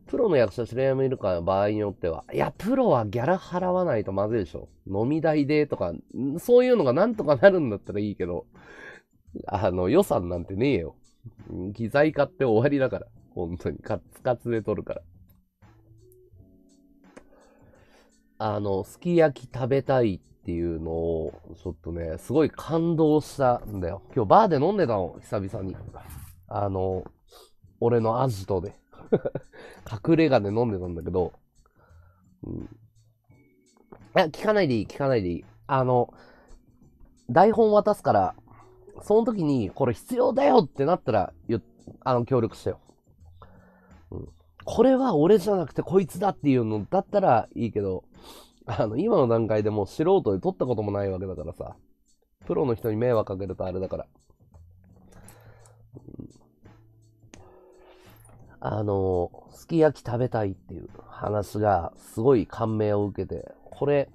プロの役者知り合いもいるから、場合によっては。いや、プロはギャラ払わないとまずいでしょ。飲み代でとか、そういうのがなんとかなるんだったらいいけど、予算なんてねえよ。機材買って終わりだから。本当に。カツカツで撮るから。すき焼き食べたいっていうのを、ちょっとね、すごい感動したんだよ。今日バーで飲んでたの、久々に。あの、俺のアジトで。隠れ家で飲んでたんだけど、うん。聞かないでいい、聞かないでいい。台本渡すから、その時に、これ必要だよってなったら、協力してよ。うん。これは俺じゃなくてこいつだっていうのだったらいいけど、今の段階でもう素人で撮ったこともないわけだからさ、プロの人に迷惑かけるとあれだから。すき焼き食べたいっていう話がすごい感銘を受けて、これ、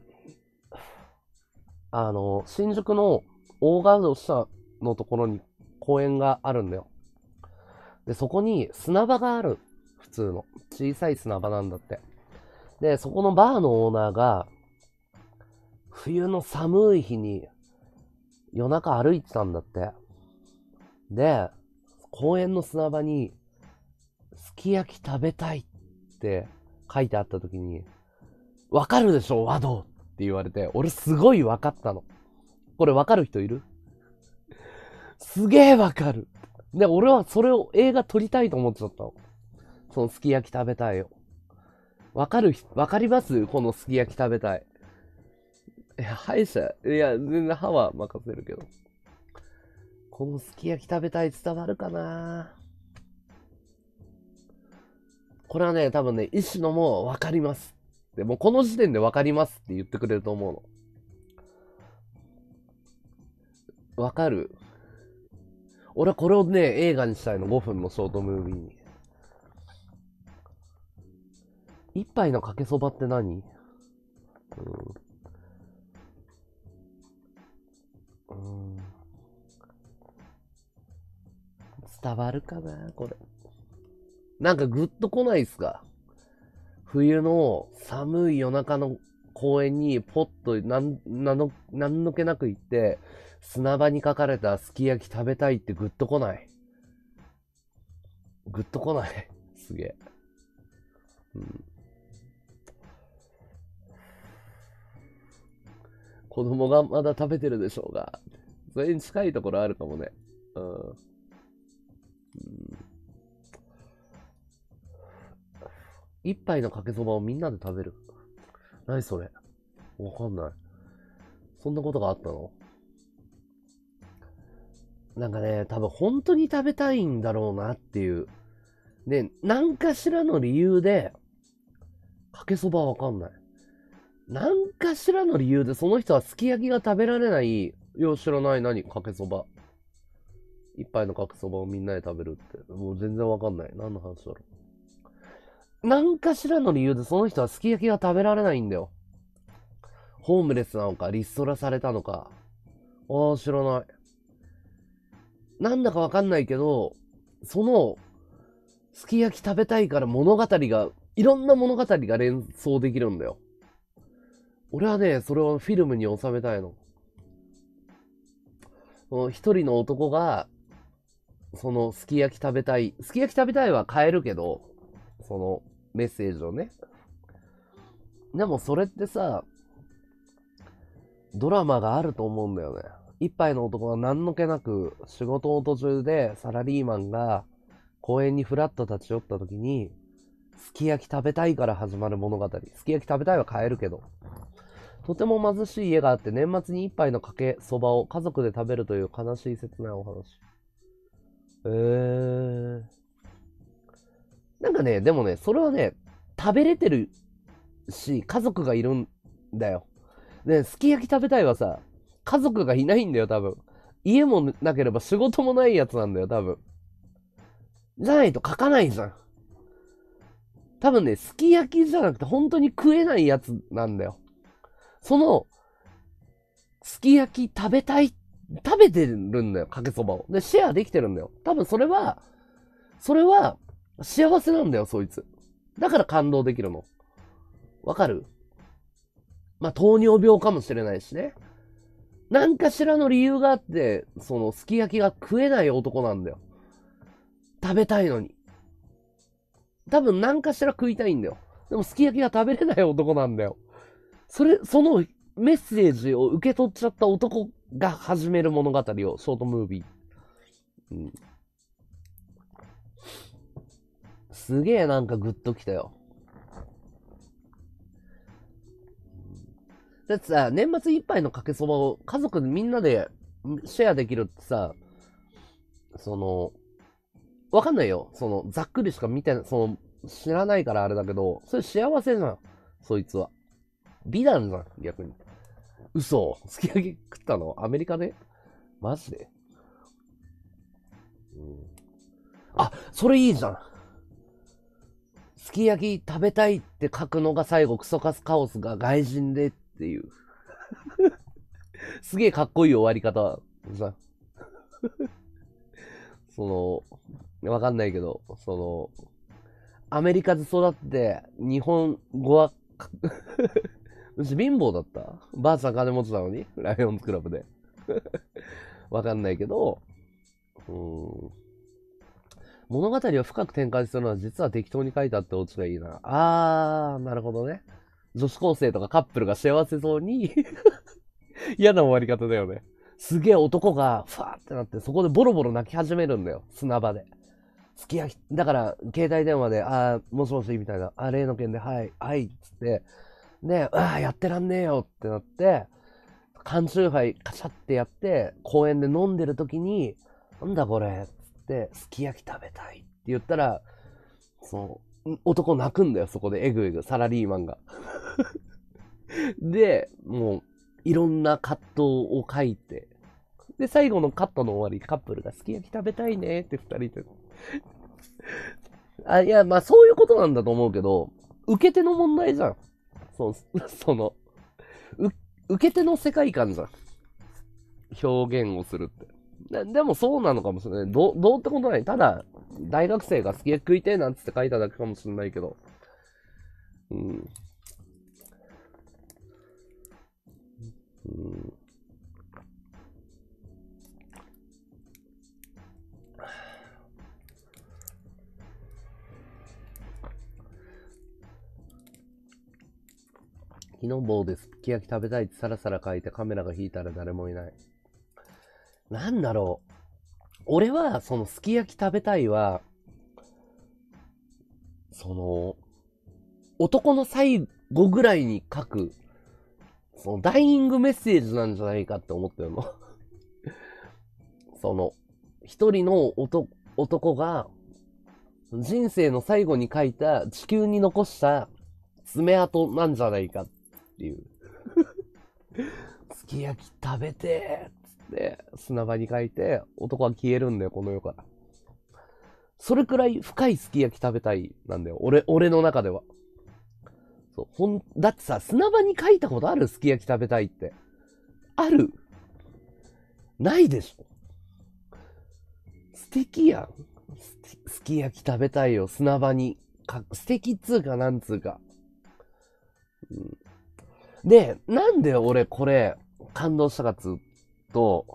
新宿の大川戸下のところに公園があるんだよ。で、そこに砂場がある。普通の。小さい砂場なんだって。で、そこのバーのオーナーが、冬の寒い日に夜中歩いてたんだって。で、公園の砂場に、すき焼き食べたいって書いてあった時に、わかるでしょ和道って言われて、俺すごいわかったの。これわかる人いる？すげえわかる。で、俺はそれを映画撮りたいと思っちゃったの。そのすき焼き食べたいよ。わかりますこのすき焼き食べたい。いや、歯医者、いや、全然歯は任せるけど。このすき焼き食べたい伝わるかな？これはね、多分ね、医師のもわかります。でもこの時点でわかりますって言ってくれると思うの。わかる？俺はこれをね、映画にしたいの。5分のショートムービーに。一杯のかけそばって何？うん。伝わるかなこれ。なんかグッと来ないっすか？冬の寒い夜中の公園にポッとなんの気なく行って、砂場に書かれたすき焼き食べたいってグッと来ない？グッと来ない。すげえ。うん。子供がまだ食べてるでしょうが。それに近いところあるかもね。うん。一杯のかけそばをみんなで食べる。何それ？わかんない。そんなことがあったの？なんかね、多分本当に食べたいんだろうなっていう。で、何かしらの理由で、かけそばわかんない。何かしらの理由でその人はすき焼きが食べられない。いや、知らない。何かけそば。一杯のかけそばをみんなで食べるって。もう全然わかんない。何の話だろう。何かしらの理由でその人はすき焼きが食べられないんだよ。ホームレスなのか、リストラされたのか。ああ、知らない。なんだかわかんないけど、その、すき焼き食べたいから物語が、いろんな物語が連想できるんだよ。俺はね、それをフィルムに収めたいの。一人の男が、そのすき焼き食べたい、すき焼き食べたいは変えるけど、そのメッセージをね。でもそれってさ、ドラマがあると思うんだよね。一杯の男が何の気なく仕事の途中でサラリーマンが公園にフラッと立ち寄った時に、すき焼き食べたいから始まる物語。すき焼き食べたいは変えるけど、とても貧しい家があって年末に一杯のかけそばを家族で食べるという悲しい切ないお話。なんかね、でもね、それはね、食べれてるし、家族がいるんだよ。ね、すき焼き食べたいはさ、家族がいないんだよ、多分。家もなければ仕事もないやつなんだよ、多分。じゃないと書かないじゃん。多分ね、すき焼きじゃなくて本当に食えないやつなんだよ。その、すき焼き食べたい、食べてるんだよ、かけそばを。で、シェアできてるんだよ。多分それは幸せなんだよ、そいつ。 だから感動できるの。わかる？まあ、糖尿病かもしれないしね。なんかしらの理由があって、その、すき焼きが食えない男なんだよ。食べたいのに。多分なんかしら食いたいんだよ。でもすき焼きが食べれない男なんだよ。そのメッセージを受け取っちゃった男が始める物語を、ショートムービー。うん、すげえなんかグッときたよ。だってさ、年末一杯のかけそばを家族でみんなでシェアできるってさ、その、わかんないよ。その、ざっくりしか見て、知らないからあれだけど、それ幸せじゃん。そいつは。美談じゃん、逆に。嘘。すき焼き食ったのアメリカで？マジで？うん。あ、それいいじゃん。すき焼き食べたいって書くのが最後、クソカスカオスが外人でっていう。すげえかっこいい終わり方さ。わかんないけど、アメリカで育って日本語はうち貧乏だった？ばあさん金持ちなのにライオンズクラブで。わかんないけど、うーん。物語を深く展開するのは実は適当に書いてあってオチがいいな。なるほどね。女子高生とかカップルが幸せそうに嫌な終わり方だよね。すげえ男がファーってなって、そこでボロボロ泣き始めるんだよ。砂場で。すき焼き、だから、携帯電話で、もしもしみたいな、例の件で、はい、はい、つって、で、やってらんねえよってなって、缶チューハイカシャってやって、公園で飲んでる時に、なんだこれつって、すき焼き食べたいって言ったら、男泣くんだよ、そこで、エグエグ、サラリーマンが。で、もう、いろんな葛藤を書いて、で、最後のカットの終わり、カップルがすき焼き食べたいねって二人で。いや、まあそういうことなんだと思うけど、受け手の問題じゃん。そう、その、う受け手の世界観じゃん。表現をするって。でもそうなのかもしれない。どうってことない。ただ、大学生がすき焼き食いてえなんつって書いただけかもしれないけど。うん。うん。木の棒ですき焼き食べたいってさらさら書いてカメラが引いたら誰もいない。なんだろう。俺は、そのすき焼き食べたいは、その、男の最後ぐらいに書く、そのダイイングメッセージなんじゃないかって思ってるの。その、一人の男が、人生の最後に書いた地球に残した爪痕なんじゃないかっていう。すき焼き食べてーっつって砂場に書いて男は消えるんだよ、この世から。それくらい深いすき焼き食べたいなんだよ。俺の中では。そう。だってさ、砂場に書いたことある？すき焼き食べたいって。ある？ないでしょ？素敵やん。すき焼き食べたいよ、砂場に。素敵っつうかなんつうか。うん、で、なんで俺これ感動したかっつうと、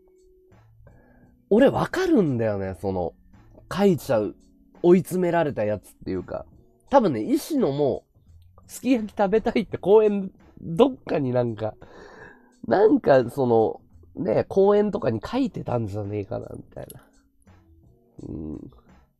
俺わかるんだよね、書いちゃう。追い詰められたやつっていうか。多分ね、石野も、すき焼き食べたいって公園、どっかにね、公園とかに書いてたんじゃねえかな、みたいな。うん。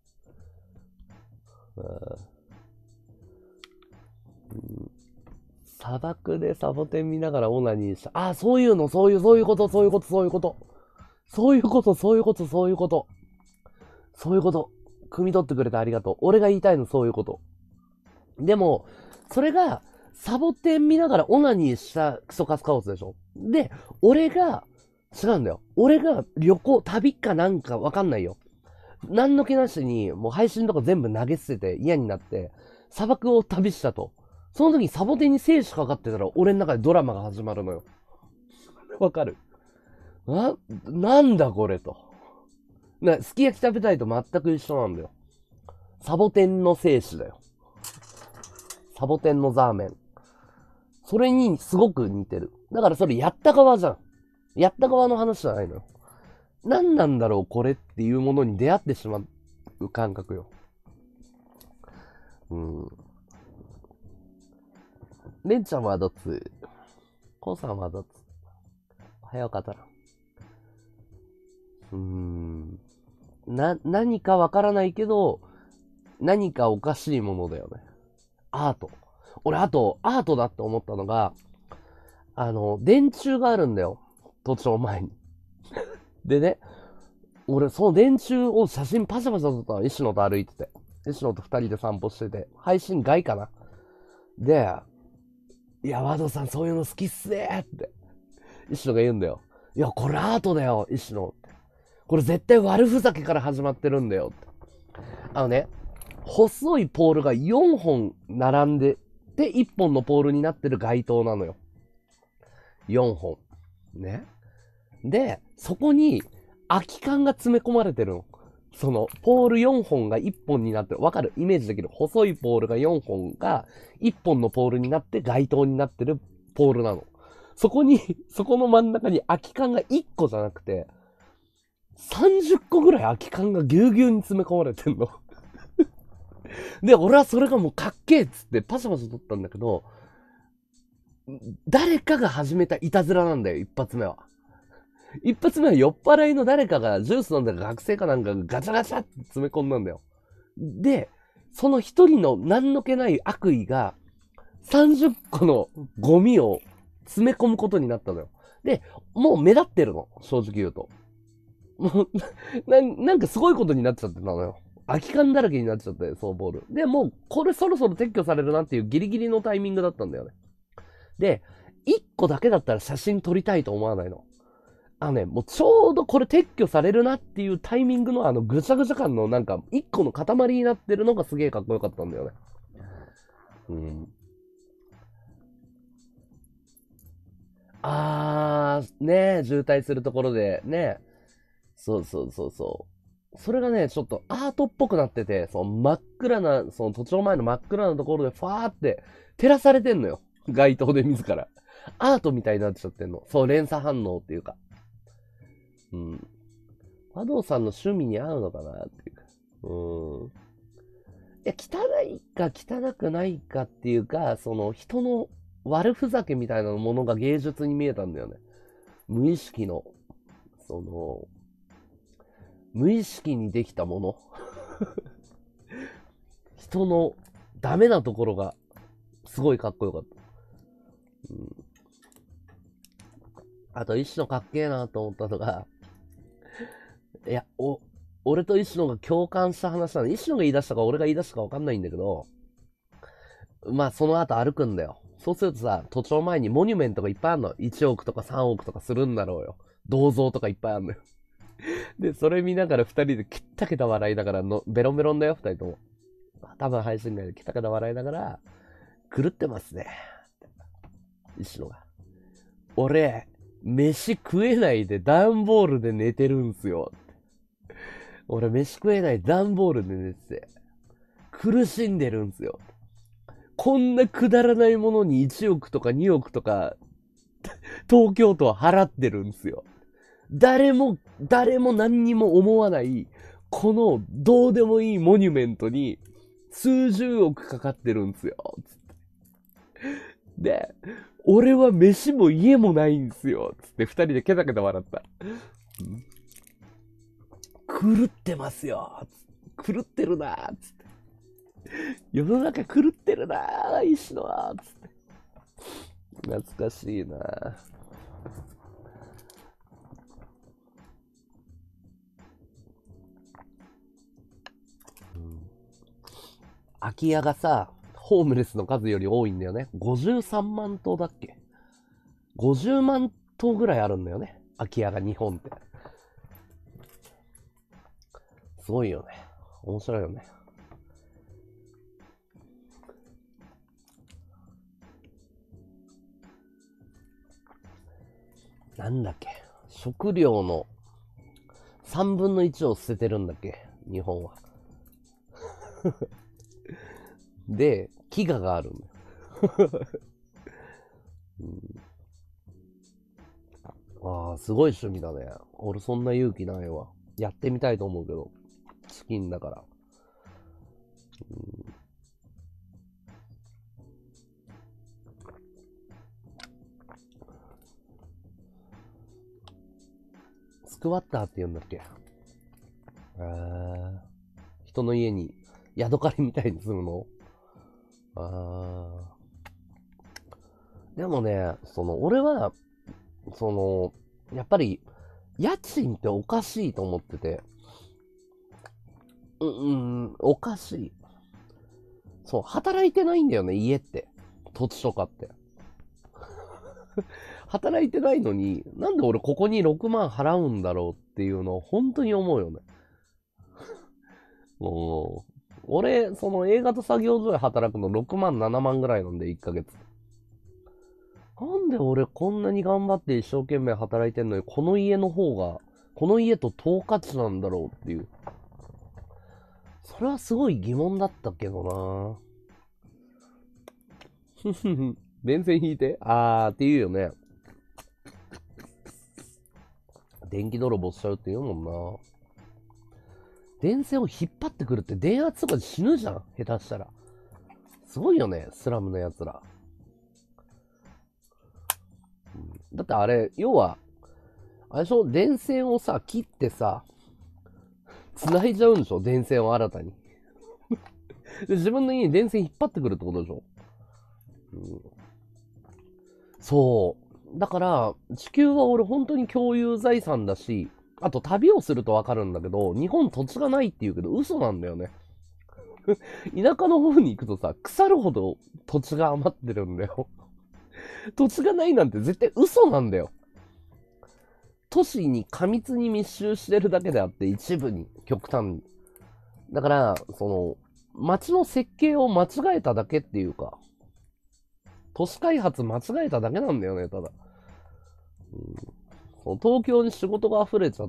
砂漠でサボテン見ながらオナニーした。そういうの、そういうこと。そういうこと。そういうこと。そういうこと。そういうこと。そういうこと。そういうこと。汲み取ってくれてありがとう。俺が言いたいのそういうこと。でも、それが、サボテン見ながらオナニーしたクソカスカオスでしょ？で、俺が、違うんだよ。俺が旅かなんかわかんないよ。何の気なしに、もう配信とか全部投げ捨てて嫌になって、砂漠を旅したと。その時にサボテンに生死かかってたら、俺の中でドラマが始まるのよ。わかる？なんだこれと。すき焼き食べたいと全く一緒なんだよ。サボテンの生死だよ。 サボテンのザーメン。それにすごく似てる。だからそれやった側じゃん。やった側の話じゃないのよ。何なんだろうこれっていうものに出会ってしまう感覚よ。レンちゃんはどっち？コウさんはどっち？早かったら。何かわからないけど、何かおかしいものだよね。アート。俺、あと、アートだって思ったのが、電柱があるんだよ。都庁前に。でね、俺、その電柱を写真パシャパシャ撮ったの。石野と歩いてて。石野と二人で散歩してて。配信外かな。で、いや、ワドさんそういうの好きっすねって。石野が言うんだよ。いや、これアートだよ、石野って。これ絶対悪ふざけから始まってるんだよって。細いポールが4本並んで、で、1本のポールになってる街灯なのよ。4本。ね。で、そこに空き缶が詰め込まれてるの。その、ポール4本が1本になってる。わかる？イメージできる。細いポールが4本が1本のポールになって街灯になってるポールなの。そこの真ん中に空き缶が1個じゃなくて、30個ぐらい空き缶がぎゅうぎゅうに詰め込まれてんの。で、俺はそれがもうかっけえっつってパシャパシャ撮ったんだけど、誰かが始めたいたずらなんだよ、一発目は。一発目は酔っ払いの誰かがジュース飲んでる学生かなんかがガチャガチャって詰め込んだんだよ。で、その一人の何の気ない悪意が30個のゴミを詰め込むことになったのよ。で、もう目立ってるの、正直言うと。もう、なんかすごいことになっちゃってたのよ。空き缶だらけになっちゃって、ソーボール。で、もう、これそろそろ撤去されるなっていうギリギリのタイミングだったんだよね。で、1個だけだったら写真撮りたいと思わないの。もうちょうどこれ撤去されるなっていうタイミングのぐちゃぐちゃ感のなんか、1個の塊になってるのがすげえかっこよかったんだよね。ね、渋滞するところで、ね。そうそうそうそう。それがね、ちょっとアートっぽくなってて、その真っ暗な、その都庁前の真っ暗なところでファーって照らされてんのよ。街灯で自ら。アートみたいになっちゃってんの。そう、連鎖反応っていうか。和道さんの趣味に合うのかなっていうか。いや、汚いか汚くないかっていうか、その人の悪ふざけみたいなものが芸術に見えたんだよね。無意識の、その、無意識にできたもの。人のダメなところがすごいかっこよかった。あと、石野かっけえなと思ったのが、いや、俺と石野が共感した話なの。石野が言い出したか俺が言い出したかわかんないんだけど、まあその後歩くんだよ。そうするとさ、都庁前にモニュメントがいっぱいあるの。1億とか3億とかするんだろうよ。銅像とかいっぱいあるのよ。で、それ見ながら二人でキッタケタ笑いながらの、ベロンベロンだよ、二人とも。多分配信外でキッタケタ笑いながら、狂ってますね。石野が。俺、飯食えないで段ボールで寝てるんすよ。俺、飯食えない段ボールで寝てて、苦しんでるんすよ。こんなくだらないものに1億とか2億とか、東京都は払ってるんすよ。誰も何にも思わない、このどうでもいいモニュメントに数十億かかってるんすよ。で、俺は飯も家もないんすよ。つって二人でケタケタ笑った。狂ってますよ。狂ってるなーつって。世の中狂ってるなー石野はつって。懐かしいなー。空き家がさ、ホームレスの数より多いんだよね。53万棟だっけ？ 50 万棟ぐらいあるんだよね。空き家が日本って。すごいよね。面白いよね。なんだっけ？食料の3分の1を捨ててるんだっけ？日本は。で、飢餓があるんだよ。 うん、ああ、すごい趣味だね。俺そんな勇気ないわ。やってみたいと思うけど。チキンだから。うん、スクワッターって言うんだっけ？人の家にヤドカリみたいに住むの？あでもね、俺は、その、やっぱり、家賃っておかしいと思ってて、おかしい。そう、働いてないんだよね、家って。土地とかって。働いてないのに、なんで俺ここに6万払うんだろうっていうのを本当に思うよね。も俺、その映画と作業所で働くの6万、7万ぐらいなんで、1ヶ月。なんで俺こんなに頑張って一生懸命働いてんのに、この家の方が、この家と等価値なんだろうっていう。それはすごい疑問だったけどな電線引いてって言うよね。電気泥棒しちゃうって言うもんな。電線を引っ張ってくるって電圧とかで死ぬじゃん。下手したら。すごいよね、スラムの奴ら。だってあれ、要は、あれでしょ、電線をさ、切ってさ、繋いじゃうんでしょ、電線を新たに。で自分の家に電線引っ張ってくるってことでしょ。うん、そう。だから、地球は俺本当に共有財産だし、あと旅をするとわかるんだけど、日本土地がないって言うけど嘘なんだよね。田舎の方に行くとさ、腐るほど土地が余ってるんだよ。土地がないなんて絶対嘘なんだよ。都市に過密に密集してるだけであって、一部に、極端に。だから、街の設計を間違えただけっていうか、都市開発間違えただけなんだよね、ただ。その東京に仕事が溢れちゃって、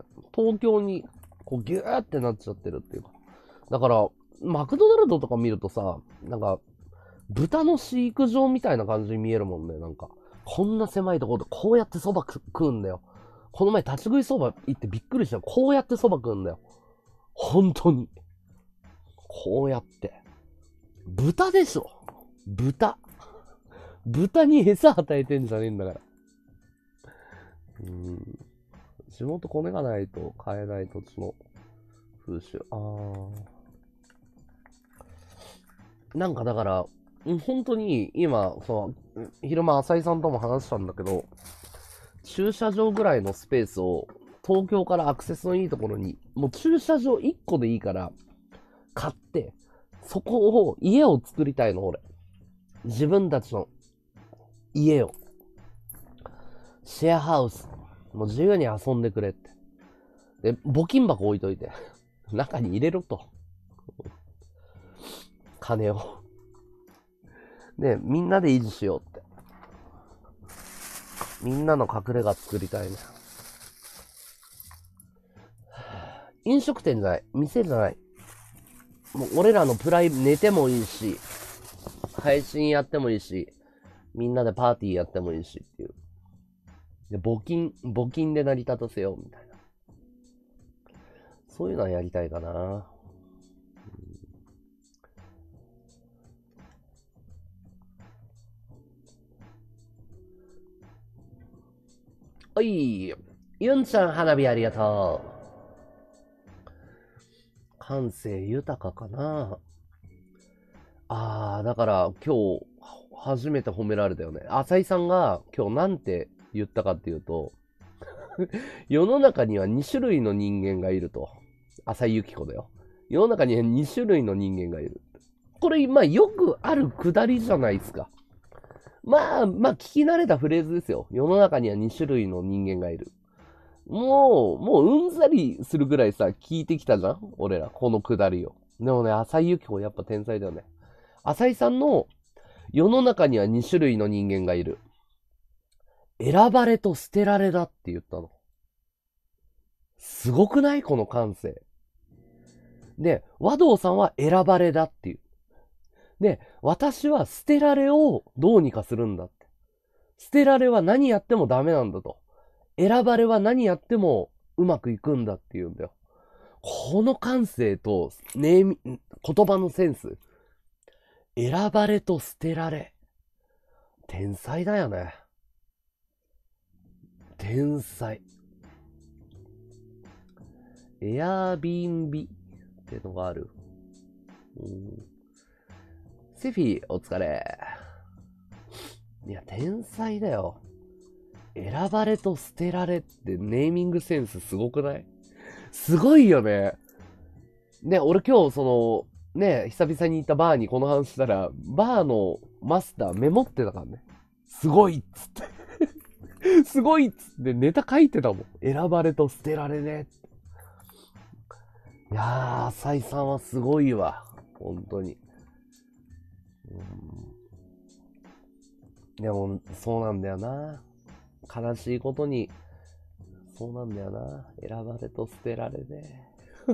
東京にこうギューってなっちゃってるっていうか。だから、マクドナルドとか見るとさ、なんか、豚の飼育場みたいな感じに見えるもんね、なんか。こんな狭いところでこうやって蕎麦食うんだよ。この前立ち食い蕎麦行ってびっくりしたよ。こうやって蕎麦食うんだよ。本当に。こうやって。豚でしょ。豚。豚に餌与えてんじゃねえんだから。地元米がないと買えない土地の風習。なんかだから、本当に今、昼間浅井さんとも話したんだけど、駐車場ぐらいのスペースを東京からアクセスのいいところに、もう駐車場1個でいいから買って、そこを、家を作りたいの、俺。自分たちの家を。シェアハウス。もう自由に遊んでくれって。で、募金箱置いといて。中に入れろと。金を。で、みんなで維持しようって。みんなの隠れ家作りたいね。飲食店じゃない。店じゃない。もう俺らのプライ寝てもいいし、配信やってもいいし、みんなでパーティーやってもいいしっていう。で、募金で成り立たせようみたいな。そういうのはやりたいかな。おい、ユンちゃん花火ありがとう。感性豊かかな。だから今日初めて褒められたよね。浅井さんが今日なんて言ったかっていうと、世の中には2種類の人間がいると。浅井由紀子だよ。世の中には2種類の人間がいる。これ、まあよくあるくだりじゃないですか。まあ聞き慣れたフレーズですよ。世の中には2種類の人間がいる。もううんざりするぐらいさ、聞いてきたじゃん俺ら、このくだりを。でもね、浅井由紀子やっぱ天才だよね。浅井さんの世の中には2種類の人間がいる。選ばれと捨てられだって言ったの。すごくないこの感性。で、和道さんは選ばれだっていう。 で、私は捨てられをどうにかするんだって。捨てられは何やってもダメなんだと。選ばれは何やってもうまくいくんだって言うんだよ。この感性と、言葉のセンス。選ばれと捨てられ。天才だよね。天才。エアビーンビってのがある。セフィ、お疲れ。いや、天才だよ。選ばれと捨てられってネーミングセンスすごくない？すごいよね。ね、俺今日久々に行ったバーにこの話したら、バーのマスターメモってたからね。すごいっつって。すごいっつってネタ書いてたもん。選ばれと捨てられね。いやー、浅井さんはすごいわ。本当に。でも、そうなんだよな。悲しいことに、そうなんだよな。選ばれと捨てられね。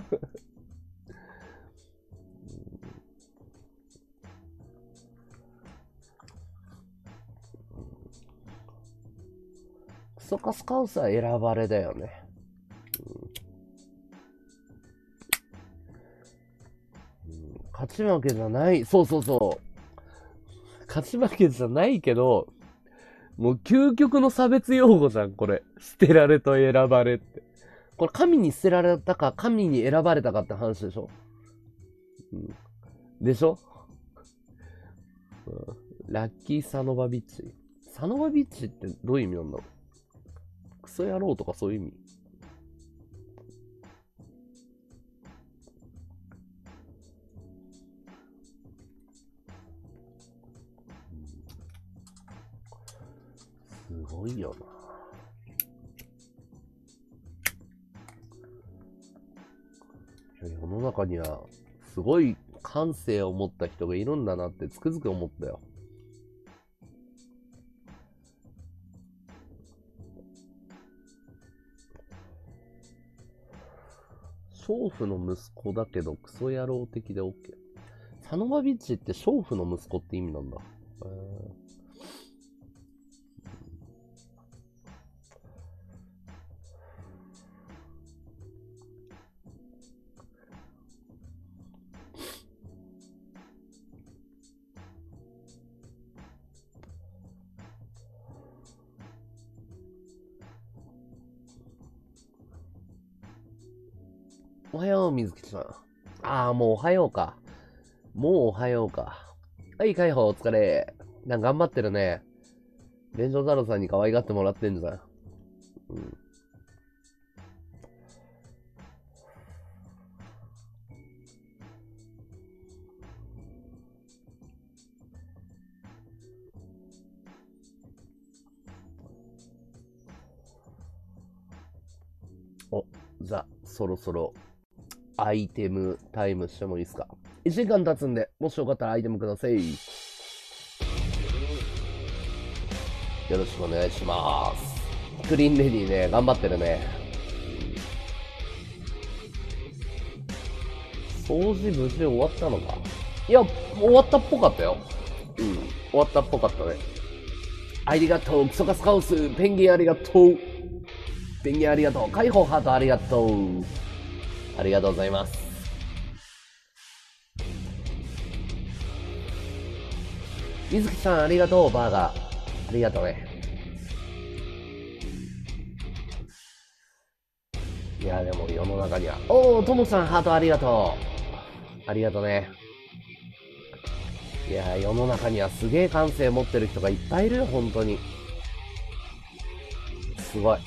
クソカスカウスは選ばれだよね。勝ち負けじゃない。そうそうそう。勝ち負けじゃないけど、もう究極の差別用語じゃん、これ。捨てられと選ばれって。これ神に捨てられたか、神に選ばれたかって話でしょ。でしょ、ラッキーサノバビッチ。サノバビッチってどういう意味なんだろう。クソ野郎とかそういう意味。すごいよな。世の中にはすごい感性を持った人がいるんだなってつくづく思ったよ。娼婦の息子だけどクソ野郎的で OK。サノバビッチって娼婦の息子って意味なんだ。おはよう、水木さん。ああ、もうおはようか。もうおはようか。はい、海保お疲れ。頑張ってるね。弁償太郎さんに可愛がってもらってんじゃん。お、じゃあ、そろそろアイテムタイムしてもいいですか。1時間経つんで、もしよかったらアイテムください。よろしくお願いします。クリーンレディね、頑張ってるね。掃除無事終わったのか。いや、終わったっぽかったよ。終わったっぽかったね。ありがとう、クソカスカオス、ペンギンありがとう。ペンギンありがとう、解放ハートありがとう。ありがとうございます。水木さんありがとう、バーガー。ありがとうね。いや、でも世の中には。おー、ともさんハートありがとう。ありがとうね。いや、世の中にはすげえ感性持ってる人がいっぱいいるよ、本当に。すごい。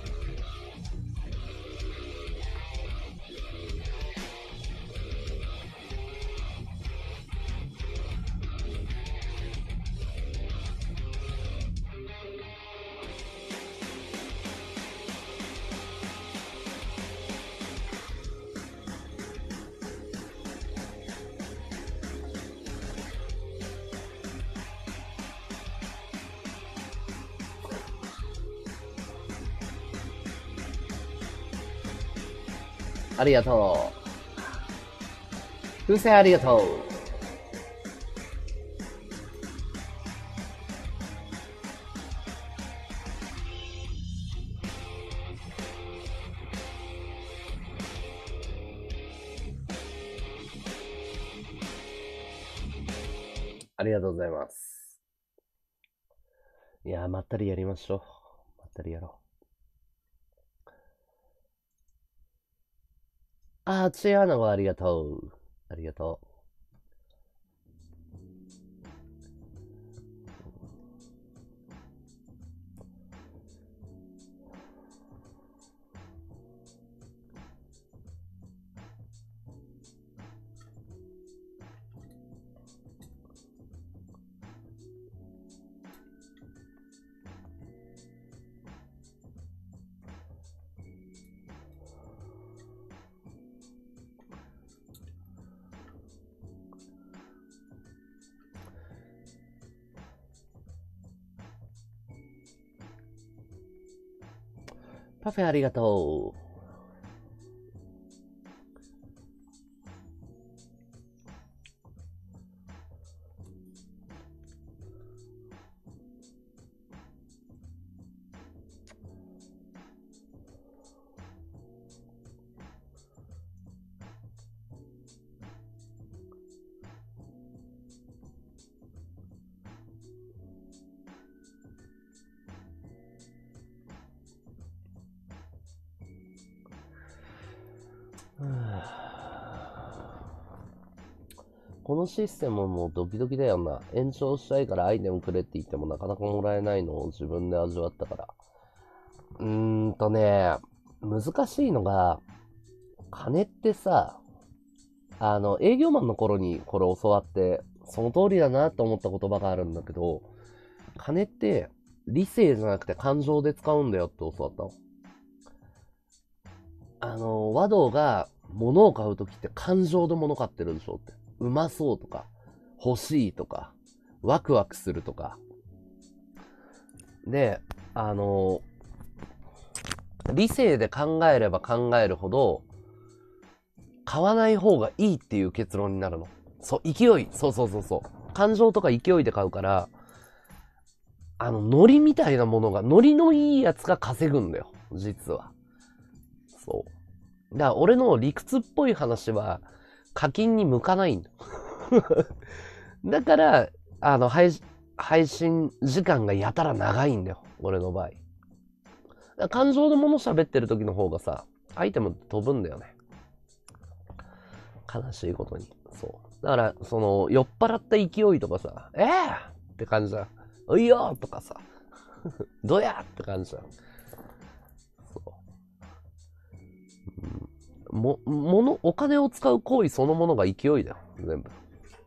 ありがとう。風船ありがとう。 ありがとうございます。いやー、まったりやりましょう。まったりやろう。あー、チェアナゴありがとう。ありがとう。パフェありがとう。このシステムもドキドキだよな。延長したいからアイテムくれって言ってもなかなかもらえないのを自分で味わったから。難しいのが、金ってさ、営業マンの頃にこれ教わって、その通りだなと思った言葉があるんだけど、金って理性じゃなくて感情で使うんだよって教わったの。和道が物を買うときって感情で物買ってるでしょって。うまそうとか、欲しいとか、ワクワクするとか。で、理性で考えれば考えるほど、買わない方がいいっていう結論になるの。そう、勢い。そうそうそうそう。感情とか勢いで買うから、ノリみたいなものが、ノリのいいやつが稼ぐんだよ。実は。そう。だから俺の理屈っぽい話は、課金に向かないんだ。だから、配信時間がやたら長いんだよ。俺の場合。だから感情で物喋ってる時の方がさ、アイテム飛ぶんだよね。悲しいことに。そう。だから、酔っ払った勢いとかさ、って感じだ。おいよとかさ、どやって感じだ。そう。お金を使う行為そのものが勢いだよ。全部。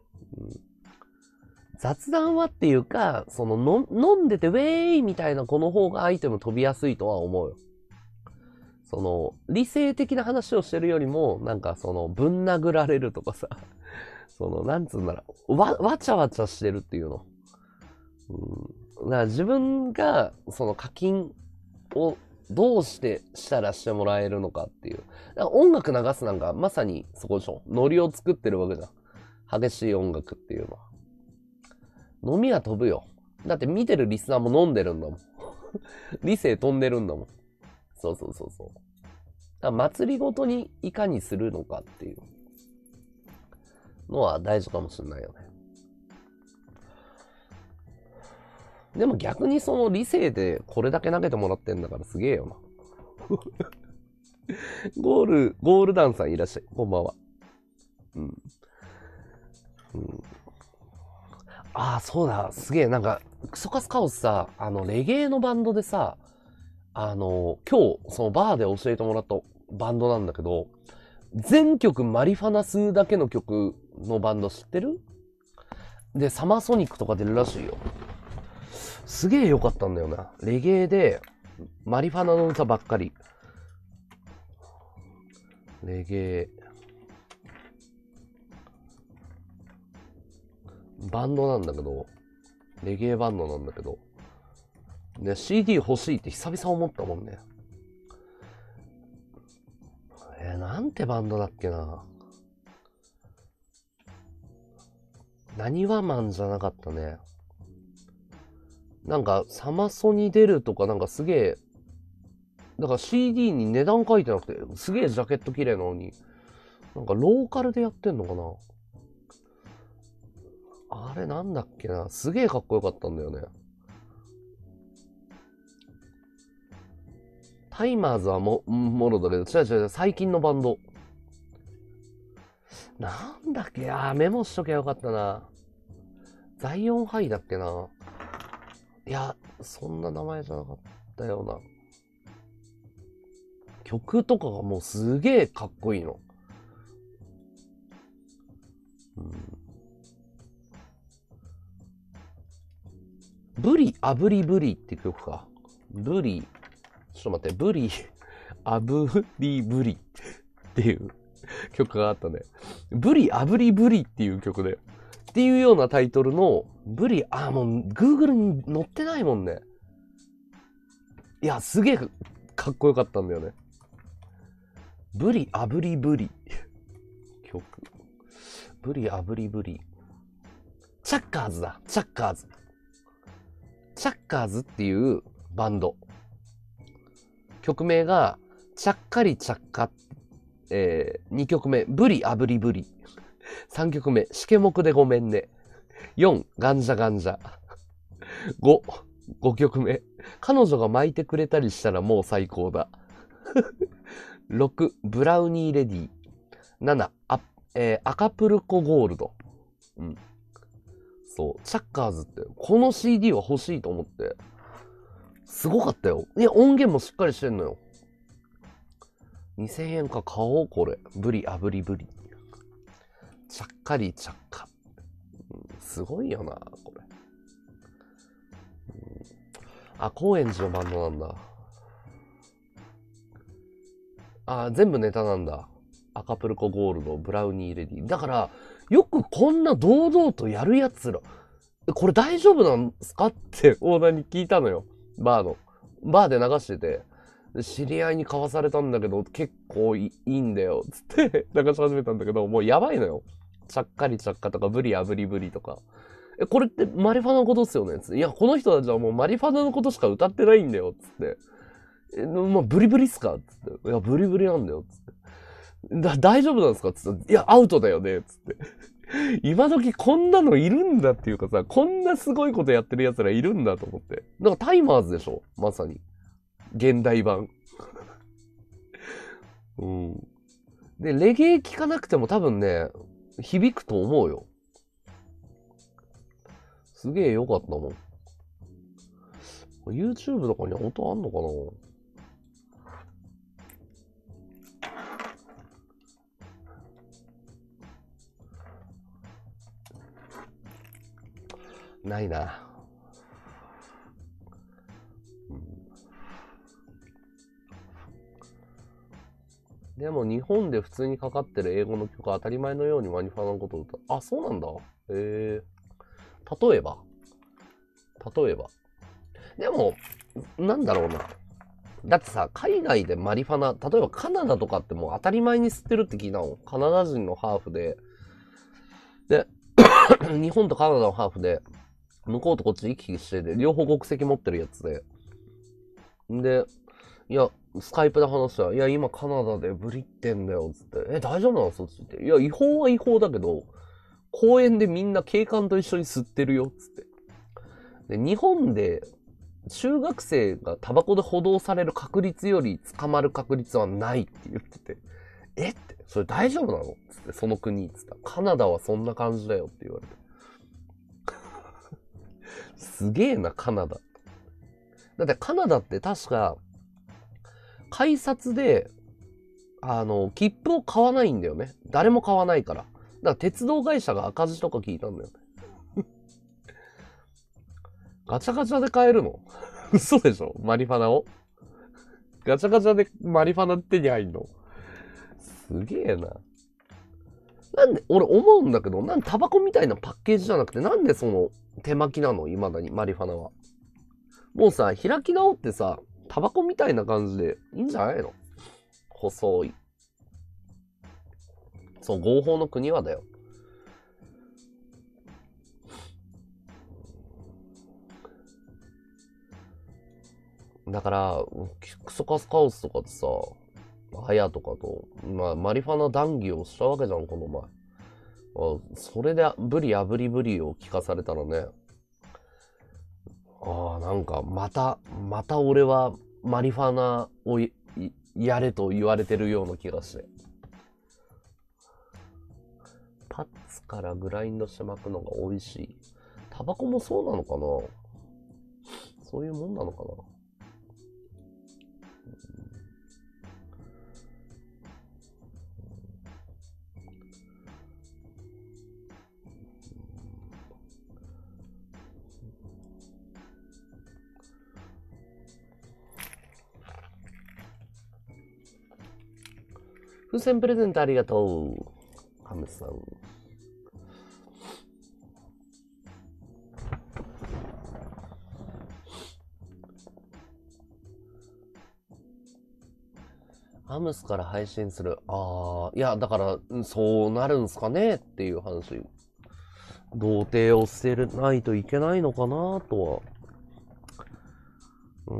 雑談はっていうか、飲んでてウェーイみたいな子の方がアイテム飛びやすいとは思うよ。理性的な話をしてるよりも、なんかぶん殴られるとかさ、なんつうんだろう、わちゃわちゃしてるっていうの。だから自分が、課金をどうしたらしてもらえるのかっていう。だから音楽流すなんか、まさにそこでしょ。ノリを作ってるわけじゃん。激しい音楽っていうのは。飲みは飛ぶよ。だって見てるリスナーも飲んでるんだもん。理性飛んでるんだもん。そうそうそうそう。だから祭りごとにいかにするのかっていうのは大事かもしれないよね。でも逆に理性でこれだけ投げてもらってんだからすげえよな。ゴールダンさんいらっしゃい。こんばんは。うん。うん、ああ、そうだ。すげえ。なんか、クソカスカオスさ、レゲエのバンドでさ、今日、そのバーで教えてもらったバンドなんだけど、全曲マリファナスだけの曲のバンド知ってる？で、サマーソニックとか出るらしいよ。すげえ良かったんだよな。レゲエで、マリファナの歌ばっかり。レゲエ。バンドなんだけど、レゲエバンドなんだけど、ね、CD 欲しいって久々思ったもんね。なんてバンドだっけな。なにわマンじゃなかったね。なんか、サマソに出るとかなんかすげえ、だから CD に値段書いてなくて、すげえジャケット綺麗なのに、なんかローカルでやってんのかな。 あれなんだっけな。すげえかっこよかったんだよね。タイマーズはもろだけど、違う違う、最近のバンド。なんだっけ、メモしときゃよかったな。ザイオンハイだっけな。いや、そんな名前じゃなかったような。曲とかがもうすげえかっこいいの。ブリ、炙りブリって曲か。ブリ、ちょっと待って、ブリ、炙りブリっていう曲があったね。ブリ、炙りブリっていう曲で。っていうようなタイトルの、ブリ、もう、Google に載ってないもんね。いや、すげえかっこよかったんだよね。ブリ、炙りブリ。曲。ブリ、炙りブリ。チャッカーズだ。チャッカーズ。チャッカーズっていうバンド。曲名が、ちゃっかりちゃっか。2曲目、ブリ、炙りブリ。3曲目、しけもくでごめんね。4、ガンジャガンジャ。5曲目、彼女が巻いてくれたりしたらもう最高だ。6、ブラウニーレディ。7、アカプルコゴールド。うん。そう、チャッカーズって、この CD は欲しいと思って。すごかったよ。いや、音源もしっかりしてんのよ。2000円か買おう、これ。ブリ、炙りブリ。ちゃっかりちゃっか。すごいよな、これ。高円寺のバンドなんだ。全部ネタなんだ。アカプルコゴールド、ブラウニーレディ。だから、よくこんな堂々とやるやつら。これ大丈夫なんですかってオーナーに聞いたのよ。バーで流してて。知り合いに買わされたんだけど、結構いいんだよ。つって流し始めたんだけど、もうやばいのよ。ちゃっかりちゃっかとか、ブリ炙りブリとか。これってマリファナのことっすよねつって。いや、この人たちはもうマリファナのことしか歌ってないんだよ。つって。まあ、ブリブリっすかつって。いや、ブリブリなんだよ。つって。大丈夫なんですかつって。いや、アウトだよね。つって。今時こんなのいるんだっていうかさ、こんなすごいことやってる奴らいるんだと思って。なんかタイマーズでしょまさに。現代版。うん。で、レゲエ聞かなくても多分ね、響くと思うよ。すげえ良かったもん。YouTube とかに音あんのかなないな。でも日本で普通にかかってる英語の曲は当たり前のようにマニファナのことを歌う。あ、そうなんだ。例えば。でも、なんだろうな。だってさ、海外でマリファナ、例えばカナダとかってもう当たり前に吸ってるって聞いたの。カナダ人のハーフで。で、日本とカナダのハーフで、向こうとこっち行き来してて、両方国籍持ってるやつで。で、いや、スカイプで話したら、いや、今カナダでブリってんだよ、つって。大丈夫なのそっちって。いや、違法は違法だけど、公園でみんな警官と一緒に吸ってるよ、つって。で、日本で、中学生がタバコで補導される確率より捕まる確率はないって言ってて、って、それ大丈夫なのつって、その国、つったら、カナダはそんな感じだよって言われて。すげえな、カナダ。だってカナダって確か、改札で、切符を買わないんだよね。誰も買わないから。だから鉄道会社が赤字とか聞いたんだよね。ガチャガチャで買えるの嘘でしょマリファナをガチャガチャでマリファナ手に入んのすげえな。なんで、俺思うんだけど、なんでタバコみたいなパッケージじゃなくて、なんでその手巻きなの未だに、マリファナは。もうさ、開き直ってさ、タバコみたいな感じでいいんじゃないの細い。そう、合法の国はだよ。だから、クソカスカウスとかってさ、ハヤとかと、まあ、マリファナ談義をしたわけじゃん、この前。 それでブリ炙りブリを聞かされたらね、なんかまた俺はマリファナをやれと言われてるような気がして。パッツからグラインドして巻くのが美味しい。タバコもそうなのかな？そういうもんなのかな？風船プレゼントありがとう。ハムさん。ハムスから配信する。いや、だから、そうなるんすかねっていう話。童貞を捨てないといけないのかなとは。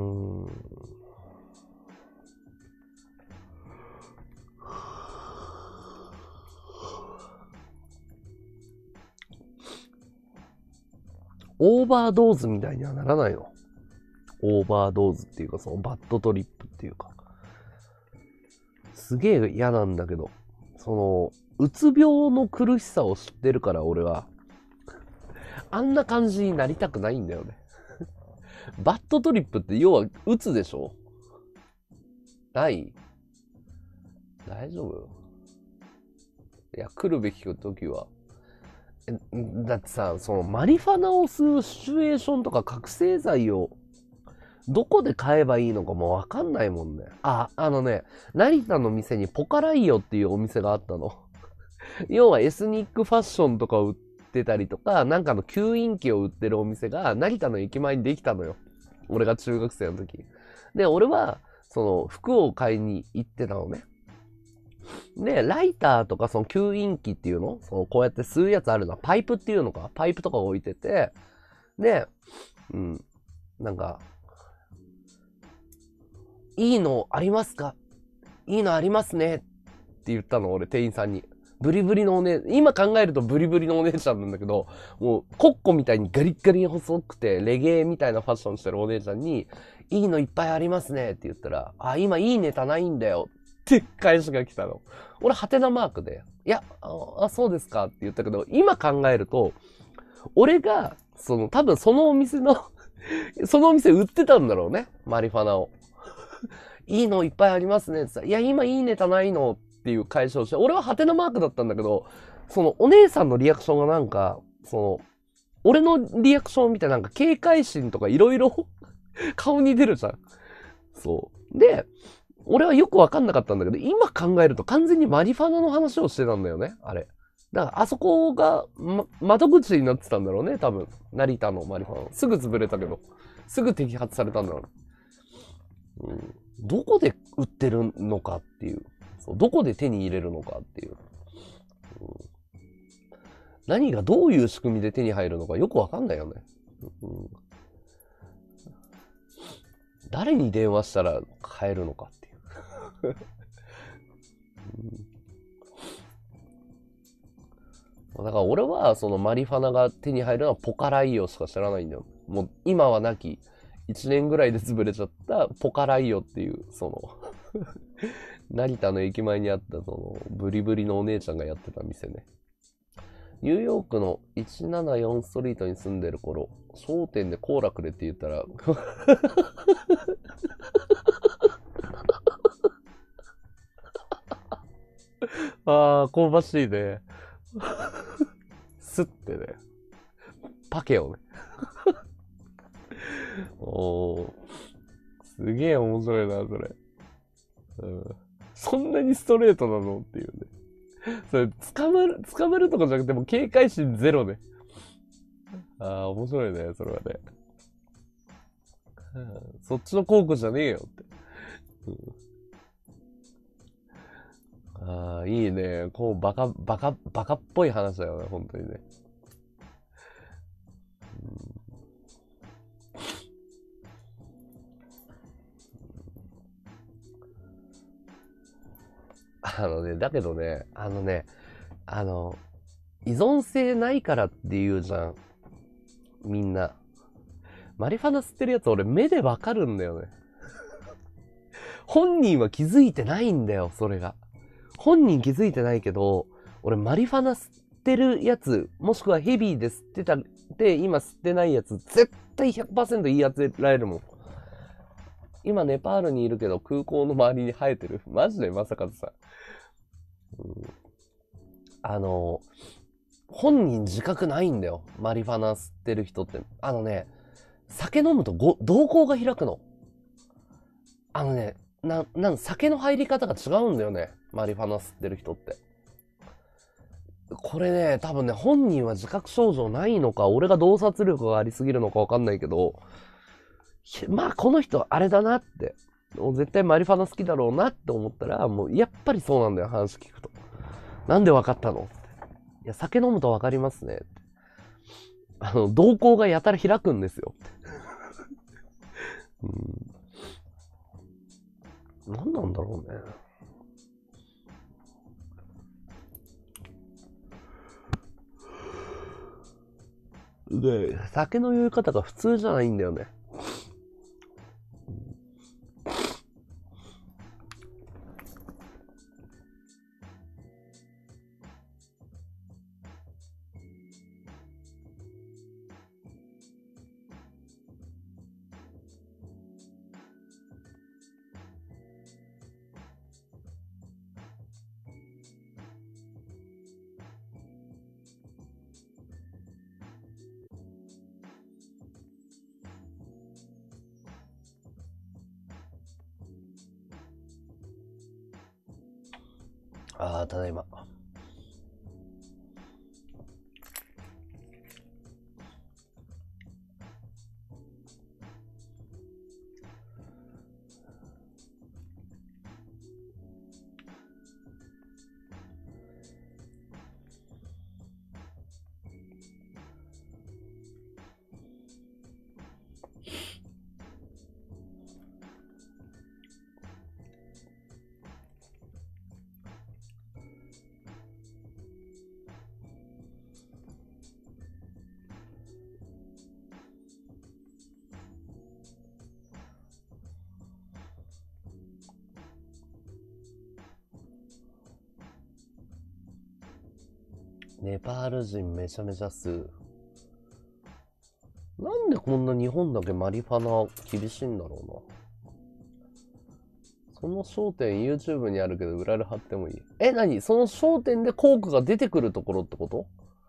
オーバードーズみたいにはならないの？オーバードーズっていうか、そのバッドトリップっていうか。すげえ嫌なんだけど、うつ病の苦しさを知ってるから俺は、あんな感じになりたくないんだよね。バッドトリップって要はうつでしょ？ない？大丈夫？いや、来るべき時は。だってさ、そのマリファナを吸うシチュエーションとか覚醒剤をどこで買えばいいのかもわかんないもんね。成田の店にポカライオっていうお店があったの。要はエスニックファッションとかを売ってたりとか、なんかの吸引器を売ってるお店が成田の駅前にできたのよ。俺が中学生の時。で、俺は、服を買いに行ってたのね。で、ライターとかその吸引器っていうのこうやって吸うやつあるのはパイプっていうのかパイプとか置いてて、で、なんか、いいのありますか？いいのありますねって言ったの、俺、店員さんに。ブリブリの今考えるとブリブリのお姉ちゃんなんだけど、もう、コッコみたいにガリッガリに細くて、レゲエみたいなファッションしてるお姉ちゃんに、いいのいっぱいありますねって言ったら、今いいネタないんだよって返しが来たの。俺、ハテナマークで、いや、そうですかって言ったけど、今考えると、俺が、多分そのお店のそのお店売ってたんだろうね、マリファナを。いいのいっぱいありますねって言ったら、いや、今いいネタないのっていう解消して、俺はハテナマークだったんだけど、お姉さんのリアクションがなんか、俺のリアクションを見てなんか警戒心とかいろいろ顔に出るじゃん。そう。で、俺はよくわかんなかったんだけど、今考えると完全にマリファナの話をしてたんだよね、あれ。だからあそこが、窓口になってたんだろうね、多分。成田のマリファナ。すぐ潰れたけど。すぐ摘発されたんだろうね。どこで売ってるのかっていう。どこで手に入れるのかっていう。何がどういう仕組みで手に入るのかよくわかんないよね。誰に電話したら買えるのかっていう。だから俺はそのマリファナが手に入るのはポカライオしか知らないんだよ。もう今はなき1年ぐらいで潰れちゃったポカライオっていう成田の駅前にあったブリブリのお姉ちゃんがやってた店ね。ニューヨークの174ストリートに住んでる頃、商店でコーラくれって言ったら香ばしいね。スッてね。パケをね。すげえ面白いな、それ。そんなにストレートなのっていうね。それ、捕まるとかじゃなくても警戒心ゼロね。面白いね、それはね。そっちの効果じゃねえよって。いいね。バカっぽい話だよね、本当にね。だけどね、 依存性ないからって言うじゃん。みんな。マリファナ吸ってるやつ俺目でわかるんだよね。本人は気づいてないんだよ、それが。本人気づいてないけど、俺マリファナ吸ってるやつ、もしくはヘビーで吸ってた、で、今吸ってないやつ、絶対 100% 言い当てられるもん。今ネパールにいるけど空港の周りに生えてる。マジでまさかさ。本人自覚ないんだよ。マリファナ吸ってる人って。酒飲むと瞳孔が開くの。酒の入り方が違うんだよね。マリファナ吸ってる人って。これね、多分ね、本人は自覚症状ないのか、俺が洞察力がありすぎるのかわかんないけど、まあ、この人あれだなって。絶対マリファナ好きだろうなって思ったら、もうやっぱりそうなんだよ、話聞くと。なんでわかったの？いや、酒飲むとわかりますね。瞳孔がやたら開くんですよ。何なんだろうね。で、酒の酔い方が普通じゃないんだよね。ああ、ただいま。ネパール人めちゃめちゃ吸う。なんでこんな日本だけマリファナ厳しいんだろうな。その商店 YouTube にあるけど裏で貼ってもいい？何その商店でコークが出てくるところってこと？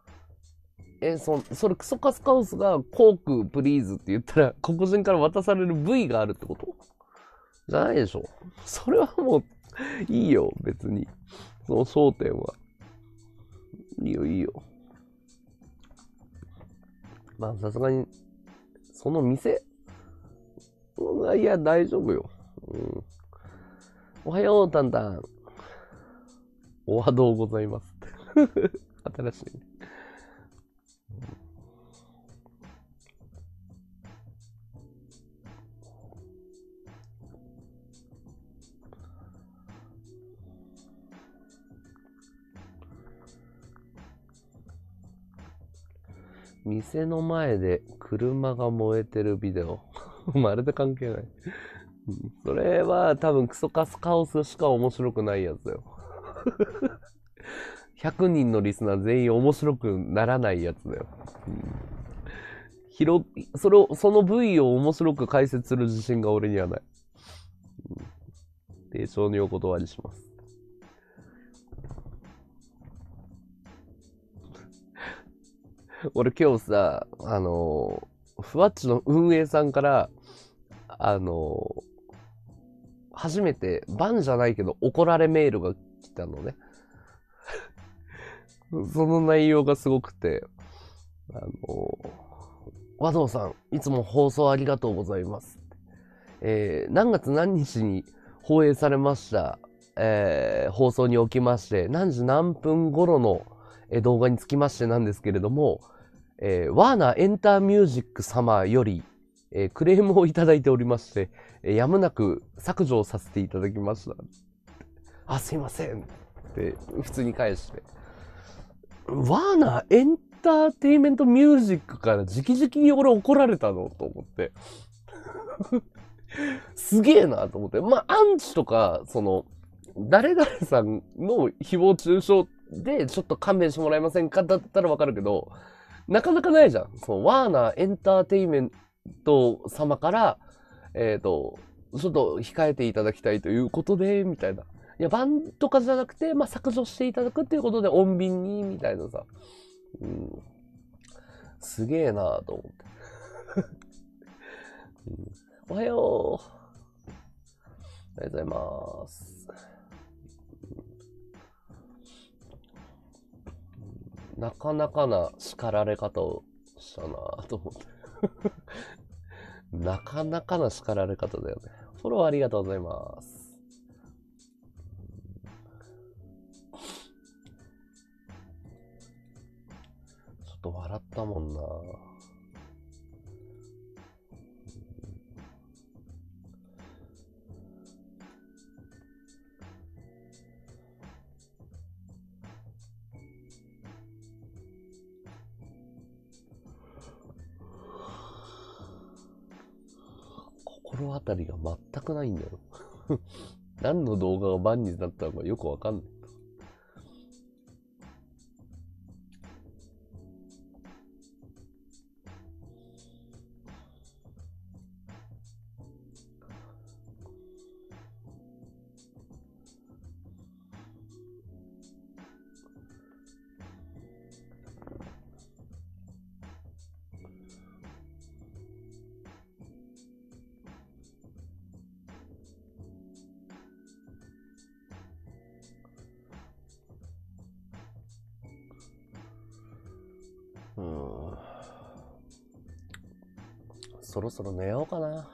それクソカスカウスがコークプリーズって言ったら黒人から渡される部位があるってことじゃないでしょ。それはもういいよ、別に。その商店は。いいよ、いいよ。まあ、さすがに、その店いや、大丈夫よ。おはよう、タンタン。おはどうございます。新しい。店の前で車が燃えてるビデオ。まるで関係ない。それは多分クソカスカオスしか面白くないやつだよ。100人のリスナー全員面白くならないやつだよ。その部位を面白く解説する自信が俺にはない。丁重にお断りします。俺今日さ、ふわっちの運営さんから、初めて、バンじゃないけど怒られメールが来たのね。その内容がすごくて、和道さん、いつも放送ありがとうございます。何月何日に放映されました、放送におきまして、何時何分頃の動画につきましてなんですけれども、ワーナーエンターミュージック様より、クレームをいただいておりまして、やむなく削除をさせていただきました。あ、すいませんって普通に返して。 ワーナーエンターテイメントミュージックから直々に俺怒られたのと思って。すげえなと思って。まあ、アンチとか、誰々さんの誹謗中傷でちょっと勘弁してもらえませんかだったらわかるけど、なかなかないじゃん。ワーナーエンターテイメント様から、ちょっと控えていただきたいということで、みたいな。いや、バンとかじゃなくて、まあ、削除していただくっていうことで、穏便に、みたいなさ。うん、すげえなぁと思って、うん。おはよう。ありがとうございます。なかなかな叱られ方をしたなぁと思って。なかなかな叱られ方だよね。フォローありがとうございます。ちょっと笑ったもんな。心当たりが全くないんだよ。何の動画がバンになったのかよくわかんない。そろそろ寝ようかな。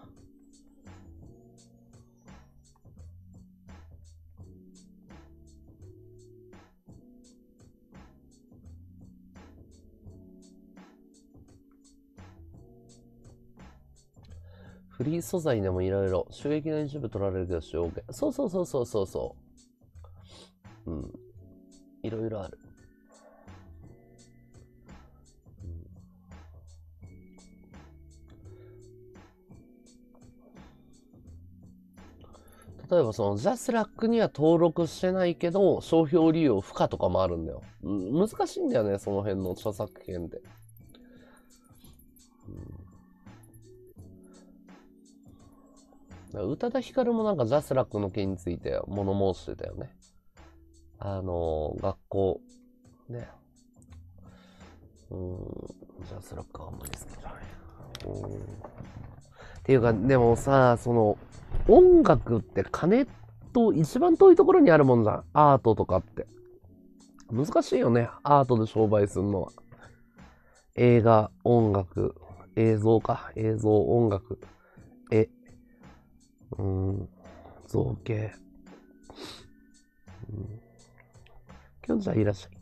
フリー素材でもいろいろ収益の一部取られるけど使用権。そうそうそうそうそうそう。うん。いろいろある。例えばジャスラックには登録してないけど、商標利用不可とかもあるんだよ。難しいんだよね、その辺の著作権で。宇多田ヒカルもなんかジャスラックの件について物申してたよね。学校、ね。ジャスラックはあんまり好きじゃない。っていうか、でもさ、音楽って金と一番遠いところにあるもんじゃん。アートとかって。難しいよね。アートで商売するのは。映画、音楽、映像か。映像、音楽、絵、造形。きょんちゃんいらっしゃい。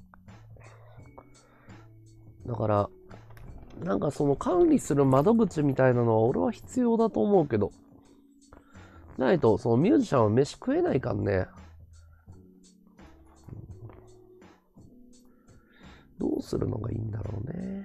だから、なんか管理する窓口みたいなのは俺は必要だと思うけど。ないと、ミュージシャンは飯食えないかんね。どうするのがいいんだろうね。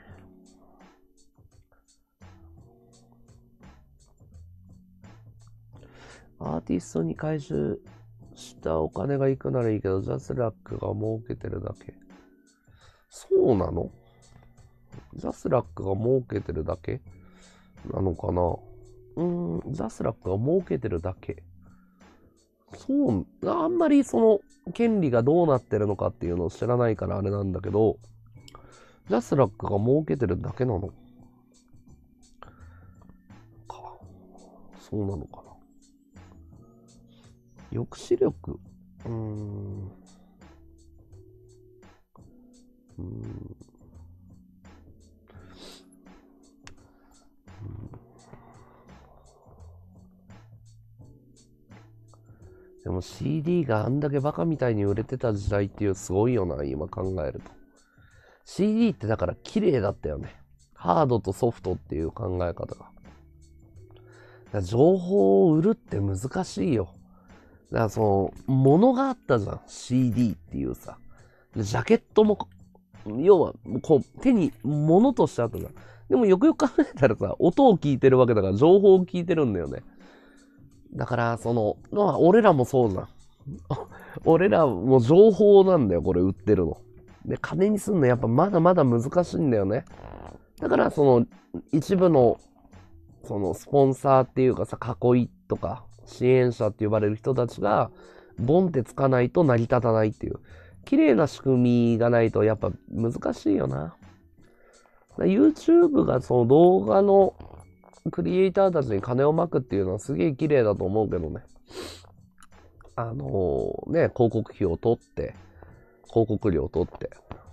アーティストに回収したお金がいくならいいけど、ジャスラックが儲けてるだけ。そうなの？ジャスラックが儲けてるだけなのかな？ジャスラックが儲けてるだけ。そう、あんまり権利がどうなってるのかっていうのを知らないからあれなんだけど、ジャスラックが儲けてるだけなのか。そうなのかな。抑止力。でも CD があんだけバカみたいに売れてた時代っていうすごいよな、今考えると。CD ってだから綺麗だったよね。ハードとソフトっていう考え方が。情報を売るって難しいよ。だから物があったじゃん。CD っていうさ。ジャケットも要は、こう、手に物としてあったじゃん。でもよくよく考えたらさ、音を聞いてるわけだから情報を聞いてるんだよね。だから、俺らもそうじゃん。俺らも情報なんだよ、これ売ってるの。で、金にすんのやっぱまだまだ難しいんだよね。だから、一部の、スポンサーっていうかさ、囲いとか、支援者って呼ばれる人たちが、ボンってつかないと成り立たないっていう。綺麗な仕組みがないとやっぱ難しいよな。YouTube がその動画のクリエイターたちに金をまくっていうのはすげえ綺麗だと思うけどね。広告費を取って、広告料を取って。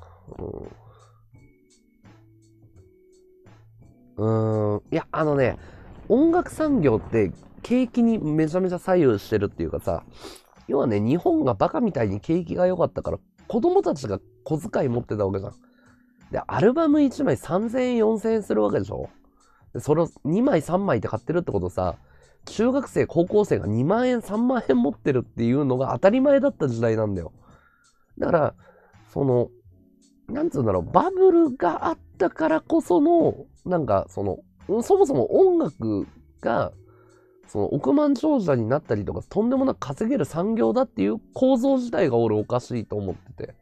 いや、音楽産業って景気にめちゃめちゃ左右してるっていうかさ、要はね、日本がバカみたいに景気が良かったから、子供たちが小遣い持ってたわけじゃん。で、アルバム1枚3000円、4000円するわけでしょ。で、それを2枚、3枚って買ってるってことさ、中学生、高校生が2万円、3万円持ってるっていうのが当たり前だった時代なんだよ。だから、なんつうんだろう、バブルがあったからこその、そもそも音楽が、億万長者になったりとか、とんでもなく稼げる産業だっていう構造自体が俺おかしいと思ってて。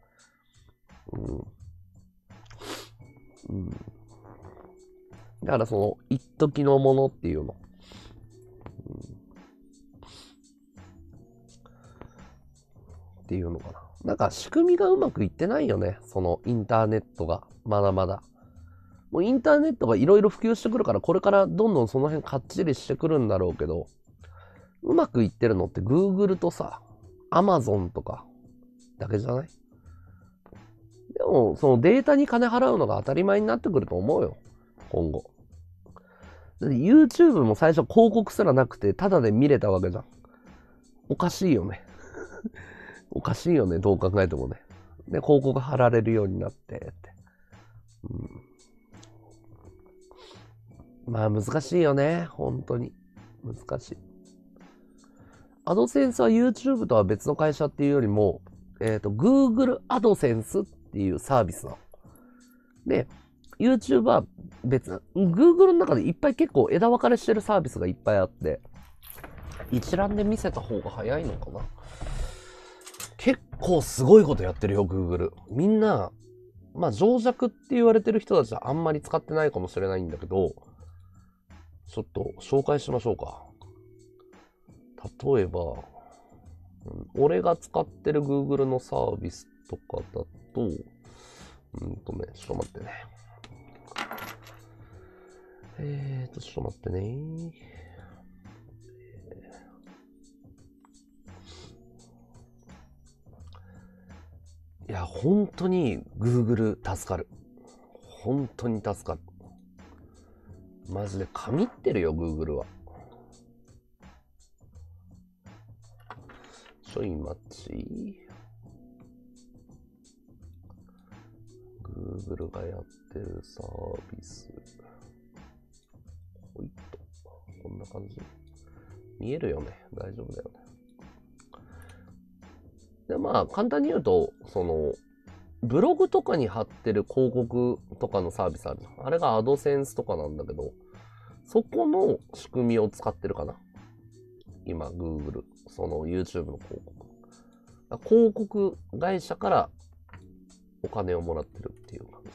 だから一時のものっていうの。っていうのかな。なんか仕組みがうまくいってないよね。インターネットが。まだまだ。もうインターネットがいろいろ普及してくるから、これからどんどんその辺かっちりしてくるんだろうけど、うまくいってるのって Google とさ、Amazon とかだけじゃない？でも、そのデータに金払うのが当たり前になってくると思うよ。今後。だって YouTube も最初広告すらなくて、タダで見れたわけじゃん。おかしいよね。おかしいよね、どう考えてもね。で、広告貼られるようになってって。まあ難しいよね、本当に。難しい。アドセンスは YouTube とは別の会社っていうよりも、Google アドセンスっていうサービスなの。で、YouTube は別な、Google の中でいっぱい結構枝分かれしてるサービスがいっぱいあって、一覧で見せた方が早いのかな。結構すごいことやってるよ、Google。みんな、まあ、情弱って言われてる人たちはあんまり使ってないかもしれないんだけど、ちょっと紹介しましょうか。例えば、俺が使ってる Google のサービスとかだと、ちょっと待ってね。ちょっと待ってね。いや、本当に Google 助かる。本当に助かる。マジで神ってるよ、Google は。ちょい待ち。Google がやってるサービス。ほいっと。こんな感じ。見えるよね。大丈夫だよね。で、まあ、簡単に言うと、ブログとかに貼ってる広告とかのサービスある。あれがアドセンスとかなんだけど、そこの仕組みを使ってるかな。今、Google。YouTube の広告。広告会社からお金をもらってるっていう感じ。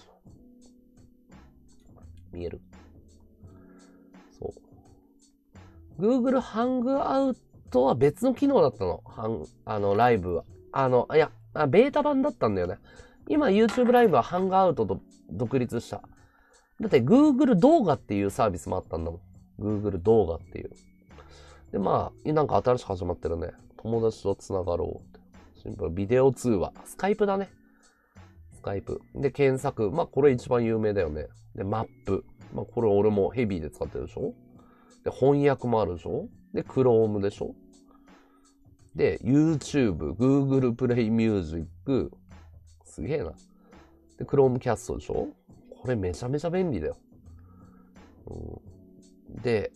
見える？そう。Google ハングアウトは別の機能だったの。ライブは。ベータ版だったんだよね。今 YouTube ライブはハングアウトと独立した。だって Google 動画っていうサービスもあったんだもん。Google 動画っていう。で、まあ、なんか新しく始まってるね。友達と繋がろうって。シンプル。ビデオ通話。スカイプだね。スカイプ。で、検索。まあ、これ一番有名だよね。で、マップ。まあ、これ俺もヘビーで使ってるでしょ。で、翻訳もあるでしょ。で、Chrome でしょ。で、YouTube、Google Play Music。すげえな。で、Chromecast でしょ。これめちゃめちゃ便利だよ。で、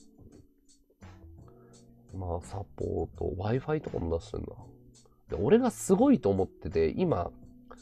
まあ、サポート、Wi-Fi とかも出してんだ。で、俺がすごいと思ってて、今、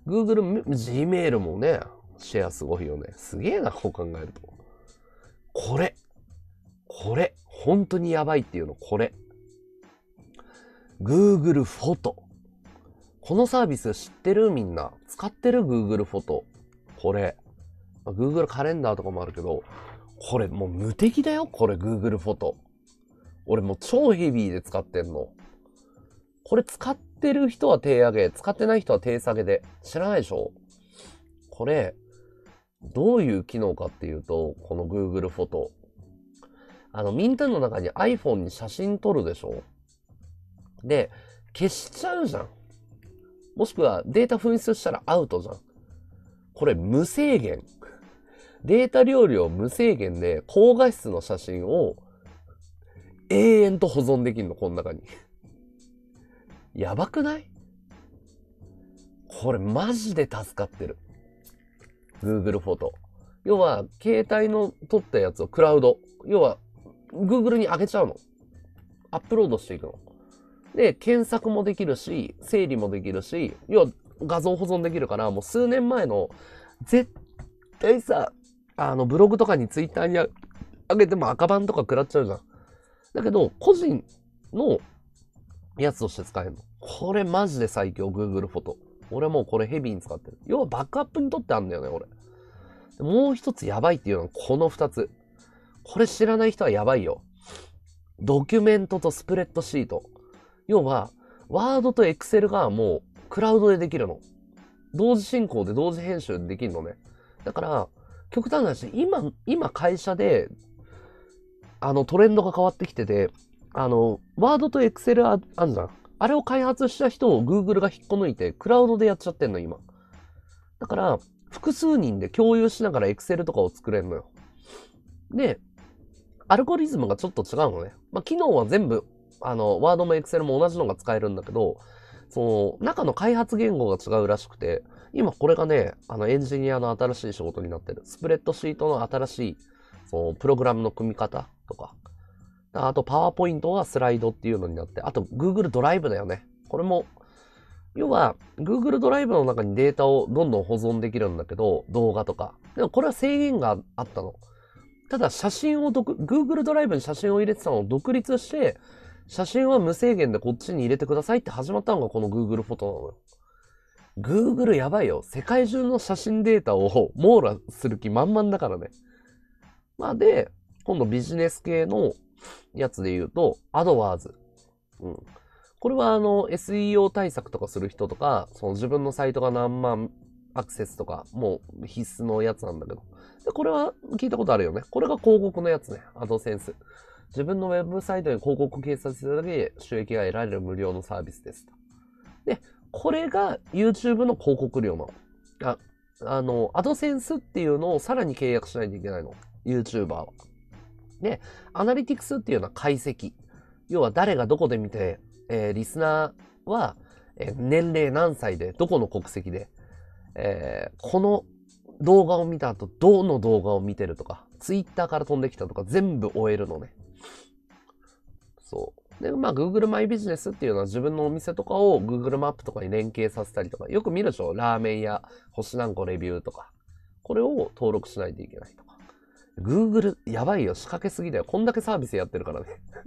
Google、Gmail もね、シェアすごいよね。すげえな、こう考えると。これ、本当にやばいっていうの、これ。Google フォト。このサービス知ってる？みんな。使ってる？ Google フォト。これ。Google カレンダーとかもあるけど、これもう無敵だよ、これ Google フォト。俺もう超ヘビーで使ってんの。これ使ってる人は手上げ、使ってない人は手下げで。知らないでしょ？これ、どういう機能かっていうと、この Google フォト。ミントの中に iPhone に写真撮るでしょ？で、消しちゃうじゃん。もしくはデータ紛失したらアウトじゃん。これ無制限。データ容量無制限で高画質の写真を永遠と保存できるの、この中に。やばくない？これマジで助かってる。Google フォト。要は、携帯の撮ったやつをクラウド。要は、Google に上げちゃうの。アップロードしていくの。で、検索もできるし、整理もできるし、要は画像保存できるから、もう数年前の、絶対さ、ブログとかにツイッターに上げても赤版とか食らっちゃうじゃん。だけど、個人のやつとして使えるの。これマジで最強、Google フォト。俺もうこれヘビーに使ってる。要はバックアップにとってあるんだよね、俺。もう一つやばいっていうのはこの二つ。これ知らない人はやばいよ。ドキュメントとスプレッドシート。要は、ワードとエクセルがもうクラウドでできるの。同時進行で同時編集でできるのね。だから、極端な話、今会社で、トレンドが変わってきてて、ワードとエクセルあんじゃん。あれを開発した人を Google が引っこ抜いて、クラウドでやっちゃってんの、今。だから、複数人で共有しながらエクセルとかを作れるのよ。で、アルゴリズムがちょっと違うのね。まあ、機能は全部、ワードもエクセルも同じのが使えるんだけど、その、中の開発言語が違うらしくて、今これがね、エンジニアの新しい仕事になってる。スプレッドシートの新しい、その、プログラムの組み方とか。あと、パワーポイントがスライドっていうのになって、あと、Google ドライブだよね。これも、要は、Google ドライブの中にデータをどんどん保存できるんだけど、動画とか。でもこれは制限があったの。ただ写真をGoogle ドライブに写真を入れてたのを独立して、写真は無制限でこっちに入れてくださいって始まったのがこの Google フォトなのよ。Google やばいよ。世界中の写真データを網羅する気満々だからね。まあで、今度ビジネス系のやつで言うと、AdWords。うん。これはSEO 対策とかする人とか、その自分のサイトが何万アクセスとか、もう必須のやつなんだけど。で、これは聞いたことあるよね。これが広告のやつね。アドセンス。自分のウェブサイトに広告掲載するだけで収益が得られる無料のサービスです。で、これが YouTube の広告料の。アドセンスっていうのをさらに契約しないといけないの。YouTuber は。で、アナリティクスっていうのは解析。要は誰がどこで見て、リスナーは、年齢何歳で、どこの国籍で、この動画を見た後、どの動画を見てるとか、ツイッターから飛んできたとか、全部終えるのね。そう。で、まあ、Google マイビジネスっていうのは自分のお店とかを Google マップとかに連携させたりとか、よく見るでしょ？ラーメン屋、星何個レビューとか。これを登録しないといけないとか。Google、やばいよ。仕掛けすぎだよ。こんだけサービスやってるからね。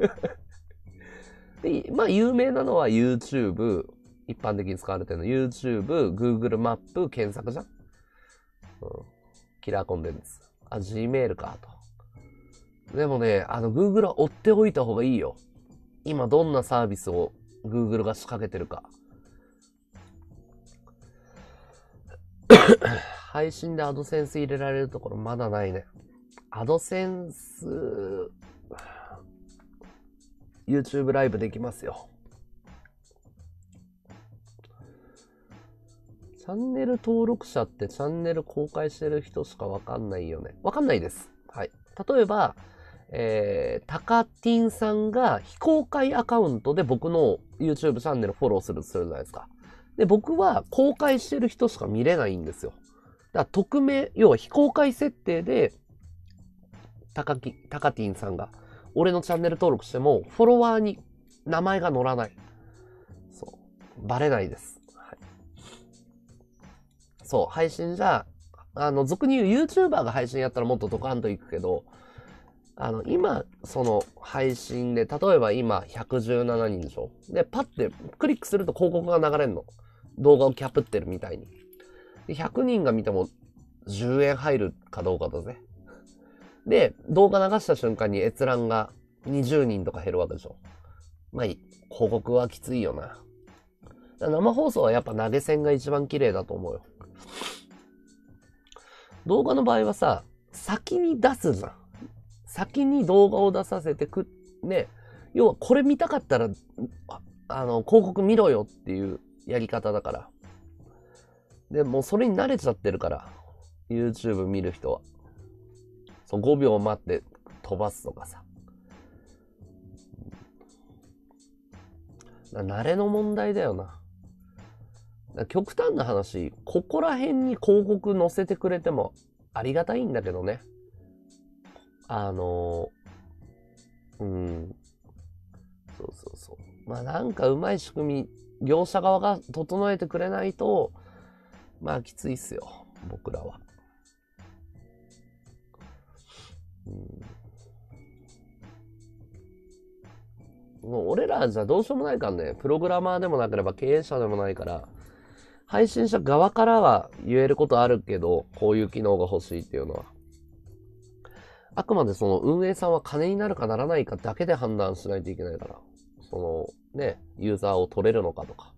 で、まあ、有名なのは YouTube、一般的に使われてるの YouTube、Google マップ、検索じゃん。うん、キラーコンテンツ。Gmail かと。でもね、Google は追っておいた方がいいよ。今どんなサービスを Google が仕掛けてるか。配信でアドセンス入れられるところまだないね。アドセンス、YouTube ライブできますよ。チャンネル登録者ってチャンネル公開してる人しかわかんないよね。わかんないです。はい。例えば、タカティンさんが非公開アカウントで僕の YouTube チャンネルフォローするじゃないですか。で、僕は公開してる人しか見れないんですよ。だから匿名、要は非公開設定で、タカティンさんが俺のチャンネル登録してもフォロワーに名前が載らない。そう。バレないです。はい。 そう、配信じゃ、俗に言う YouTuber が配信やったらもっとドカンといくけど、今、その配信で、例えば今117人でしょ。で、パッてクリックすると広告が流れるの。動画をキャプってるみたいに。で100人が見ても10円入るかどうかだぜ。で、動画流した瞬間に閲覧が20人とか減るわけでしょ。まあ、広告はきついよな。生放送はやっぱ投げ銭が一番綺麗だと思うよ。動画の場合はさ、先に出すじゃん。先に動画を出させてね、要はこれ見たかったら、広告見ろよっていうやり方だから。で、もうそれに慣れちゃってるから、YouTube 見る人は。そう5秒待って飛ばすとかさ。慣れの問題だよな。極端な話、ここら辺に広告載せてくれてもありがたいんだけどね。そう。まあなんかうまい仕組み、業者側が整えてくれないと、まあきついっすよ、僕らは。もう俺らじゃどうしようもないからね、プログラマーでもなければ経営者でもないから、配信者側からは言えることあるけど、こういう機能が欲しいっていうのは。あくまでその運営さんは金になるかならないかだけで判断しないといけないから。ユーザーを取れるのかとか。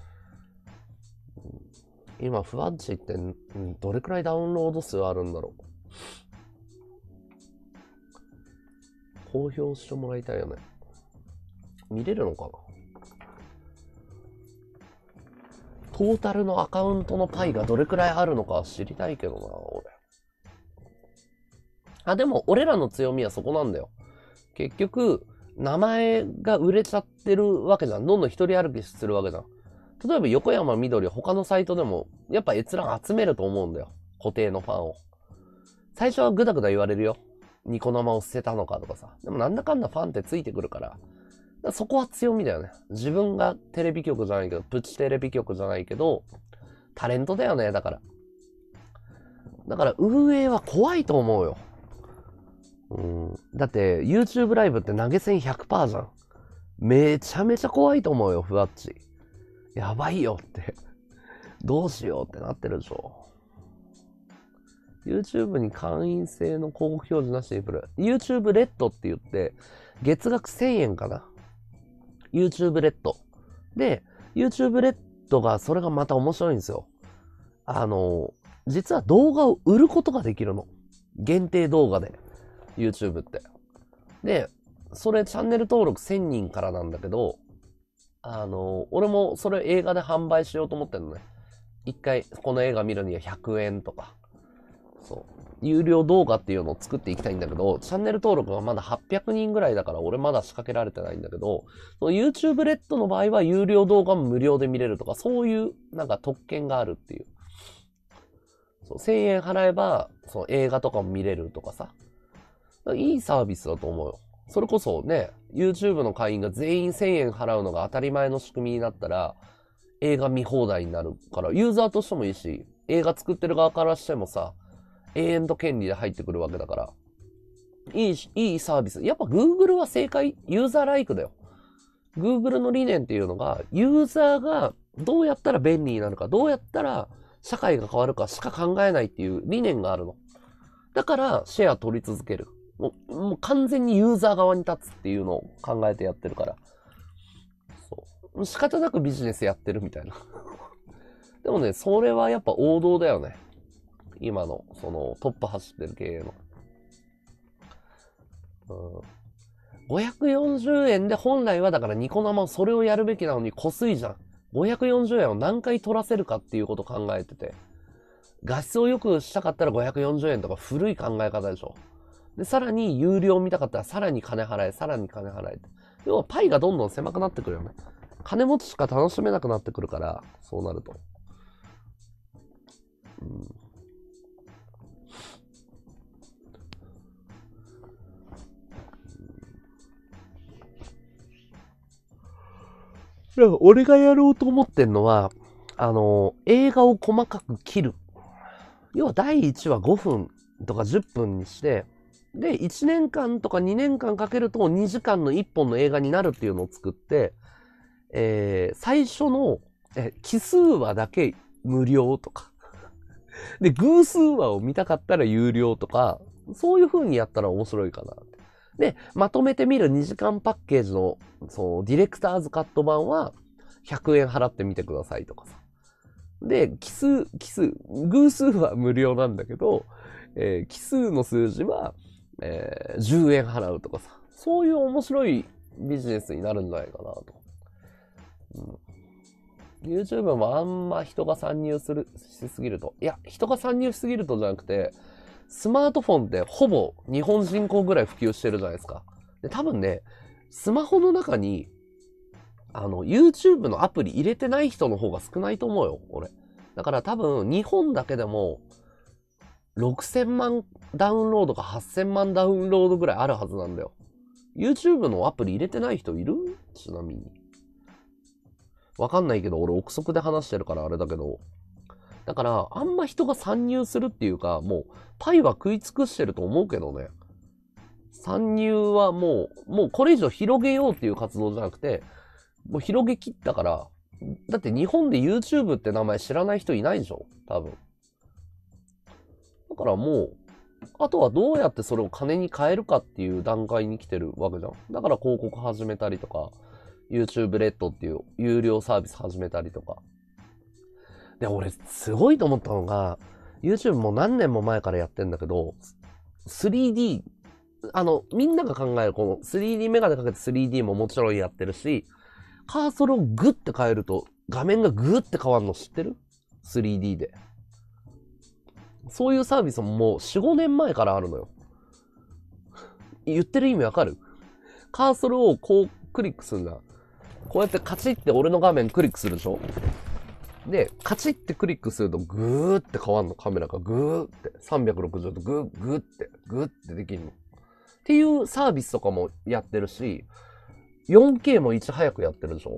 今、ふわっちってどれくらいダウンロード数あるんだろう。公表してもらいたいよね。見れるのかな。トータルのアカウントのパイがどれくらいあるのか知りたいけどな、俺。でも、俺らの強みはそこなんだよ。結局、名前が売れちゃってるわけじゃん。どんどん一人歩きするわけじゃん。例えば、横山みどり、他のサイトでも、やっぱ閲覧集めると思うんだよ。固定のファンを。最初はグダグダ言われるよ。ニコ生を捨てたのかとかさ。でもなんだかんだファンってついてくるから。そこは強みだよね。自分がテレビ局じゃないけど、プチテレビ局じゃないけど、タレントだよね、だから。だから運営は怖いと思うよ。だって YouTube ライブって投げ銭 100% じゃん。めちゃめちゃ怖いと思うよ、ふわっち。やばいよって。どうしようってなってるでしょ。YouTube に会員制の広告表示なしに振る。YouTube レッドって言って、月額1000円かな。YouTube レッド。で、YouTube レッドが、それがまた面白いんですよ。実は動画を売ることができるの。限定動画で。YouTube って。で、それチャンネル登録1000人からなんだけど、俺もそれ映画で販売しようと思ってるのね。一回この映画見るには100円とか。そう。有料動画っていうのを作っていきたいんだけど、チャンネル登録がまだ800人ぐらいだから俺まだ仕掛けられてないんだけど、その YouTube レッドの場合は有料動画も無料で見れるとか、そういうなんか特権があるっていう。そう、1000円払えば、その映画とかも見れるとかさ。いいサービスだと思うよ。それこそね、YouTube の会員が全員1000円払うのが当たり前の仕組みになったら、映画見放題になるから、ユーザーとしてもいいし、映画作ってる側からしてもさ、永遠と権利で入ってくるわけだから、いいサービス。やっぱ Google は正解、ユーザーライクだよ。Google の理念っていうのが、ユーザーがどうやったら便利になるか、どうやったら社会が変わるかしか考えないっていう理念があるの。だからシェア取り続ける。もう完全にユーザー側に立つっていうのを考えてやってるから。そう。仕方なくビジネスやってるみたいな。でもね、それはやっぱ王道だよね。今の、トップ走ってる経営の。540円で本来はだからニコ生それをやるべきなのにこすいじゃん。540円を何回取らせるかっていうことを考えてて。画質を良くしたかったら540円とか古い考え方でしょ。で、さらに有料見たかったらさらに金払え、さらに金払え。要はパイがどんどん狭くなってくるよね。金持ちしか楽しめなくなってくるから、そうなると。俺がやろうと思ってんのは、映画を細かく切る要は第1話5分とか10分にして、で、1年間とか2年間かけると2時間の1本の映画になるっていうのを作って、最初の、奇数話だけ無料とか。で、偶数話を見たかったら有料とか、そういう風にやったら面白いかなって。で、まとめてみる2時間パッケージの、その、ディレクターズカット版は、100円払ってみてくださいとかさ。で、偶数は無料なんだけど、奇数の数字は、10円払うとかさ。そういう面白いビジネスになるんじゃないかなと。YouTube もあんま人が参入しすぎると。いや、人が参入しすぎるとじゃなくて、スマートフォンってほぼ日本人口ぐらい普及してるじゃないですか。で、多分ね、スマホの中に、YouTube のアプリ入れてない人の方が少ないと思うよ、俺。だから多分、日本だけでも、6000万ダウンロードか8000万ダウンロードぐらいあるはずなんだよ。YouTube のアプリ入れてない人いる？ちなみに。わかんないけど、俺憶測で話してるからあれだけど。だから、あんま人が参入するっていうか、もう、パイは食い尽くしてると思うけどね。参入はもうこれ以上広げようっていう活動じゃなくて、もう広げ切ったから、だって日本で YouTube って名前知らない人いないでしょ？多分。だからもう、あとはどうやってそれを金に変えるかっていう段階に来てるわけじゃん。だから広告始めたりとか、YouTube レッドっていう有料サービス始めたりとか。で、俺すごいと思ったのが、YouTube も何年も前からやってんだけど、3D、みんなが考えるこの 3D メガネかけて 3D ももちろんやってるし、カーソルをグッて変えると画面がグッて変わるの知ってる？ 3D で。そういうサービスももう4、5年前からあるのよ。言ってる意味わかる？カーソルをこうクリックするんだ。こうやってカチって俺の画面クリックするでしょ？で、カチってクリックするとグーって変わんの、カメラがグーって。360度グーってできるの。っていうサービスとかもやってるし、4K もいち早くやってるでしょ？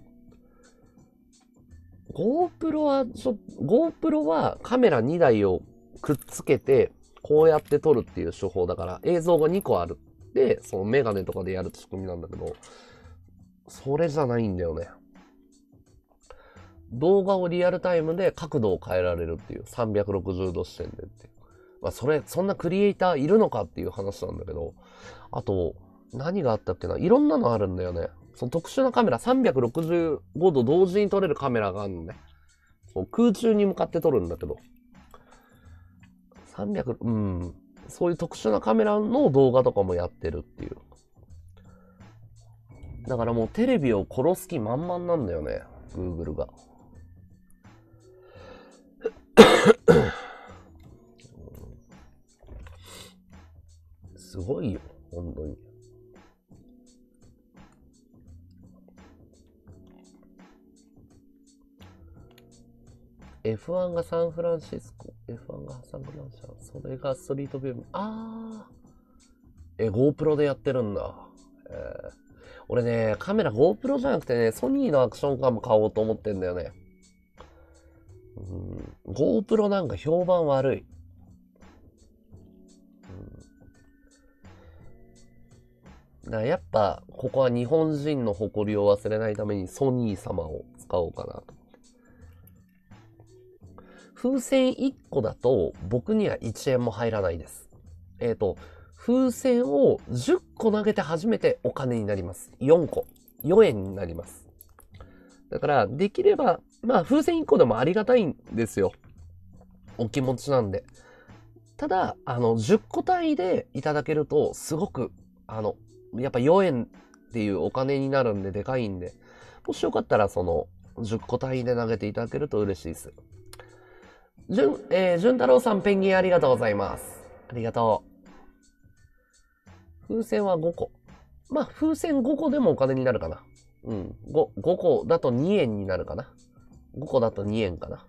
GoPro はカメラ2台をくっつけて、こうやって撮るっていう手法だから、映像が2個ある。で、そのメガネとかでやる仕組みなんだけど、それじゃないんだよね。動画をリアルタイムで角度を変えられるっていう、360度視点でっていう。まあそんなクリエイターいるのかっていう話なんだけど、あと、何があったっけな？いろんなのあるんだよね。その特殊なカメラ、365度同時に撮れるカメラがあるのね。空中に向かって撮るんだけど。そういう特殊なカメラの動画とかもやってるっていう。だからもうテレビを殺す気満々なんだよね。Google が。すごいよ。本当に。F1 がサンフランシスコ。F1 がサンフランシスコ。それがストリートビュー。GoPro でやってるんだ。俺ね、カメラ GoPro じゃなくてね、ソニーのアクションカム買おうと思ってんだよね。GoPro なんか評判悪い。だからやっぱ、ここは日本人の誇りを忘れないためにソニー様を使おうかなと。風船1個だと僕には1円も入らないです。風船を10個投げて初めてお金になります。4個。4円になります。だから、できれば、まあ、風船1個でもありがたいんですよ。お気持ちなんで。ただ、10個単位でいただけると、すごく、やっぱ4円っていうお金になるんで、でかいんで、もしよかったら、10個単位で投げていただけると嬉しいです。順太郎さん、ペンギンありがとうございます。ありがとう。風船は5個。まあ、風船5個でもお金になるかな。5個だと2円になるかな。5個だと2円かな。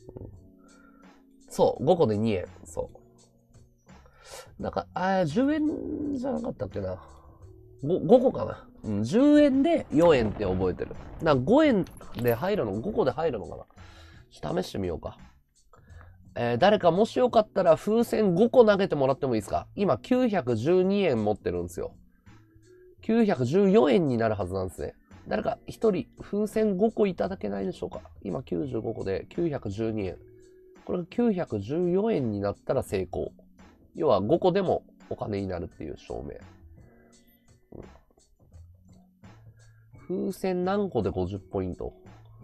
そう、5個で2円。そう。なんか、10円じゃなかったっけな。5個かな。10円で4円って覚えてる。5円で入るの ?5 個で入るのかな。試してみようか。 誰かもしよかったら風船5個投げてもらってもいいですか？今912円持ってるんですよ。914円になるはずなんですね。誰か1人風船5個いただけないでしょうか？今95個で912円。これが914円になったら成功。要は5個でもお金になるっていう証明。風船何個で50ポイント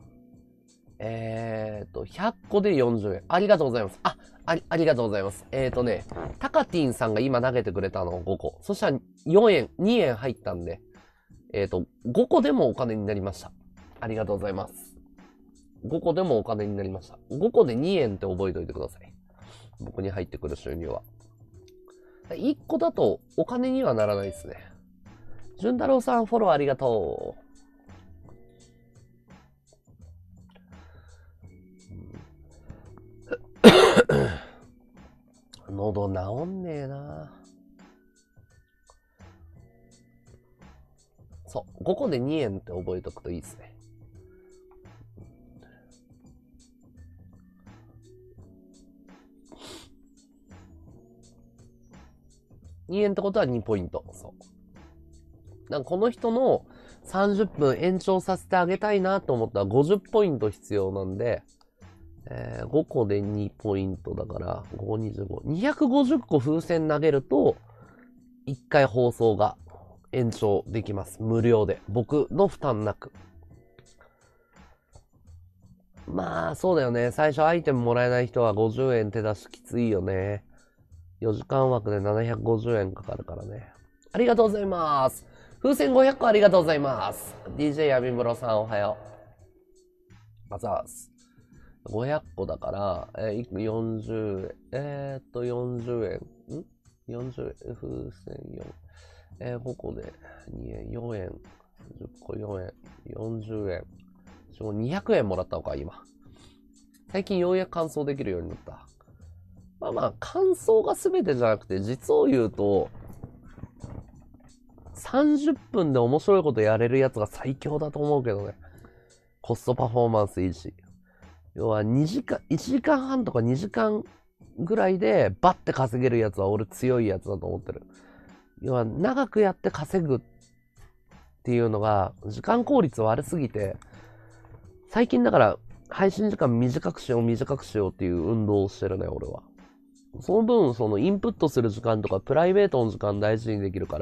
100個で40円。ありがとうございます。ありがとうございます。タカティンさんが今投げてくれたの5個。そしたら4円、2円入ったんで、5個でもお金になりました。ありがとうございます。5個でもお金になりました。5個で2円って覚えておいてください。僕に入ってくる収入は。1個だとお金にはならないですね。潤太郎さんフォローありがとう。喉治んねえな。そう。5個で2円って覚えとくといいですね。2円ってことは2ポイント。そう。なんかこの人の30分延長させてあげたいなと思ったら50ポイント必要なんで、5個で2ポイントだから、5、25。250個風船投げると、1回放送が延長できます。無料で。僕の負担なく。まあ、そうだよね。最初アイテムもらえない人は50円手出しきついよね。4時間枠で750円かかるからね。ありがとうございます。風船500個ありがとうございます。DJ 闇風呂さんおはよう。あざーす。500個だから、40円、40円。40円、風船4。5個で2円、4円、10個4円、40円。200円もらったのか、今。最近ようやく完走できるようになった。まあ、完走が全てじゃなくて、実を言うと、30分で面白いことやれるやつが最強だと思うけどね。コストパフォーマンスいいし。要は1時間半とか2時間ぐらいでバッて稼げるやつは俺強いやつだと思ってる。要は長くやって稼ぐっていうのが時間効率悪すぎて、最近だから配信時間短くしようっていう運動をしてるね、俺は。その分、そのインプットする時間とかプライベートの時間大事にできるから、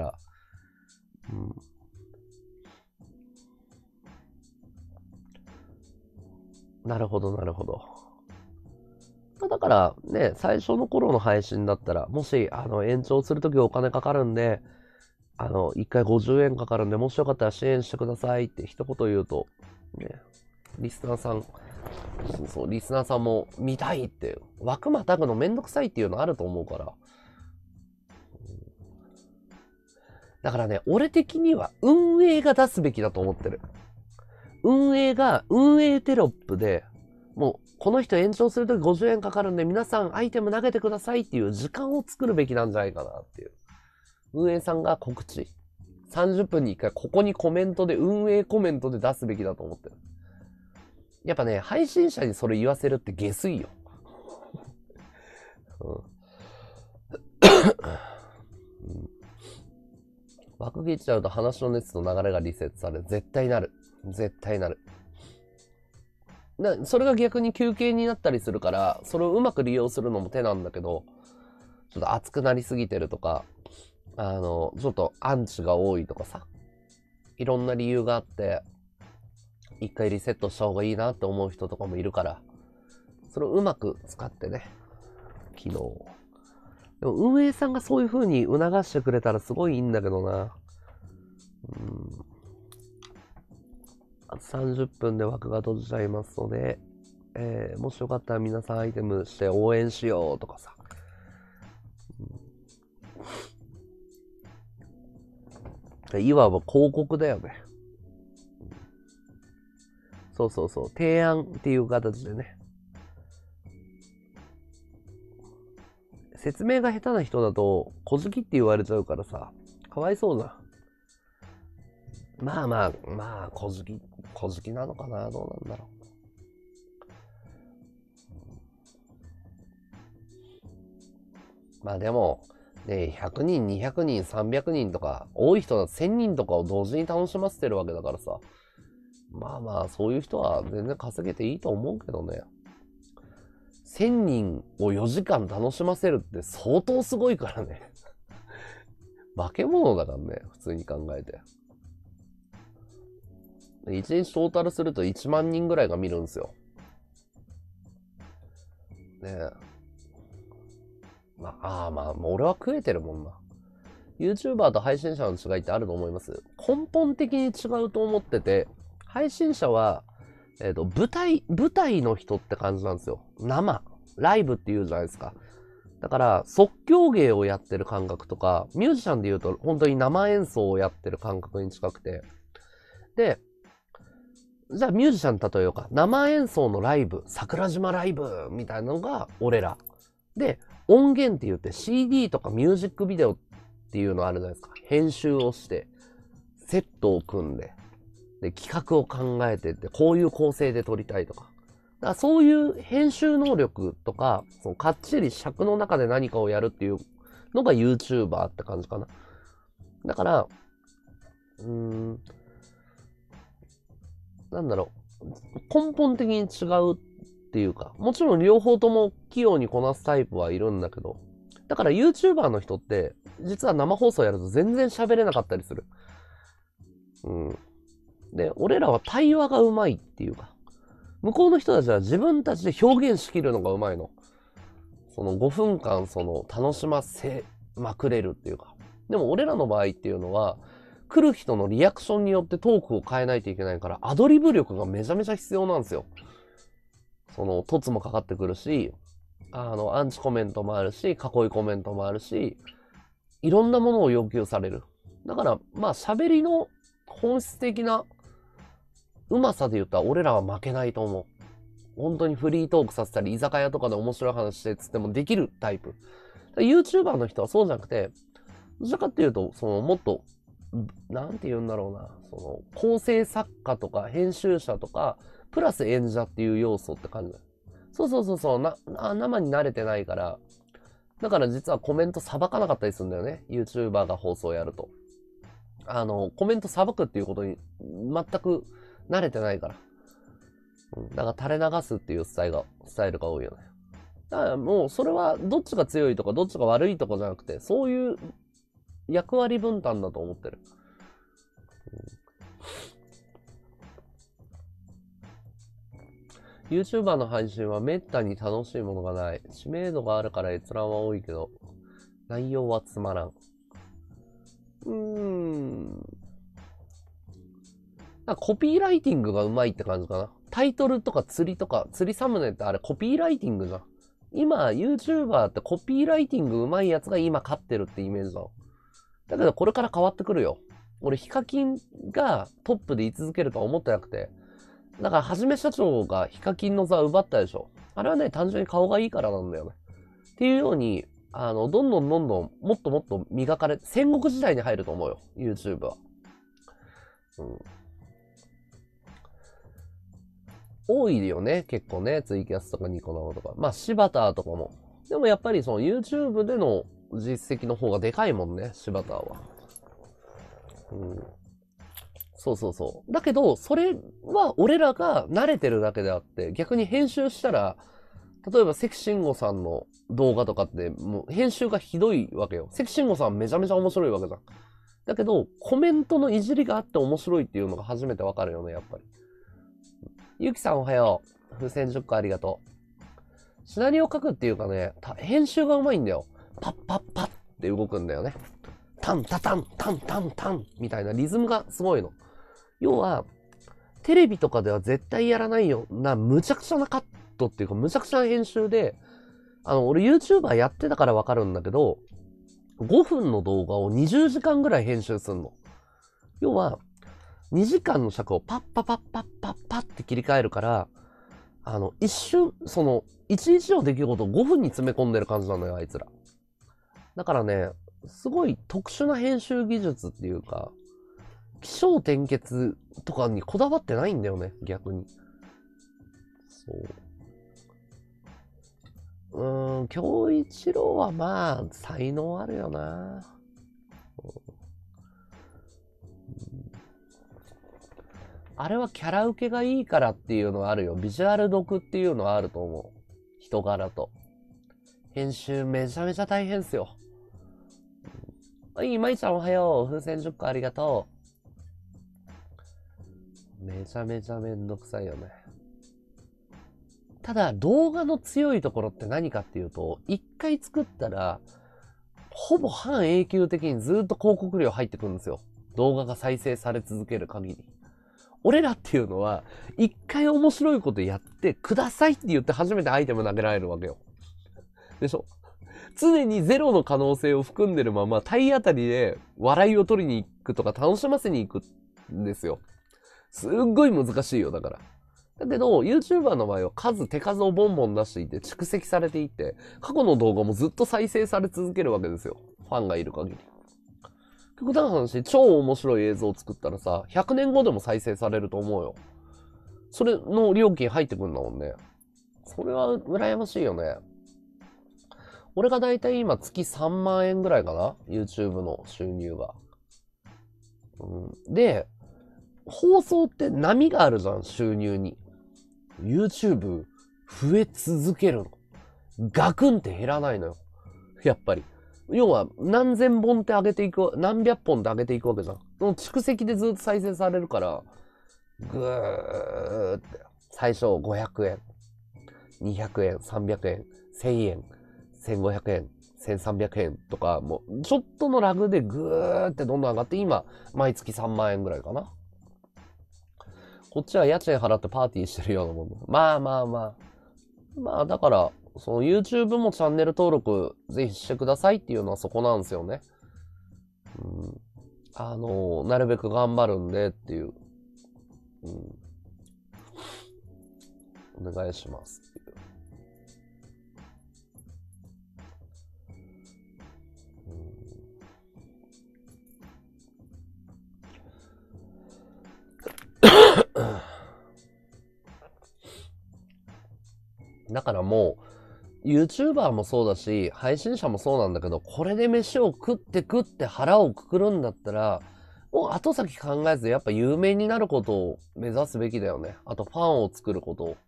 なるほど、なるほど。だからね、最初の頃の配信だったら、もし、延長するときお金かかるんで、1回50円かかるんで、もしよかったら支援してくださいって一言言うと、ね、リスナーさんも見たいって、枠またぐのめんどくさいっていうのあると思うから。だからね、俺的には運営が出すべきだと思ってる。運営テロップで、もう、この人延長するとき50円かかるんで、皆さんアイテム投げてくださいっていう時間を作るべきなんじゃないかなっていう。運営さんが告知。30分に1回ここにコメントで、運営コメントで出すべきだと思ってる。やっぱね、配信者にそれ言わせるって下水よ。枠切っちゃうと話の熱の流れがリセットされる。絶対なる。それが逆に休憩になったりするから、それをうまく利用するのも手なんだけど、ちょっと熱くなりすぎてるとか、ちょっとアンチが多いとかさ、いろんな理由があって、一回リセットした方がいいなって思う人とかもいるから、それをうまく使ってね、機能を。でも運営さんがそういう風に促してくれたらすごいいいんだけどな。あと30分で枠が閉じちゃいますので、もしよかったら皆さんアイテムして応援しようとかさ。いわば広告だよね。そう。提案っていう形でね。説明が下手な人だと、小好きって言われちゃうからさ、かわいそうだ。まあ、小好きなのかな、どうなんだろう。 まあでも、ね、100人、200人、300人とか、多い人は1000人とかを同時に楽しませてるわけだからさ。まあまあ、そういう人は全然稼げていいと思うけどね。1000人を4時間楽しませるって相当すごいからね。化け物だからね、普通に考えて。1日トータルすると1万人ぐらいが見るんですよ。ねえ。まあ、俺は食えてるもんな。YouTuber と配信者の違いってあると思います。根本的に違うと思ってて、配信者は、舞台の人って感じなんですよ。ライブって言うじゃないですか。だから、即興芸をやってる感覚とか、ミュージシャンで言うと、本当に生演奏をやってる感覚に近くて。で、じゃあミュージシャン例えようか。生演奏のライブ、桜島ライブみたいなのが俺ら。で、音源って言って CD とかミュージックビデオっていうのあるじゃないですか。編集をして、セットを組んで、で、企画を考えてって、こういう構成で撮りたいとか。だからそういう編集能力とか、そのかっちり尺の中で何かをやるっていうのが YouTuber って感じかな。だから、なんだろう、根本的に違うっていうか、もちろん両方とも器用にこなすタイプはいるんだけど、だから YouTuber の人って、実は生放送やると全然喋れなかったりする。うん。で、俺らは対話がうまいっていうか、向こうの人たちは自分たちで表現しきるのがうまいの。その5分間楽しませまくれるっていうか。でも俺らの場合っていうのは、来る人のリアクションによってトークを変えないといけないから、アドリブ力がめちゃめちゃ必要なんですよ。凸もかかってくるし、アンチコメントもあるし、囲いコメントもあるし、いろんなものを要求される。だから、まあ、喋りの本質的なうまさで言ったら俺らは負けないと思う。本当にフリートークさせたり、居酒屋とかで面白い話してっつってもできるタイプ。YouTuber の人はそうじゃなくて、どちらかっていうと、もっと、なんて言うんだろうな、構成作家とか編集者とか、プラス演者っていう要素って感じだ。そう、生に慣れてないから、だから実はコメントさばかなかったりするんだよね。YouTuber が放送やると。コメントさばくっていうことに全く慣れてないから。だから垂れ流すっていうスタイルが多いよね。だからもうそれはどっちが強いとかどっちが悪いとかじゃなくて、そういう役割分担だと思ってる。YouTuber の配信はめったに楽しいものがない。知名度があるから閲覧は多いけど、内容はつまらん。コピーライティングがうまいって感じかな。タイトルとか釣りサムネってあれコピーライティングじゃん。今、YouTuber ってコピーライティングうまいやつが今勝ってるってイメージだ。だけどこれから変わってくるよ。俺、ヒカキンがトップで居続けるとは思ってなくて。だから、はじめ社長がヒカキンの座を奪ったでしょ。あれはね、単純に顔がいいからなんだよね。っていうように、どんどん、もっともっと磨かれ、戦国時代に入ると思うよ。YouTube は。多いよね、結構ね。ツイキャスとかニコ生とか。まあ、柴田とかも。でもやっぱりYouTube での実績の方がでかいもんね、柴田は。そう。だけど、それは俺らが慣れてるだけであって、逆に編集したら、例えば関慎吾さんの動画とかって、もう編集がひどいわけよ。関慎吾さんめちゃめちゃ面白いわけじゃん。だけど、コメントのいじりがあって面白いっていうのが初めてわかるよね、やっぱり。ゆきさんおはよう。風船10個ありがとう。シナリオ書くっていうかね、編集がうまいんだよ。パッパッパッって動くんだよね。タンタタン、タンタンタンみたいなリズムがすごいの。要は、テレビとかでは絶対やらないようなむちゃくちゃなカットっていうかむちゃくちゃな編集で、俺 YouTuber やってたからわかるんだけど、5分の動画を20時間ぐらい編集すんの。要は、2時間の尺をパッパパッパッパッパッって切り替えるから、一瞬、一日の出来事を5分に詰め込んでる感じなのよ、あいつら。だからね、すごい特殊な編集技術っていうか、起承転結とかにこだわってないんだよね、逆に。そう。 京一郎はまあ、才能あるよな。あれはキャラ受けがいいからっていうのはあるよ。ビジュアル毒っていうのはあると思う。人柄と。編集めちゃめちゃ大変っすよ。はい、まいちゃんおはよう。風船10個ありがとう。めちゃめちゃめんどくさいよね。ただ、動画の強いところって何かっていうと、一回作ったら、ほぼ半永久的にずっと広告料入ってくるんですよ。動画が再生され続ける限り。俺らっていうのは、一回面白いことやって、くださいって言って初めてアイテム投げられるわけよ。でしょ？常にゼロの可能性を含んでるまま、体当たりで笑いを取りに行くとか楽しませに行くんですよ。すっごい難しいよ、だから。だけど、YouTuber の場合は手数をボンボン出していて、蓄積されていて、過去の動画もずっと再生され続けるわけですよ。ファンがいる限り。極端な話、超面白い映像を作ったらさ、100年後でも再生されると思うよ。それの料金入ってくんだもんね。それは羨ましいよね。俺がだいたい今月3万円ぐらいかな？ YouTube の収入が。で、放送って波があるじゃん、収入に。YouTube 増え続けるの。ガクンって減らないのよ。やっぱり。要は何千本って上げていく、何百本って上げていくわけじゃん。その蓄積でずっと再生されるから、ぐーって、最初500円、200円、300円、1000円、1500円、1300円とか、もうちょっとのラグでぐーってどんどん上がって、今、毎月3万円ぐらいかな。こっちは家賃払ってパーティーしてるようなもん。まあまあまあ。まあだから、その YouTube もチャンネル登録ぜひしてくださいっていうのはそこなんですよね。なるべく頑張るんでっていう。お願いしますっていう。だからもう、YouTuber もそうだし、配信者もそうなんだけど、これで飯を食って腹をくくるんだったら、もう後先考えずやっぱ有名になることを目指すべきだよね。あとファンを作ることを。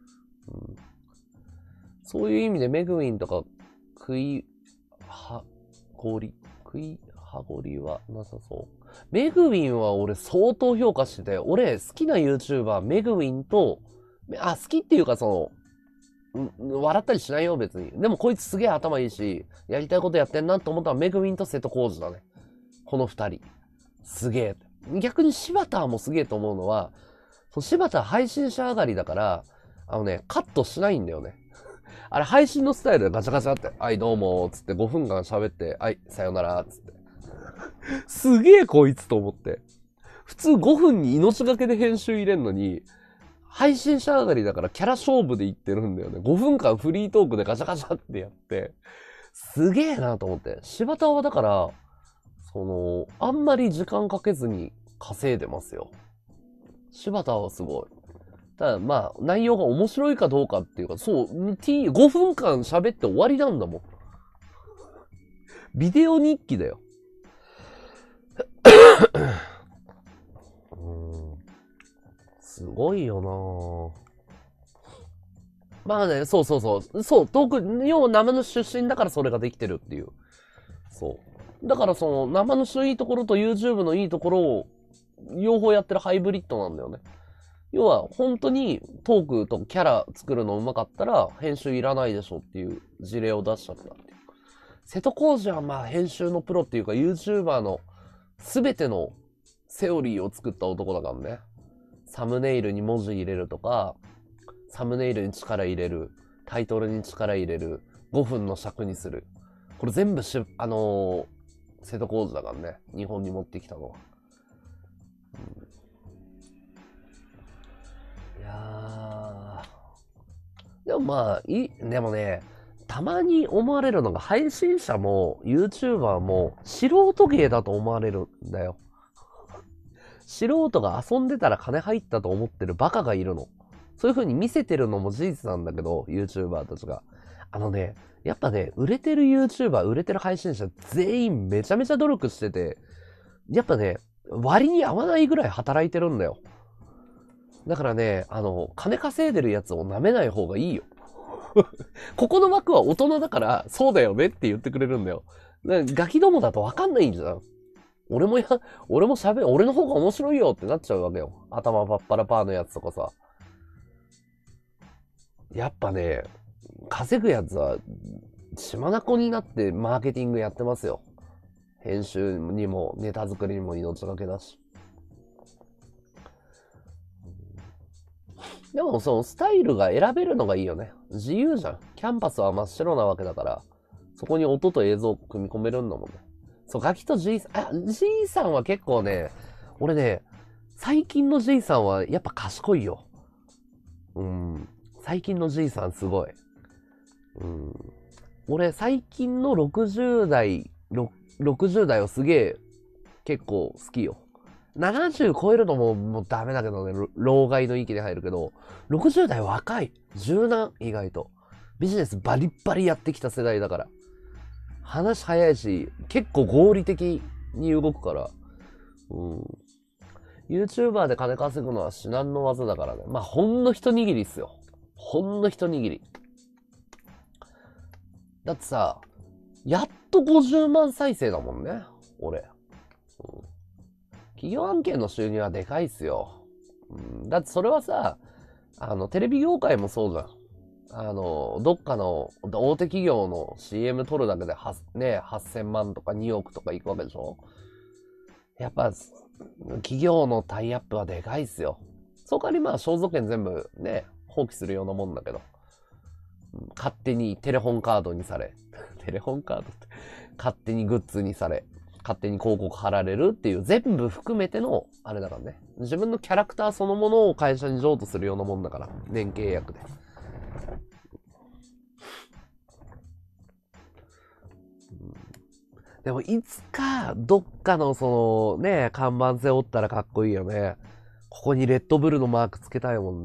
そういう意味でメグウィンとか食いはごりはなさそう。メグウィンは俺相当評価してて、俺好きな YouTuber メグウィンと、好きっていうか笑ったりしないよ別に。でもこいつすげえ頭いいし、やりたいことやってんなと思ったらメグウィンと瀬戸康史だね。この二人。すげえ。逆に柴田もすげえと思うのは、柴田配信者上がりだから、カットしないんだよね。あれ配信のスタイルでガチャガチャって、はいどうもつって5分間喋って、はいさよならつって。すげえこいつと思って。普通5分に命がけで編集入れんのに、配信者上がりだからキャラ勝負で言ってるんだよね。5分間フリートークでガチャガチャってやって、すげえなと思って。柴田はだから、あんまり時間かけずに稼いでますよ。柴田はすごい。ただまあ、内容が面白いかどうかっていうか、そう、5分間喋って終わりなんだもん。ビデオ日記だよ。すごいよなまあね、そう、要は生の出身だからそれができてるっていう。そう。だから生のいいところと YouTube のいいところを、両方やってるハイブリッドなんだよね。要は、本当にトークとキャラ作るの上手かったら、編集いらないでしょっていう事例を出しちゃったっていう。瀬戸康史はまあ編集のプロっていうか YouTuber の全てのセオリーを作った男だからね。サムネイルに文字入れるとか、サムネイルに力入れる、タイトルに力入れる、5分の尺にする。これ全部瀬戸康史だからね。日本に持ってきたのは。いやー。でもまあ、でもね、たまに思われるのが配信者も YouTuber も素人芸だと思われるんだよ。素人が遊んでたら金入ったと思ってるバカがいるの。そういう風に見せてるのも事実なんだけど、YouTuber たちが。 やっぱね、売れてる YouTuber、売れてる配信者、全員めちゃめちゃ努力してて、やっぱね、割に合わないぐらい働いてるんだよ。だからね、金稼いでるやつを舐めない方がいいよ。ここの枠は大人だから、そうだよねって言ってくれるんだよ。ガキどもだとわかんないんじゃん。俺も俺の方が面白いよってなっちゃうわけよ。頭パッパラパーのやつとかさ。やっぱね、稼ぐやつは、血眼になってマーケティングやってますよ。編集にもネタ作りにも命がけだし。でもそのスタイルが選べるのがいいよね。自由じゃん。キャンパスは真っ白なわけだから、そこに音と映像を組み込めるんだもんね。そう、ガキと G さんは結構ね、俺ね、最近の G さんはやっぱ賢いよ。最近の G さんすごい。俺最近の60代、60代はすげえ結構好きよ。70超えるのもうダメだけどね、老害の域に入るけど、60代若い。柔軟、意外と。ビジネスバリッバリやってきた世代だから。話早いし、結構合理的に動くから。YouTuber で金稼ぐのは至難の技だからね。まあ、ほんの一握りっすよ。ほんの一握り。だってさ、やっと50万再生だもんね。俺。企業案件の収入はでかいっすよ。だってそれはさ、テレビ業界もそうじゃん。どっかの大手企業の CM 撮るだけで8000万とか2億とかいくわけでしょ。やっぱ、企業のタイアップはでかいっすよ。そこにまあ、肖像権全部ね、放棄するようなもんだけど。勝手にテレホンカードにされ。テレホンカードって。勝手にグッズにされ。勝手に広告貼られるっていう全部含めての、あれだからね。自分のキャラクターそのものを会社に譲渡するようなもんだから。年契約で。でもいつかどっかのそのね、看板背負ったらかっこいいよね。ここにレッドブルのマークつけたいもんね。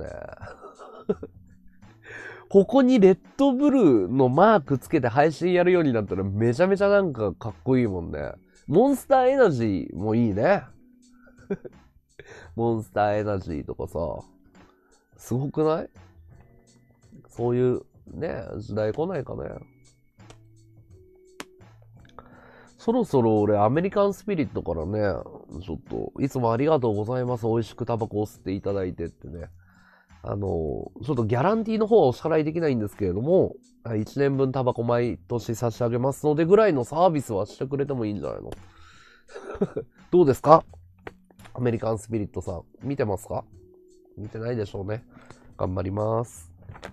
ここにレッドブルのマークつけて配信やるようになったらめちゃめちゃなんかかっこいいもんね。モンスターエナジーもいいね。モンスターエナジーとかさ、すごくない？そういうね、時代来ないかね。そろそろ俺アメリカンスピリットからね、ちょっと、いつもありがとうございます。美味しくタバコを吸っていただいてってね。ちょっとギャランティーの方はお支払いできないんですけれども、1年分タバコ毎年差し上げますのでぐらいのサービスはしてくれてもいいんじゃないの？どうですか？アメリカンスピリットさん。見てますか？見てないでしょうね。頑張ります。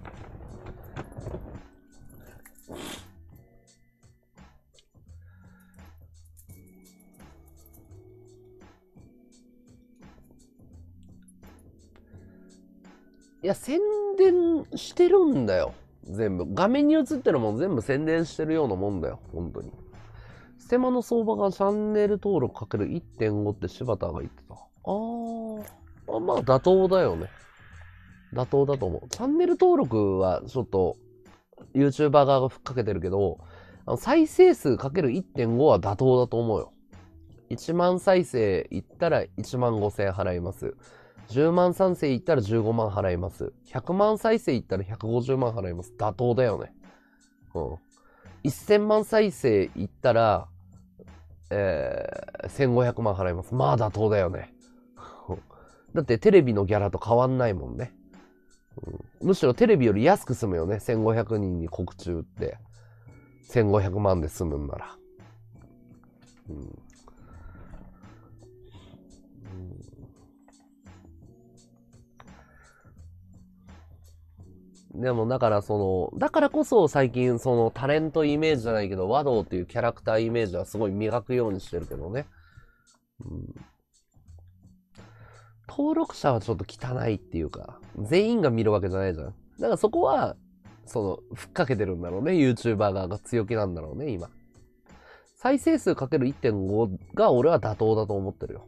いや、宣伝してるんだよ。全部。画面に映ってるもん全部宣伝してるようなもんだよ。本当に。ステマの相場がチャンネル登録かける 1.5 って柴田が言ってた。まあ妥当だよね。妥当だと思う。チャンネル登録はちょっと YouTuber 側がふっかけてるけど、再生数かける 1.5 は妥当だと思うよ。1万再生いったら1万5千円払います。10万再生いったら15万払います。100万再生いったら150万払います。妥当だよね。1000万再生いったら、1500万払います。まあ妥当だよね。だってテレビのギャラと変わんないもんね。むしろテレビより安く済むよね。1500人に告知打って。1500万で済むんなら。でもだからだからこそ最近タレントイメージじゃないけど、和道っていうキャラクターイメージはすごい磨くようにしてるけどね。登録者はちょっと汚いっていうか、全員が見るわけじゃないじゃん。だからそこは、ふっかけてるんだろうね。YouTuber 側が強気なんだろうね、今。再生数かける 1.5 が俺は妥当だと思ってるよ。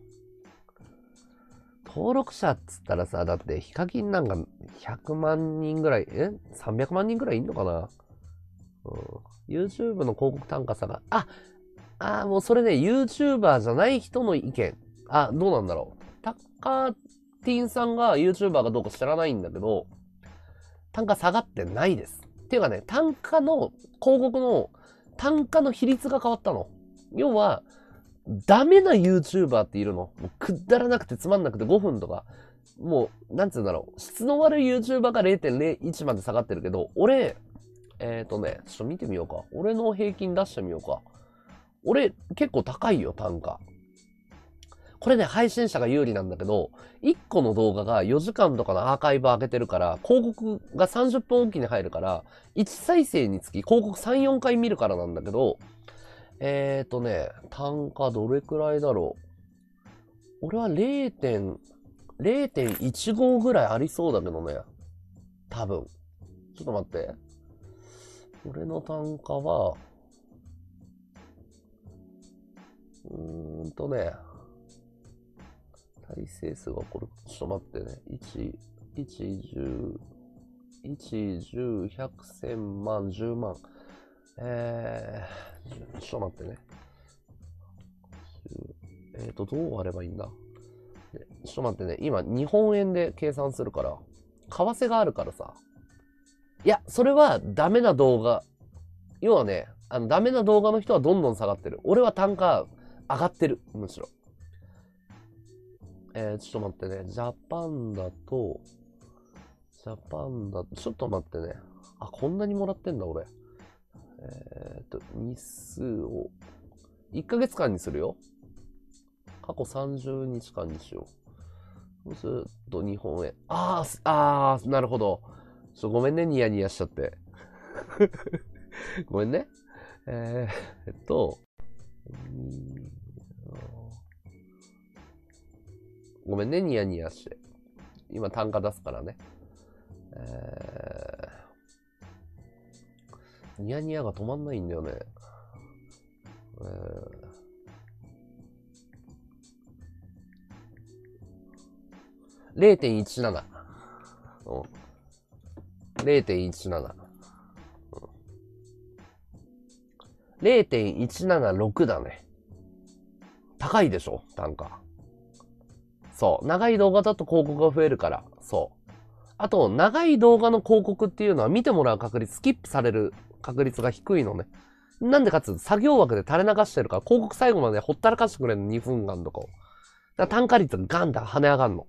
登録者っつったらさ、だってヒカキンなんか100万人ぐらい、300万人ぐらいいんのかな？ YouTube の広告単価差が、もうそれね、YouTuber じゃない人の意見。どうなんだろう。タッカーティンさんが YouTuber かどうか知らないんだけど、単価下がってないです。っていうかね、単価の、広告の単価の比率が変わったの。要は、ダメな YouTuber っているの。もうくだらなくてつまんなくて5分とか、もう、なんつうんだろう。質の悪い YouTuber が 0.01 まで下がってるけど、俺、ちょっと見てみようか。俺の平均出してみようか。俺、結構高いよ、単価。これね、配信者が有利なんだけど、1個の動画が4時間とかのアーカイブ上げてるから、広告が30分おきに入るから、1再生につき広告3、4回見るからなんだけど、単価どれくらいだろう。俺は0.15 ぐらいありそうだけどね。多分。ちょっと待って。俺の単価は、再生数がこれ、ちょっと待ってね。1、10、100、1000万、10万。ちょっと待ってね。どうあればいいんだ。ちょっと待ってね。今、日本円で計算するから。為替があるからさ。いや、それはダメな動画。要はね、ダメな動画の人はどんどん下がってる。俺は単価上がってる。むしろ。ちょっと待ってね。ジャパンだと、ちょっと待ってね。こんなにもらってんだ、俺。日数を、1ヶ月間にするよ。過去30日間にしよう。そうすると日本円。なるほど。ごめんね、ニヤニヤしちゃって。ごめんね。ごめんね、ニヤニヤして。今単価出すからね。ニヤニヤが止まんないんだよね。0.17。0.17。0.176 だね。高いでしょ単価。そう。長い動画だと広告が増えるから。そう。あと、長い動画の広告っていうのは見てもらう確率、スキップされる確率が低いのね。なんでかつ、作業枠で垂れ流してるから、広告最後までほったらかしてくれるの2分間とかを。だから単価率がガンって跳ね上がるの。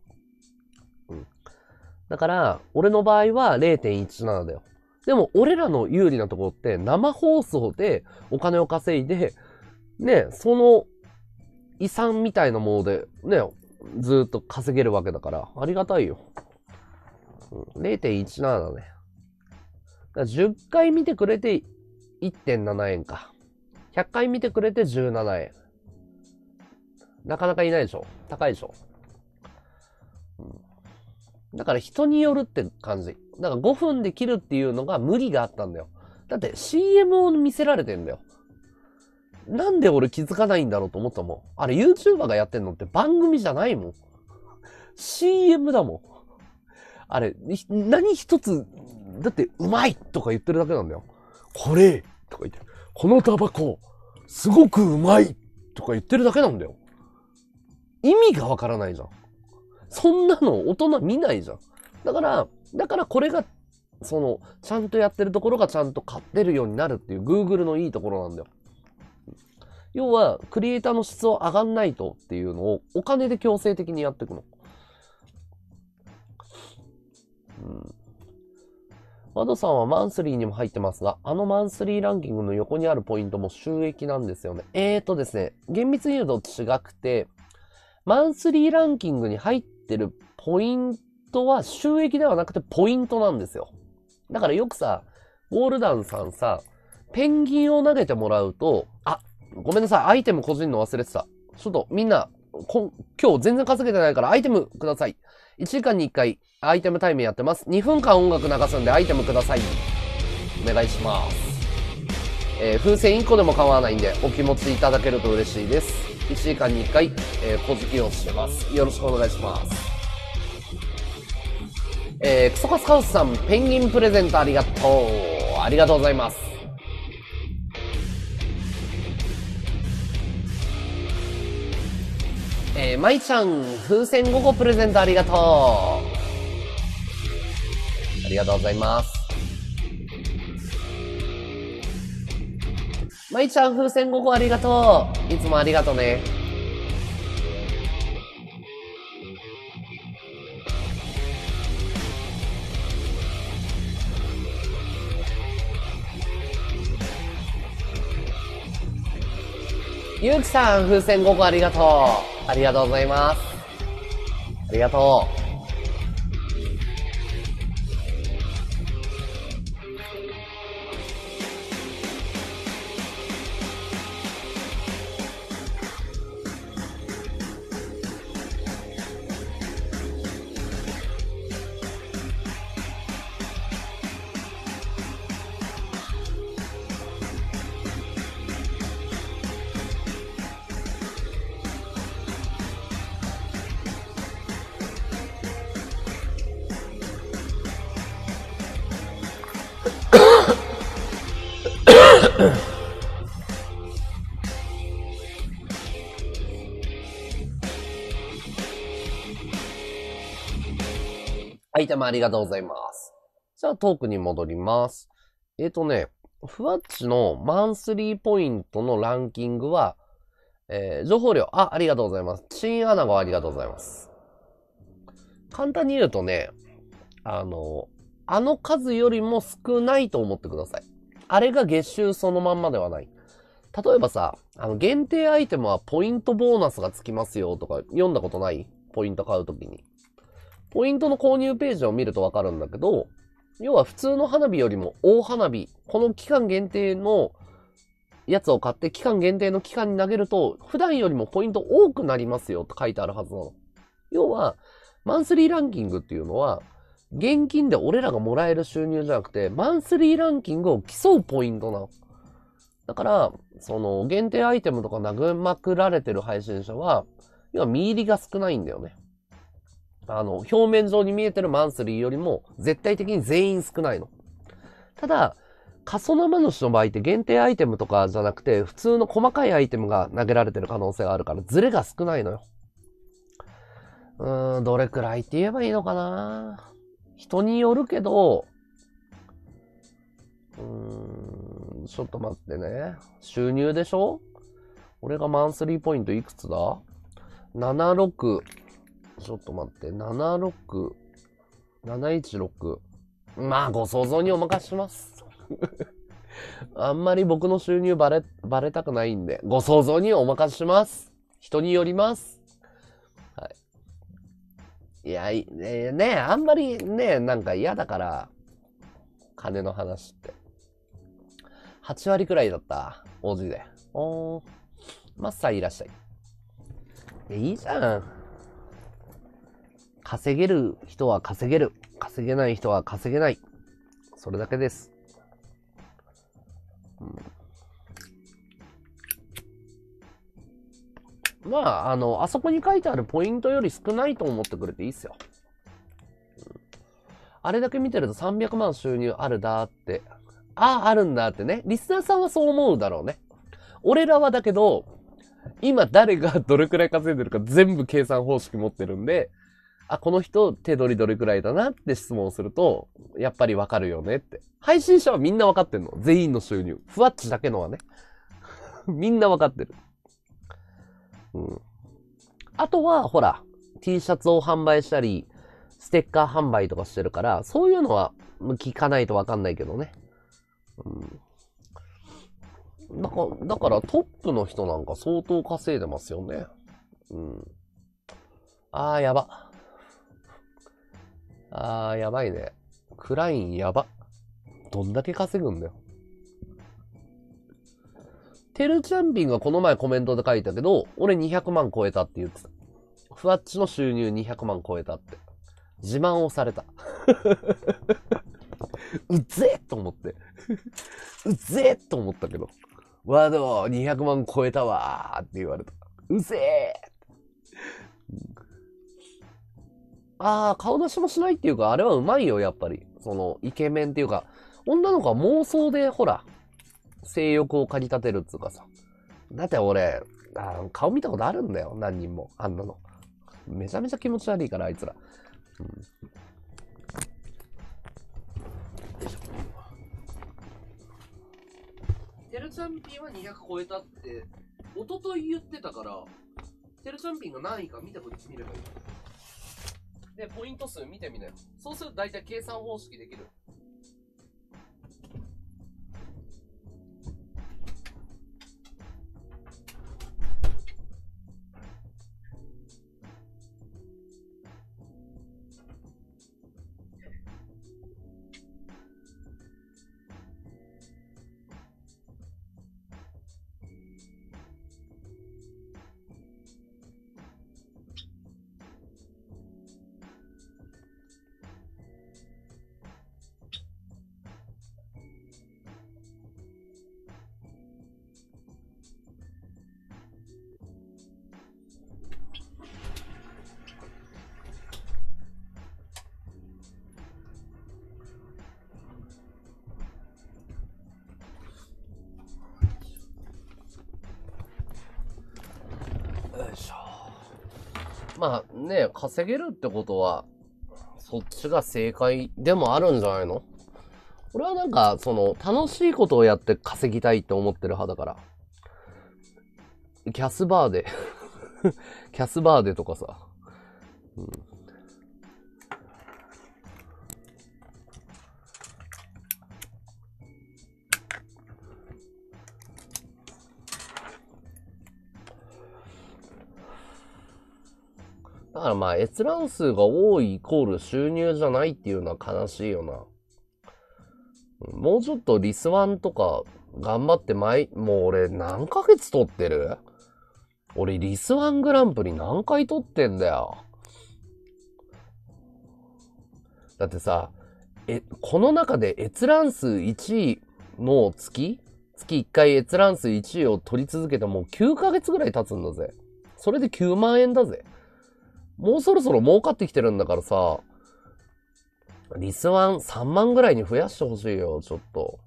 だから、俺の場合は 0.17 だよ。でも、俺らの有利なところって、生放送でお金を稼いで、ね、その遺産みたいなもので、ね、ずーっと稼げるわけだから、ありがたいよ。0.17 だね。だ10回見てくれて 1.7 円か。100回見てくれて17円。なかなかいないでしょ。高いでしょ。だから人によるって感じ。だから5分で切るっていうのが無理があったんだよ。だって CM を見せられてんだよ。なんで俺気づかないんだろうと思ったもん。あれ YouTuber がやってんのって番組じゃないもん。CM だもん。あれ、何一つ、だってうまいとか言ってるだけなんだよ。これとか言ってる。このタバコ、すごくうまいとか言ってるだけなんだよ。意味がわからないじゃん。そんなの大人見ないじゃん。だからこれが、ちゃんとやってるところがちゃんと買ってるようになるっていう Google のいいところなんだよ。要は、クリエイターの質を上がんないとっていうのをお金で強制的にやっていくの。ワドさんはマンスリーにも入ってますが、マンスリーランキングの横にあるポイントも収益なんですよね。ですね、厳密に言うと違くて、マンスリーランキングに入ってるポイントは収益ではなくてポイントなんですよ。だからよくさ、ウォールダンさんさ、ペンギンを投げてもらうと、ごめんなさい、アイテム個人の忘れてた。ちょっとみんな、今日全然稼げてないからアイテムください。1時間に1回アイテムタイムやってます。2分間音楽流すんでアイテムください。お願いします。風船1個でも構わないんでお気持ちいただけると嬉しいです。1時間に1回、小突きをしてます。よろしくお願いします。クソカスカウスさん、ペンギンプレゼントありがとう。ありがとうございます。 まいちゃん、風船5個プレゼントありがとう。ありがとうございます。まいちゃん、風船5個ありがとう。いつもありがとうね。ゆうきさん、風船5個ありがとう。ありがとうございます。ありがとう。アイテムありがとうございます。じゃあトークに戻ります。ふわっちのマンスリーポイントのランキングは、情報量、ありがとうございます。チンアナゴありがとうございます。簡単に言うとね、あの数よりも少ないと思ってください。あれが月収そのまんまではない。例えばさ、限定アイテムはポイントボーナスがつきますよとか読んだことない？ポイント買うときに。ポイントの購入ページを見るとわかるんだけど、要は普通の花火よりも大花火、この期間限定のやつを買って期間限定の期間に投げると、普段よりもポイント多くなりますよって書いてあるはずなの。要は、マンスリーランキングっていうのは、現金で俺らがもらえる収入じゃなくて、マンスリーランキングを競うポイントなの。だから、限定アイテムとか投げまくられてる配信者は、要は見入りが少ないんだよね。表面上に見えてるマンスリーよりも絶対的に全員少ないの。ただ、過疎生主の場合って限定アイテムとかじゃなくて普通の細かいアイテムが投げられてる可能性があるからズレが少ないのよ。どれくらいって言えばいいのかな。人によるけど、ちょっと待ってね。収入でしょ？俺がマンスリーポイントいくつだ？ 76、ちょっと待って、76、716。まあ、ご想像にお任せします。あんまり僕の収入バレたくないんで、ご想像にお任せします。人によります。はい。いや、ねあんまりね、なんか嫌だから、金の話って。8割くらいだった。王子で。マッサーいらっしゃい。いいじゃん。稼げる人は稼げる。稼げない人は稼げない。それだけです。まあ、あそこに書いてあるポイントより少ないと思ってくれていいっすよ。あれだけ見てると300万収入あるだって。あるんだってね。リスナーさんはそう思うだろうね。俺らはだけど、今誰がどれくらい稼いでるか全部計算方式持ってるんで、この人手取りどれくらいだなって質問すると、やっぱりわかるよねって。配信者はみんなわかってんの。全員の収入。ふわっちだけのはね。みんなわかってる。あとは、ほら、T シャツを販売したり、ステッカー販売とかしてるから、そういうのは聞かないとわかんないけどね。だからトップの人なんか相当稼いでますよね。やば。やばいね。クラインやば。どんだけ稼ぐんだよ。テルチャンピンがこの前コメントで書いたけど、俺200万超えたって言ってた。ふわっちの収入200万超えたって。自慢をされた。うぜっと思って。うぜっと思ったけど。ワード200万超えたわーって言われた。うぜー。顔出しもしないっていうか、あれはうまいよ、やっぱり。イケメンっていうか、女の子は妄想で、ほら、性欲を駆り立てるっつうかさ。だって俺、 顔見たことあるんだよ。何人も。あんなの。めちゃめちゃ気持ち悪いから、あいつら。うん。テルチャンピンは200超えたって、一昨日言ってたから、テルチャンピンが何位か見てみればいい。で、ポイント数見てみなよ。そうすると大体計算方式できる。まあね、稼げるってことは、そっちが正解でもあるんじゃないの？俺はなんか、楽しいことをやって稼ぎたいって思ってる派だから。キャスバーで。キャスバーでとかさ。うん。だからまあ、閲覧数が多いイコール収入じゃないっていうのは悲しいよな。もうちょっとリスワンとか頑張ってもう俺何ヶ月撮ってる？俺リスワングランプリ何回撮ってんだよ。だってさ、この中で閲覧数1位の月1回閲覧数1位を取り続けてもう9ヶ月ぐらい経つんだぜ。それで9万円だぜ。もうそろそろ儲かってきてるんだからさ、リスワン3万ぐらいに増やしてほしいよ、ちょっと。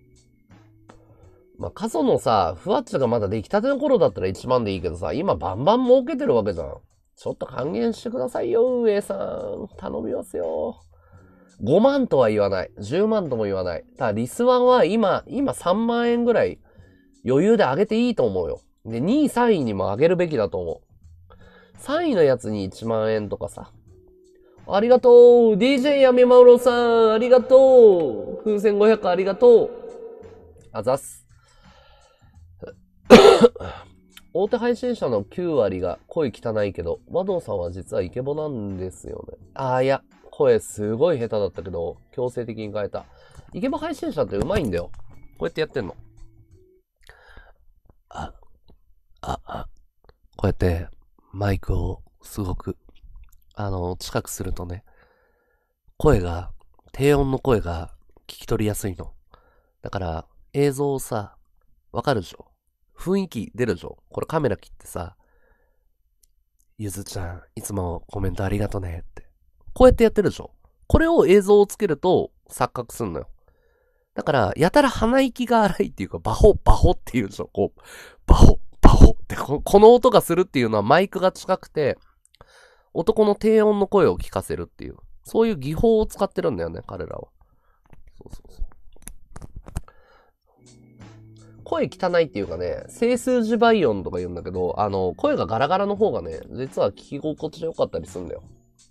まあ、過疎のさ、ふわっちがまだ出来たての頃だったら1万でいいけどさ、今バンバン儲けてるわけじゃん。ちょっと還元してくださいよ、運営さん。頼みますよ。5万とは言わない。10万とも言わない。ただ、リスワンは今3万円ぐらい余裕で上げていいと思うよ。で、2位、3位にも上げるべきだと思う。3位のやつに1万円とかさ。ありがとう !DJ やめまろさんありがとう風船500ありがとうあざっす。大手配信者の9割が声汚いけど、和道さんは実はイケボなんですよね。いや、声すごい下手だったけど、強制的に変えた。イケボ配信者って上手いんだよ。こうやってやってんの。こうやってマイクをすごく、近くするとね、低音の声が聞き取りやすいの。だから、映像をさ、わかるでしょ？雰囲気出るでしょ？これカメラ切ってさ、ゆずちゃん、いつもコメントありがとねって。こうやってやってるでしょ？これを映像をつけると錯覚すんのよ。だから、やたら鼻息が荒いっていうか、バホっていうでしょ？こう、バホってこの音がするっていうのはマイクが近くて、男の低音の声を聞かせるっていう、そういう技法を使ってるんだよね、彼らは。そう。声汚いっていうかね、整数字倍音とか言うんだけど、声がガラガラの方がね、実は聞き心地良かったりするんだよ。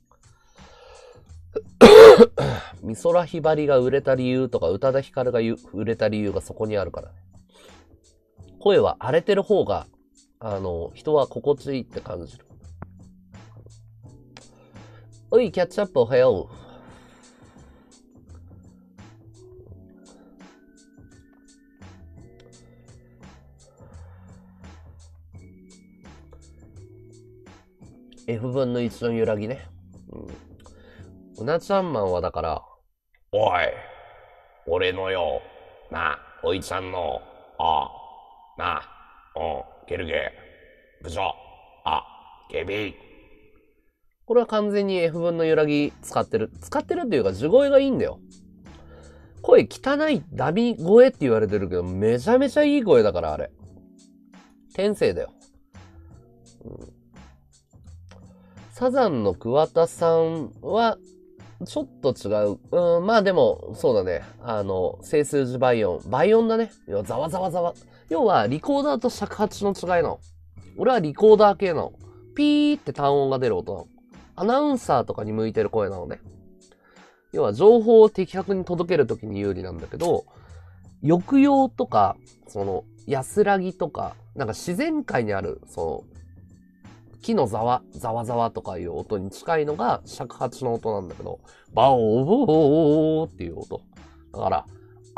美空ひばりが売れた理由とか、宇多田ヒカルが売れた理由がそこにあるからね。声は荒れてる方が、人は心地いいって感じる。おい、キャッチアップおはよう。F 分の1の揺らぎね。うなちゃんマンはだから、おい、俺のよ、な、おいちゃんの、な、ゲルゲ、部長、警備員。これは完全に F 分の揺らぎ使ってるっていうか、地声がいいんだよ。声汚いダミ声って言われてるけど、めちゃめちゃいい声だから、あれ。天性だよ。 サザンの桑田さんは、ちょっと違う。まあでも、そうだね。整数字倍音。倍音だね。要は、ざわざわざわ。要は、リコーダーと尺八の違いなの。俺はリコーダー系なの。ピーって単音が出る音なの。アナウンサーとかに向いてる声なのね。要は、情報を的確に届けるときに有利なんだけど、抑揚とか、安らぎとか、なんか自然界にある、木のざわざわとかいう音に近いのが尺八の音なんだけど、バオーボーっていう音。だから、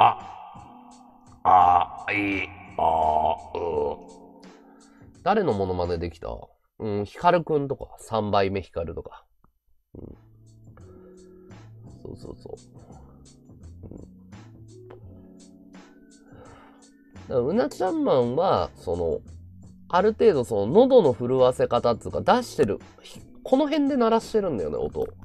誰のモノマネできた？ヒカルくんとか、3倍目ヒカルとか。そうそうそう。うなちゃんマンは、ある程度喉の震わせ方っていうか出してる、この辺で鳴らしてるんだよね、音を。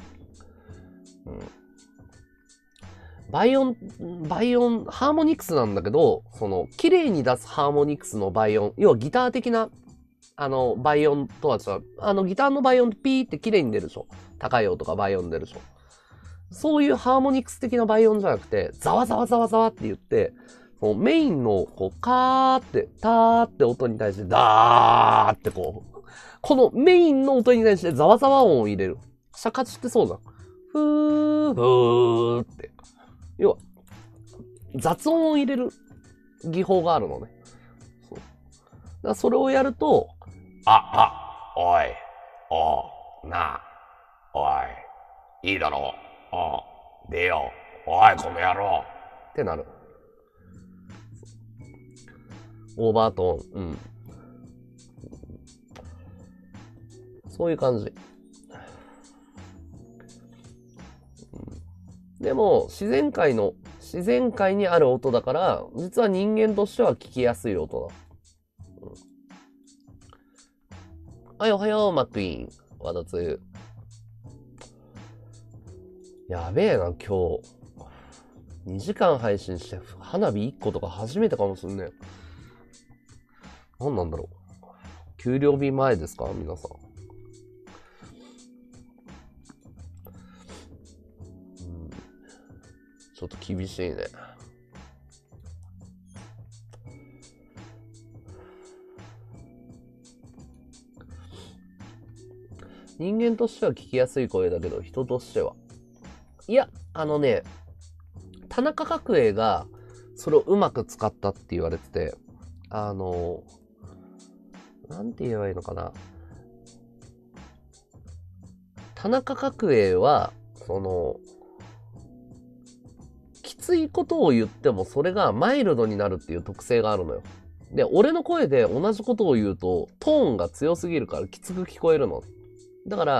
倍音、ハーモニクスなんだけど、綺麗に出すハーモニクスの倍音、要はギター的な、倍音とは違う。ギターの倍音ってピーって綺麗に出るでしょ。高い音が倍音出るでしょ。そういうハーモニクス的な倍音じゃなくて、ざわざわざわざわって言って、メインの、カーって、ターって音に対して、ダーってこのメインの音に対してざわざわ音を入れる。尺八ってそうじゃん。ふーって。要は、雑音を入れる技法があるのね。そう。だからそれをやると、おい、おい、いいだろう、出よう、おい、この野郎ってなる。オーバートーン、そういう感じ。でも、自然界にある音だから、実は人間としては聞きやすい音だ。はい、おはよう、マックイーン。ワダツー。やべえな、今日。2時間配信して、花火1個とか初めてかもしんねえ。何なんだろう。給料日前ですか皆さん。ちょっと厳しいね。人間としては聞きやすい声だけど、人としては。いや、田中角栄がそれをうまく使ったって言われてて、なんて言えばいいのかな。田中角栄は、きついことを言ってもそれがマイルドになるっていう特性があるのよ。で、俺の声で同じことを言うと、トーンが強すぎるからきつく聞こえるの。だから、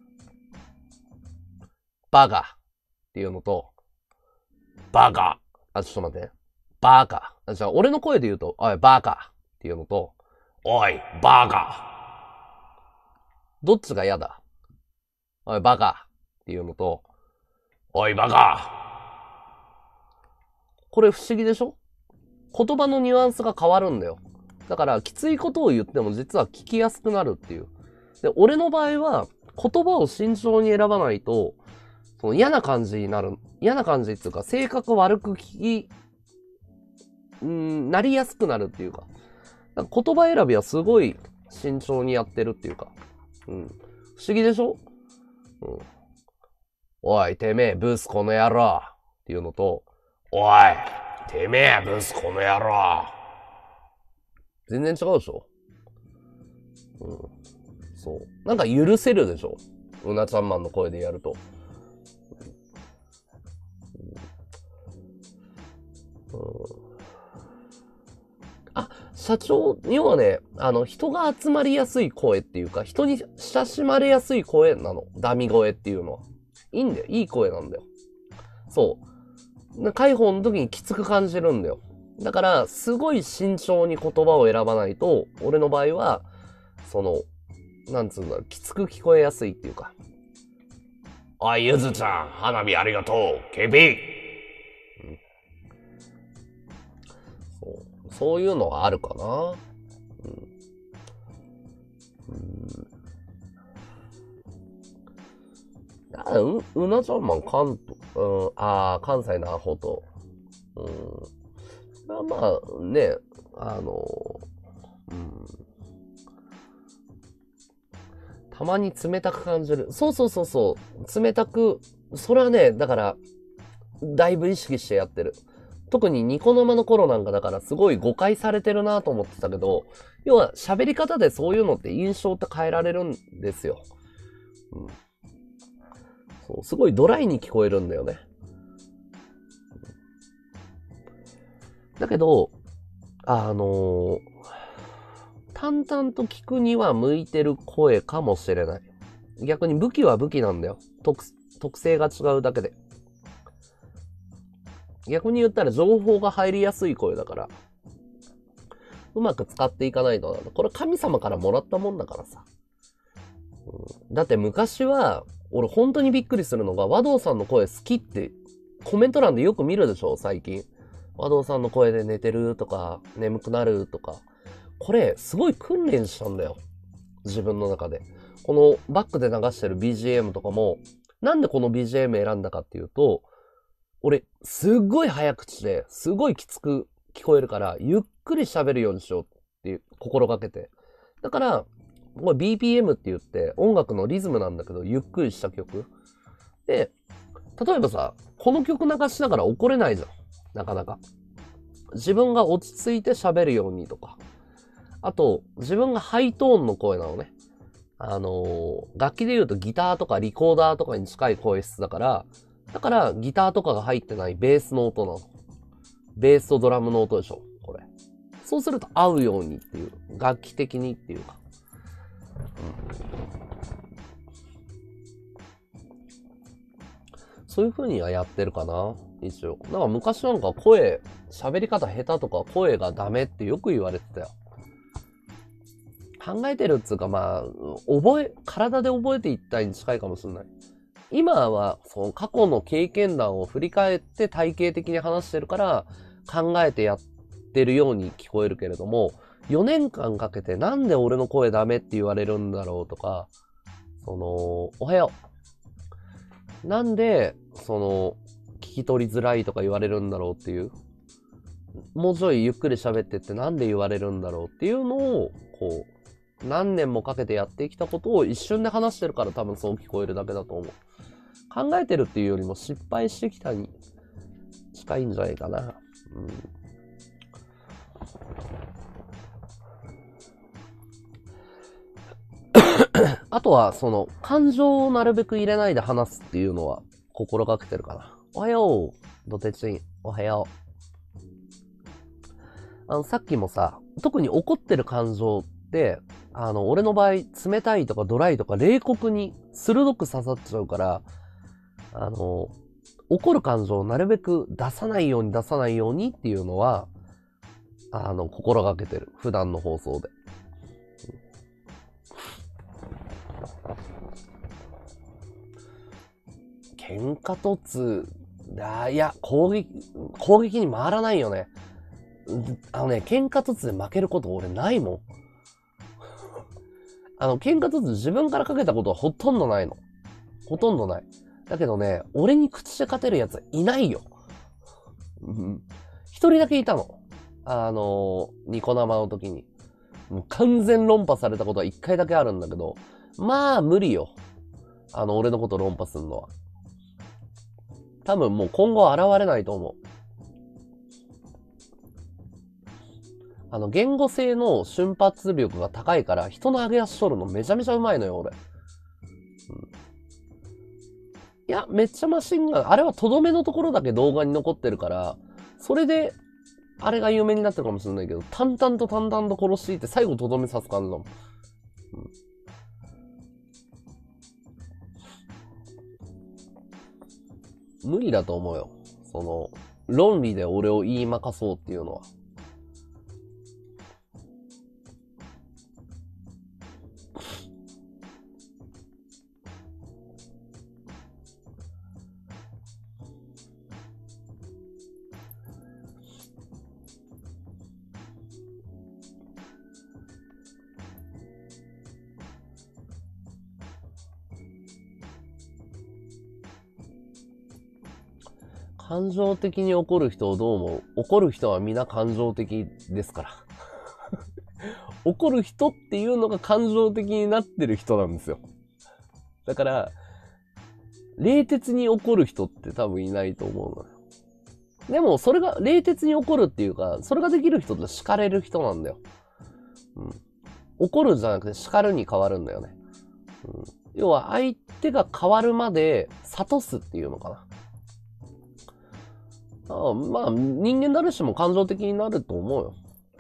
バカっていうのと、バカ。ちょっと待って。バカ。じゃあ、俺の声で言うと、おい、バカっていうのと、おい、バカ。どっちが嫌だ？おい、バカっていうのと、おい、バカ。これ不思議でしょ？言葉のニュアンスが変わるんだよ。だから、きついことを言っても実は聞きやすくなるっていう。で、俺の場合は、言葉を慎重に選ばないと、嫌な感じになる。嫌な感じっていうか、性格悪くなりやすくなるっていうか。言葉選びはすごい慎重にやってるっていうか。不思議でしょ？おい、てめえ、ブスこの野郎っていうのと、おい、てめえ、ブスこの野郎。全然違うでしょ？そう。なんか許せるでしょ？うなちゃんマンの声でやると。社長、要はね、人が集まりやすい声っていうか、人に親しまれやすい声なの。ダミ声っていうのは。いいんだよ。いい声なんだよ。そう。介抱の時にきつく感じるんだよ。だから、すごい慎重に言葉を選ばないと、俺の場合は、なんつうんだろう、きつく聞こえやすいっていうか。おい、ゆずちゃん、花火ありがとう。ケビそういうのがあるかな。 うなちゃんマン、関東、関西のアホと、まあね、うん、たまに冷たく感じる。そうそうそうそう。冷たく、それはね、だから、だいぶ意識してやってる。特にニコ生の頃なんかだからすごい誤解されてるなと思ってたけど、要は喋り方でそういうのって印象って変えられるんですよ。うん、そうすごいドライに聞こえるんだよね。だけど、あのー淡々と聞くには向いてる声かもしれない。逆に武器は武器なんだよ。特性が違うだけで。逆に言ったら情報が入りやすい声だから、うまく使っていかないとな。これ神様からもらったもんだからさ。だって昔は、俺本当にびっくりするのが、和道さんの声好きってコメント欄でよく見るでしょ、最近。和道さんの声で寝てるとか、眠くなるとか。これ、すごい訓練したんだよ。自分の中で。このバックで流してる BGM とかも、なんでこの BGM 選んだかっていうと、俺、すっごい早口で、すごいきつく聞こえるから、ゆっくり喋るようにしようっていう、心がけて。だから、これ BPM って言って、音楽のリズムなんだけど、ゆっくりした曲。で、例えばさ、この曲流しながら怒れないじゃん。なかなか。自分が落ち着いて喋るようにとか。あと、自分がハイトーンの声なのね。楽器で言うとギターとかリコーダーとかに近い声質だから、ギターとかが入ってないベースの音なの。ベースとドラムの音でしょ、これ。そうすると合うようにっていう、楽器的にっていうか。そういう風にはやってるかな、一応。なんか昔なんか喋り方下手とか声がダメってよく言われてたよ。考えてるっつうかまあ、体で覚えていったに近いかもしれない。今は、その過去の経験談を振り返って体系的に話してるから考えてやってるように聞こえるけれども、4年間かけてなんで俺の声ダメって言われるんだろうとか、おはよう。なんで、聞き取りづらいとか言われるんだろうっていう。もうちょいゆっくり喋ってってなんで言われるんだろうっていうのを、何年もかけてやってきたことを一瞬で話してるから多分そう聞こえるだけだと思う。考えてるっていうよりも失敗してきたに近いんじゃないかな。うん。あとは、感情をなるべく入れないで話すっていうのは心がけてるかな。おはよう、ドテチン、おはよう。さっきもさ、特に怒ってる感情って、俺の場合、冷たいとかドライとか冷酷に鋭く刺さっちゃうから、怒る感情をなるべく出さないようにっていうのは、心がけてる。普段の放送で。喧嘩突、いや、攻撃に回らないよね。喧嘩突で負けること俺ないもん。喧嘩突自分からかけたことはほとんどないの。ほとんどない。だけどね、俺に口で勝てるやつはいないよ。一人だけいたの。ニコ生の時に。もう完全論破されたことは一回だけあるんだけど、まあ無理よ。俺のこと論破すんのは。多分もう今後現れないと思う。言語性の瞬発力が高いから、人の上げ足取るのめちゃめちゃうまいのよ、俺。いや、めっちゃマシンガン。あれはとどめのところだけ動画に残ってるから、それで、あれが有名になってるかもしれないけど、淡々と殺していって最後とどめ刺す感じだもん。無理だと思うよ。論理で俺を言いまかそうっていうのは。 感情的に怒る人をどう思う？怒る人は皆感情的ですから。怒る人っていうのが感情的になってる人なんですよ。だから、冷徹に怒る人って多分いないと思うのよ。でも、それが、冷徹に怒るっていうか、それができる人って叱れる人なんだよ。うん。怒るじゃなくて叱るに変わるんだよね。うん、要は、相手が変わるまで諭すっていうのかな。まあ、人間誰しも感情的になると思うよ。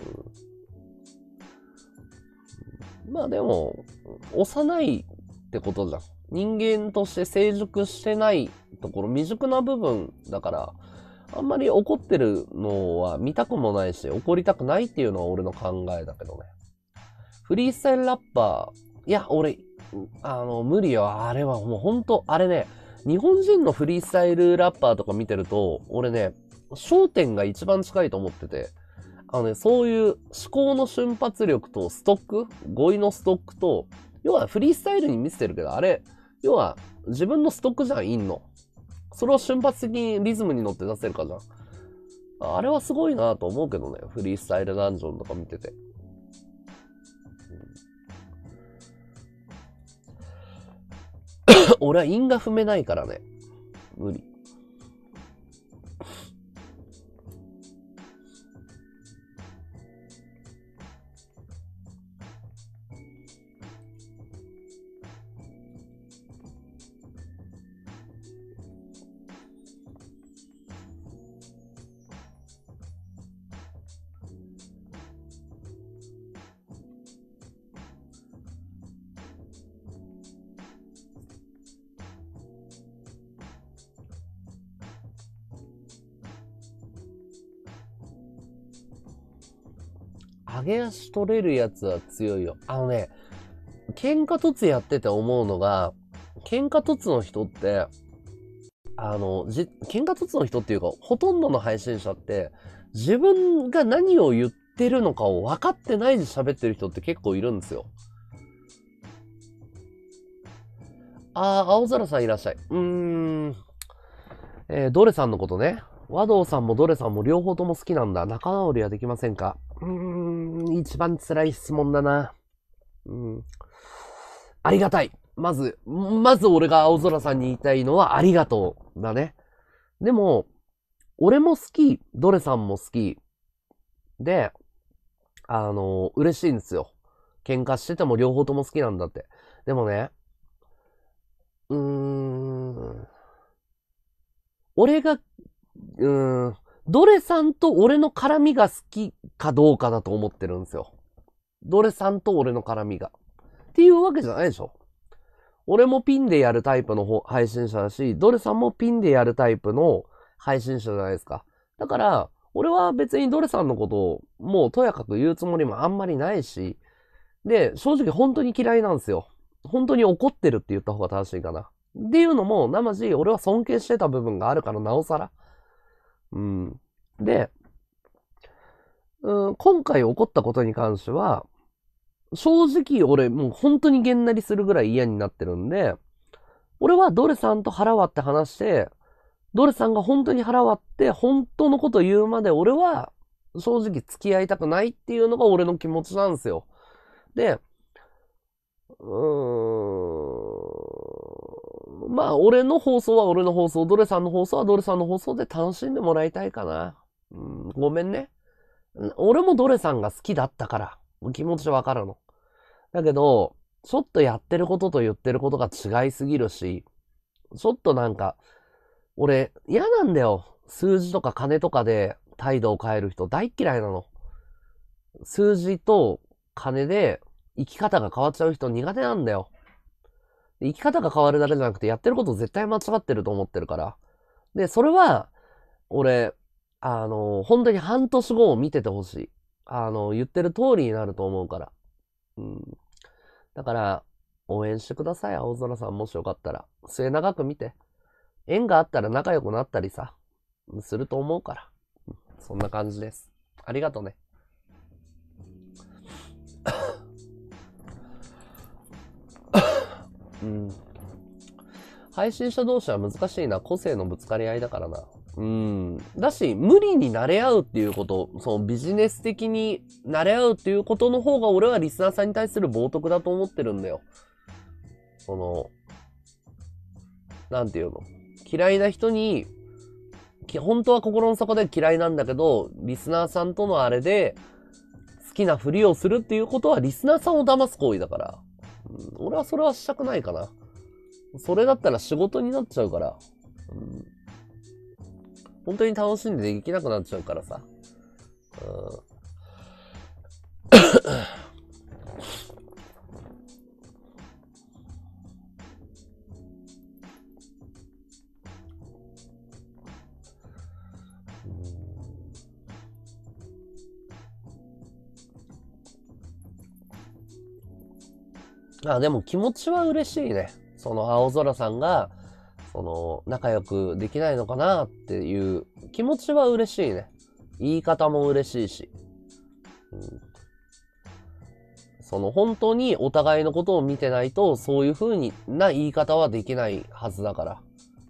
まあでも、幼いってことじゃん。人間として成熟してないところ、未熟な部分だから、あんまり怒ってるのは見たくもないし、怒りたくないっていうのは俺の考えだけどね。フリースタイルラッパー、いや、俺、無理よ。あれはもうほんと、あれね、日本人のフリースタイルラッパーとか見てると、俺ね、焦点が一番近いと思ってて、そういう思考の瞬発力とストック、語彙のストックと、要はフリースタイルに見せてるけど、あれ、要は自分のストックじゃん、いんの。それを瞬発的にリズムに乗って出せるかじゃん。あれはすごいなと思うけどね、フリースタイルダンジョンとか見てて。俺は韻が踏めないからね。無理。上げ足取れるやつは強いよ。喧嘩突やってて思うのが、喧嘩突の人って、喧嘩突の人っていうか、ほとんどの配信者って、自分が何を言ってるのかを分かってないで喋ってる人って結構いるんですよ。青空さんいらっしゃい。ドレさんのことね。和道さんもドレさんも両方とも好きなんだ。仲直りはできませんか？一番辛い質問だな。ありがたい。まず俺が青空さんに言いたいのはありがとうだね。でも、俺も好き、ドレさんも好き。で、嬉しいんですよ。喧嘩してても両方とも好きなんだって。でもね、俺が、ドレさんと俺の絡みが好きかどうかだと思ってるんですよ。ドレさんと俺の絡みが。っていうわけじゃないでしょ。俺もピンでやるタイプの配信者だし、ドレさんもピンでやるタイプの配信者じゃないですか。だから、俺は別にドレさんのことをもうとやかく言うつもりもあんまりないし、で、正直本当に嫌いなんですよ。本当に怒ってるって言った方が正しいかな。っていうのも、なまじ俺は尊敬してた部分があるからなおさら。で、今回起こったことに関しては、正直俺もう本当にげんなりするぐらい嫌になってるんで、俺はドレさんと腹割って話して、ドレさんが本当に腹割って本当のこと言うまで俺は正直付き合いたくないっていうのが俺の気持ちなんですよ。で、まあ俺の放送は俺の放送、ドレさんの放送はドレさんの放送で楽しんでもらいたいかな。ごめんね。俺もドレさんが好きだったから、気持ちわかるの。だけど、ちょっとやってることと言ってることが違いすぎるし、ちょっとなんか、俺、嫌なんだよ。数字とか金とかで態度を変える人大嫌いなの。数字と金で生き方が変わっちゃう人苦手なんだよ。生き方が変わるだけじゃなくてやってること絶対間違ってると思ってるから。で、それは、俺、本当に半年後を見ててほしい。言ってる通りになると思うから。だから、応援してください、青空さん。もしよかったら。末永く見て。縁があったら仲良くなったりさ、すると思うから。そんな感じです。ありがとね。配信者同士は難しいな。個性のぶつかり合いだからな。 うん。だし、無理に慣れ合うっていうこと、そのビジネス的に慣れ合うっていうことの方が俺はリスナーさんに対する冒涜だと思ってるんだよ。その、なんていうの。嫌いな人に、本当は心の底で嫌いなんだけど、リスナーさんとのあれで、好きなふりをするっていうことはリスナーさんを騙す行為だから。俺はそれはしたくないかな。それだったら仕事になっちゃうから。本当に楽しんでできなくなっちゃうからさ。でも気持ちは嬉しいね。その青空さんが、仲良くできないのかなっていう気持ちは嬉しいね。言い方も嬉しいし。本当にお互いのことを見てないと、そういう風な言い方はできないはずだから。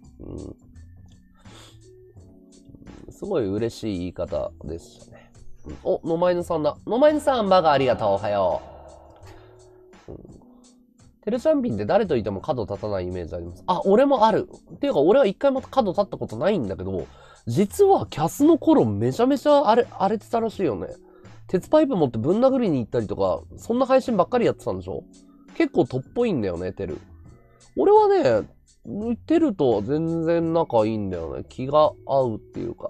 すごい嬉しい言い方でしたね。お、野間犬さんだ。野間犬さん、バカありがとう。おはよう。テルチャンピンって誰といても角立たないイメージあります。俺もある。っていうか、俺は一回も角立ったことないんだけど、実はキャスの頃めちゃめちゃ荒れてたらしいよね。鉄パイプ持ってぶん殴りに行ったりとか、そんな配信ばっかりやってたんでしょ？結構トップいいんだよね、テル。俺はね、テルと全然仲いいんだよね。気が合うっていうか。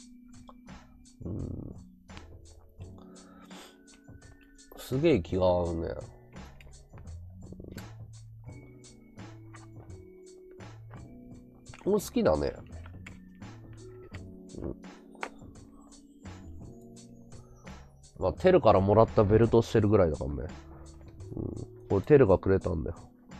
すげえ気が合うね。俺好きだね。テルからもらったベルトしてるぐらいだからね。これテルがくれたんだよ。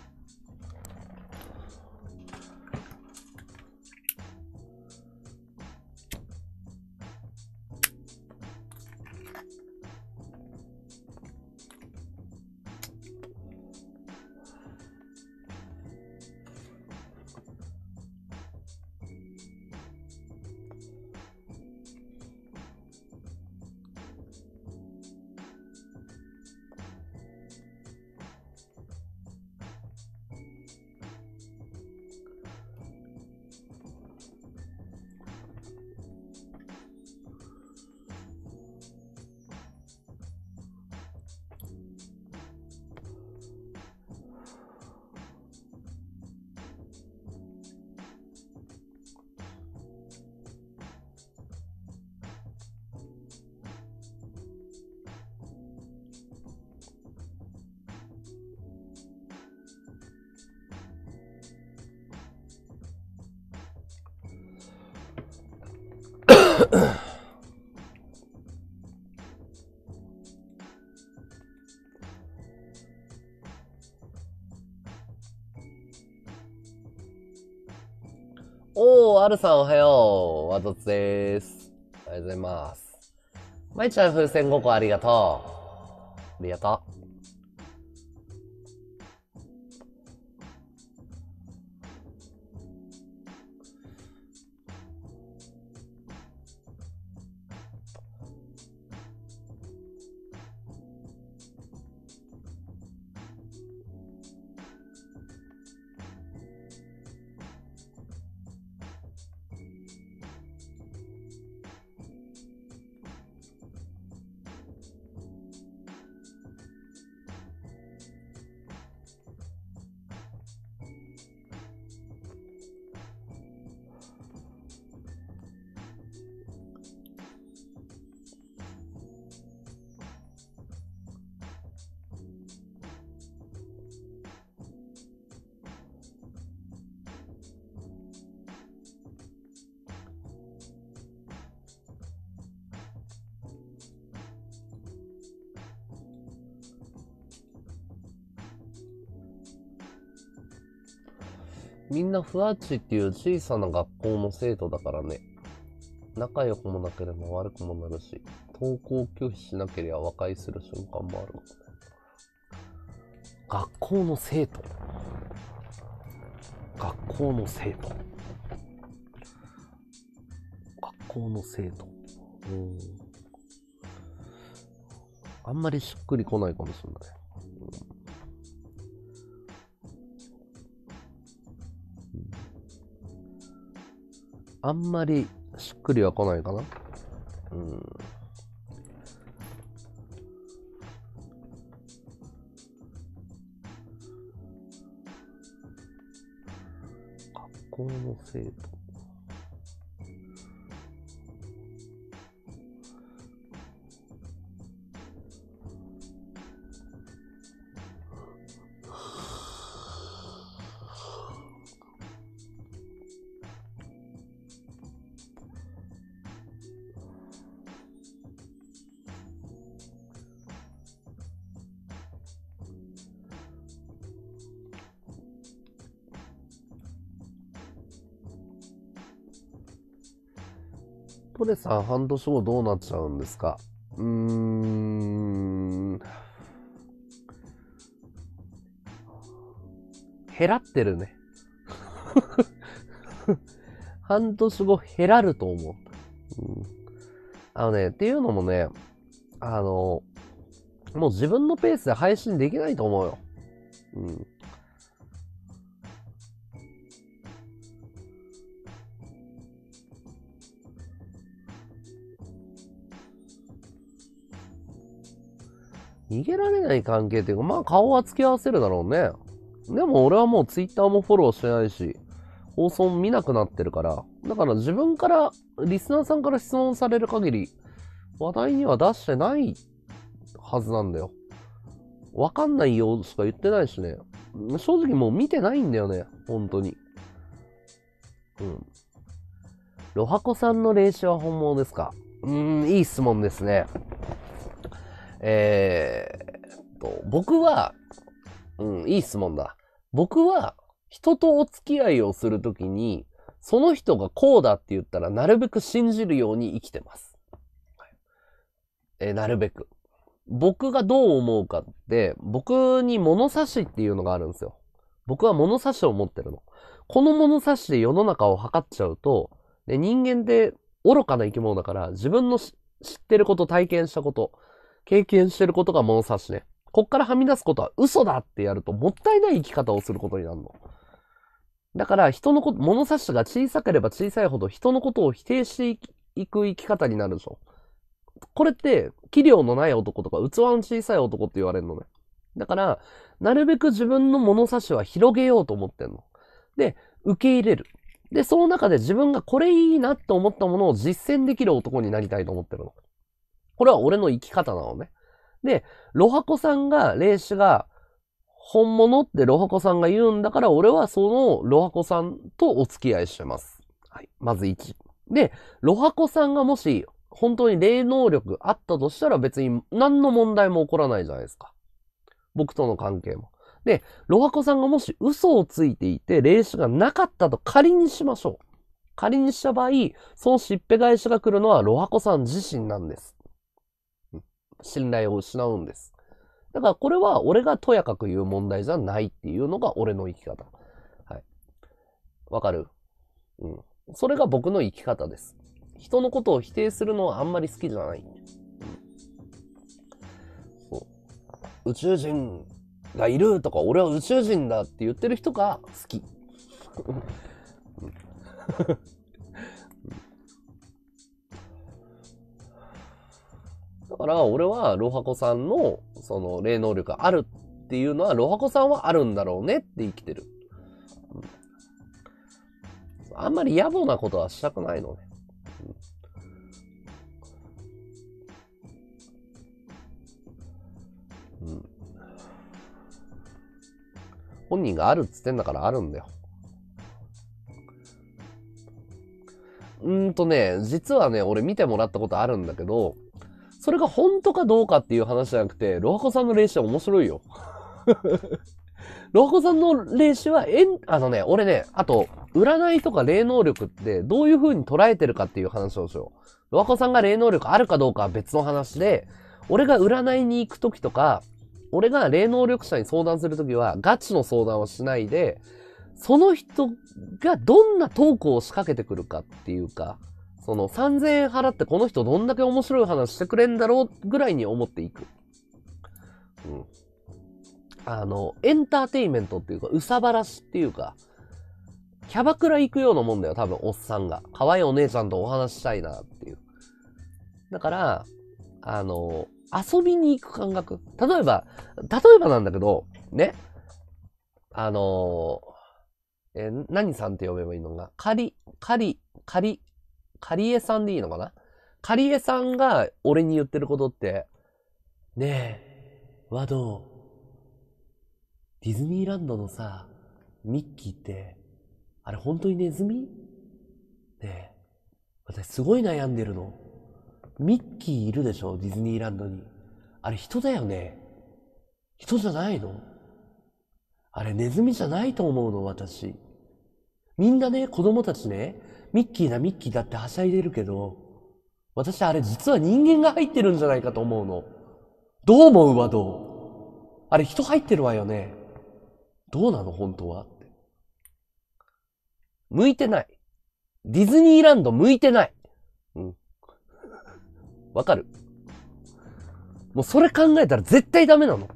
アルさんおはよう。ワトツでーす。ありがとうございます。まいちゃん風船5個ありがとう。ありがとう。みんなふわっちっていう小さな学校の生徒だからね。仲良くもなければ悪くもなるし、登校拒否しなければ和解する瞬間もあるもんね。学校の生徒。学校の生徒。 校の生徒。あんまりしっくりこないかもしれない。あんまりしっくりは来ないかな。学校の生徒。トレさん、半年後どうなっちゃうんですか？減らってるね。半年後減らると思う。っていうのもね、もう自分のペースで配信できないと思うよ。逃げられない関係っていうか、まあ顔は付き合わせるだろうね。でも俺はもうツイッターもフォローしてないし、放送見なくなってるから、だから自分から、リスナーさんから質問される限り、話題には出してないはずなんだよ。わかんないよしか言ってないしね。正直もう見てないんだよね。本当に。ロハコさんの霊視は本物ですか？いい質問ですね。僕は、いい質問だ。僕は、人とお付き合いをするときに、その人がこうだって言ったら、なるべく信じるように生きてます。なるべく。僕がどう思うかって、僕に物差しっていうのがあるんですよ。僕は物差しを持ってるの。この物差しで世の中を測っちゃうと、人間って愚かな生き物だから、自分の知ってること、体験したこと、経験してることが物差しね。こっからはみ出すことは嘘だってやると、もったいない生き方をすることになるの。だから、人のこと、物差しが小さければ小さいほど、人のことを否定していく生き方になるでしょ。これって、器量のない男とか、器の小さい男って言われるのね。だから、なるべく自分の物差しは広げようと思ってんの。で、受け入れる。で、その中で自分がこれいいなって思ったものを実践できる男になりたいと思ってるの。これは俺の生き方なのね。で、ロハコさんが、霊視が本物ってロハコさんが言うんだから、俺はそのロハコさんとお付き合いしてます。はい。まず1。で、ロハコさんがもし、本当に霊能力あったとしたら別に何の問題も起こらないじゃないですか。僕との関係も。で、ロハコさんがもし嘘をついていて、霊視がなかったと仮にしましょう。仮にした場合、そのしっぺ返しが来るのはロハコさん自身なんです。信頼を失うんです。だからこれは俺がとやかく言う問題じゃないっていうのが俺の生き方。はい。わかる？それが僕の生き方です。人のことを否定するのはあんまり好きじゃない。そう。宇宙人がいるとか、俺は宇宙人だって言ってる人が好き。だから俺はロハコさんのその霊能力があるっていうのはロハコさんはあるんだろうねって生きてる。あんまり野暮なことはしたくないのね。本人があるっつってんだからあるんだよ。実はね、俺見てもらったことあるんだけど、それが本当かどうかっていう話じゃなくて、ロハコさんの霊視は面白いよ。ロハコさんの霊視は、俺ね、あと、占いとか霊能力ってどういう風に捉えてるかっていう話をしよう。ロハコさんが霊能力あるかどうかは別の話で、俺が占いに行くときとか、俺が霊能力者に相談するときは、ガチの相談をしないで、その人がどんなトークを仕掛けてくるかっていうか、 その3000円払ってこの人どんだけ面白い話してくれんだろうぐらいに思っていく。うん。エンターテインメントっていうか、うさばらしっていうか、キャバクラ行くようなもんだよ、多分、おっさんが。可愛いお姉ちゃんとお話したいなっていう。だから、遊びに行く感覚。例えばなんだけど、ね。何さんって呼べばいいのかな、カリエさんでいいのかな、カリエさんが俺に言ってることって、ねえ、ワド、ディズニーランドのさ、ミッキーって、あれ本当にネズミ？ねえ、私すごい悩んでるの。ミッキーいるでしょ、ディズニーランドに。あれ人だよね。人じゃないの？あれネズミじゃないと思うの、私。みんなね、子供たちね、ミッキーだってはしゃいでるけど、私あれ実は人間が入ってるんじゃないかと思うの。どう思うわ、どう？あれ人入ってるわよね。どうなの、本当は？向いてない。ディズニーランド向いてない。うん。わかる？もうそれ考えたら絶対ダメなの。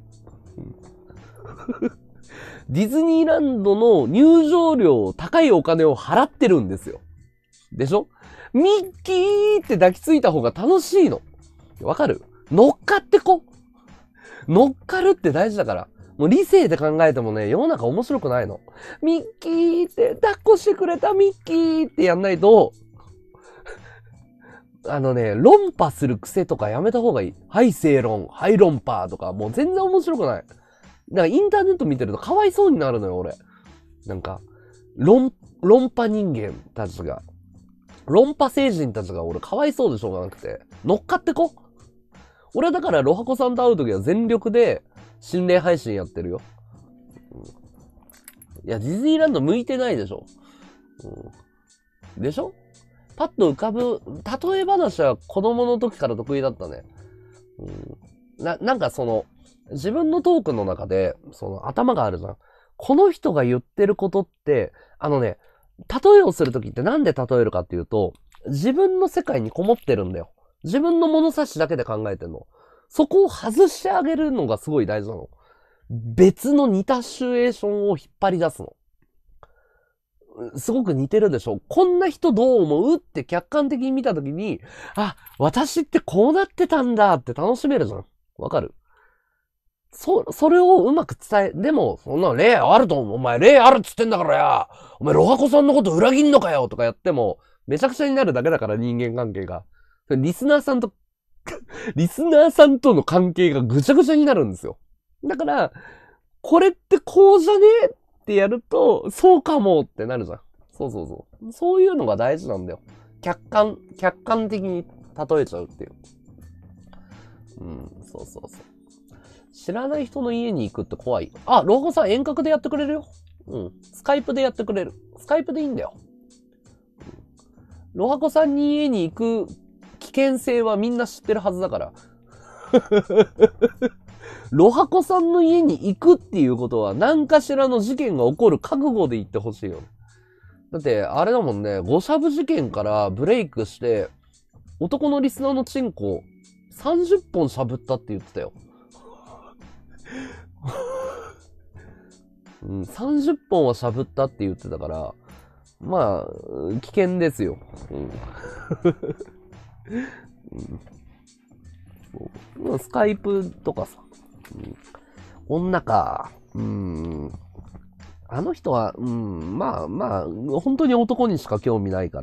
ディズニーランドの入場料、高いお金を払ってるんですよ。でしょ？ミッキーって抱きついた方が楽しいの。わかる？乗っかってこ。乗っかるって大事だから。もう理性で考えてもね、世の中面白くないの。ミッキーって抱っこしてくれたミッキーってやんないと、論破する癖とかやめた方がいい。はい正論、はい論破とか、もう全然面白くない。だからインターネット見てるとかわいそうになるのよ、俺。なんか、論破人間たちが、論破星人たちが俺かわいそうでしょうがなくて、乗っかってこ。俺はだからロハコさんと会うときは全力で心霊配信やってるよ。いや、ディズニーランド向いてないでしょ。でしょ？パッと浮かぶ、例え話は子供の時から得意だったね。なんかその、自分のトークの中で、その頭があるじゃん。この人が言ってることって、例えをするときってなんで例えるかっていうと、自分の世界にこもってるんだよ。自分の物差しだけで考えてんの。そこを外してあげるのがすごい大事なの。別の似たシチュエーションを引っ張り出すの。すごく似てるでしょ？こんな人どう思うって客観的に見たときに、あ、私ってこうなってたんだって楽しめるじゃん。わかる？それをうまく伝え、でも、そんな例あると思う。お前例あるっつってんだからや。お前ロハコさんのこと裏切んのかよとかやっても、めちゃくちゃになるだけだから人間関係が。リスナーさんとの関係がぐちゃぐちゃになるんですよ。だから、これってこうじゃねえってやると、そうかもってなるじゃん。そう。そういうのが大事なんだよ。客観的に例えちゃうっていう。そう。知らない人の家に行くって怖い。あ、ロハコさん遠隔でやってくれるよ。スカイプでやってくれる。スカイプでいいんだよ。ロハコさんに家に行く危険性はみんな知ってるはずだから。ロハコさんの家に行くっていうことは何かしらの事件が起こる覚悟で行ってほしいよ。だって、あれだもんね、ゴシャブ事件からブレイクして、男のリスナーのチンコ30本しゃぶったって言ってたよ。30本はしゃぶったって言ってたから、まあ、危険ですよ。スカイプとかさ、女か、あの人は、まあ、本当に男にしか興味ないから。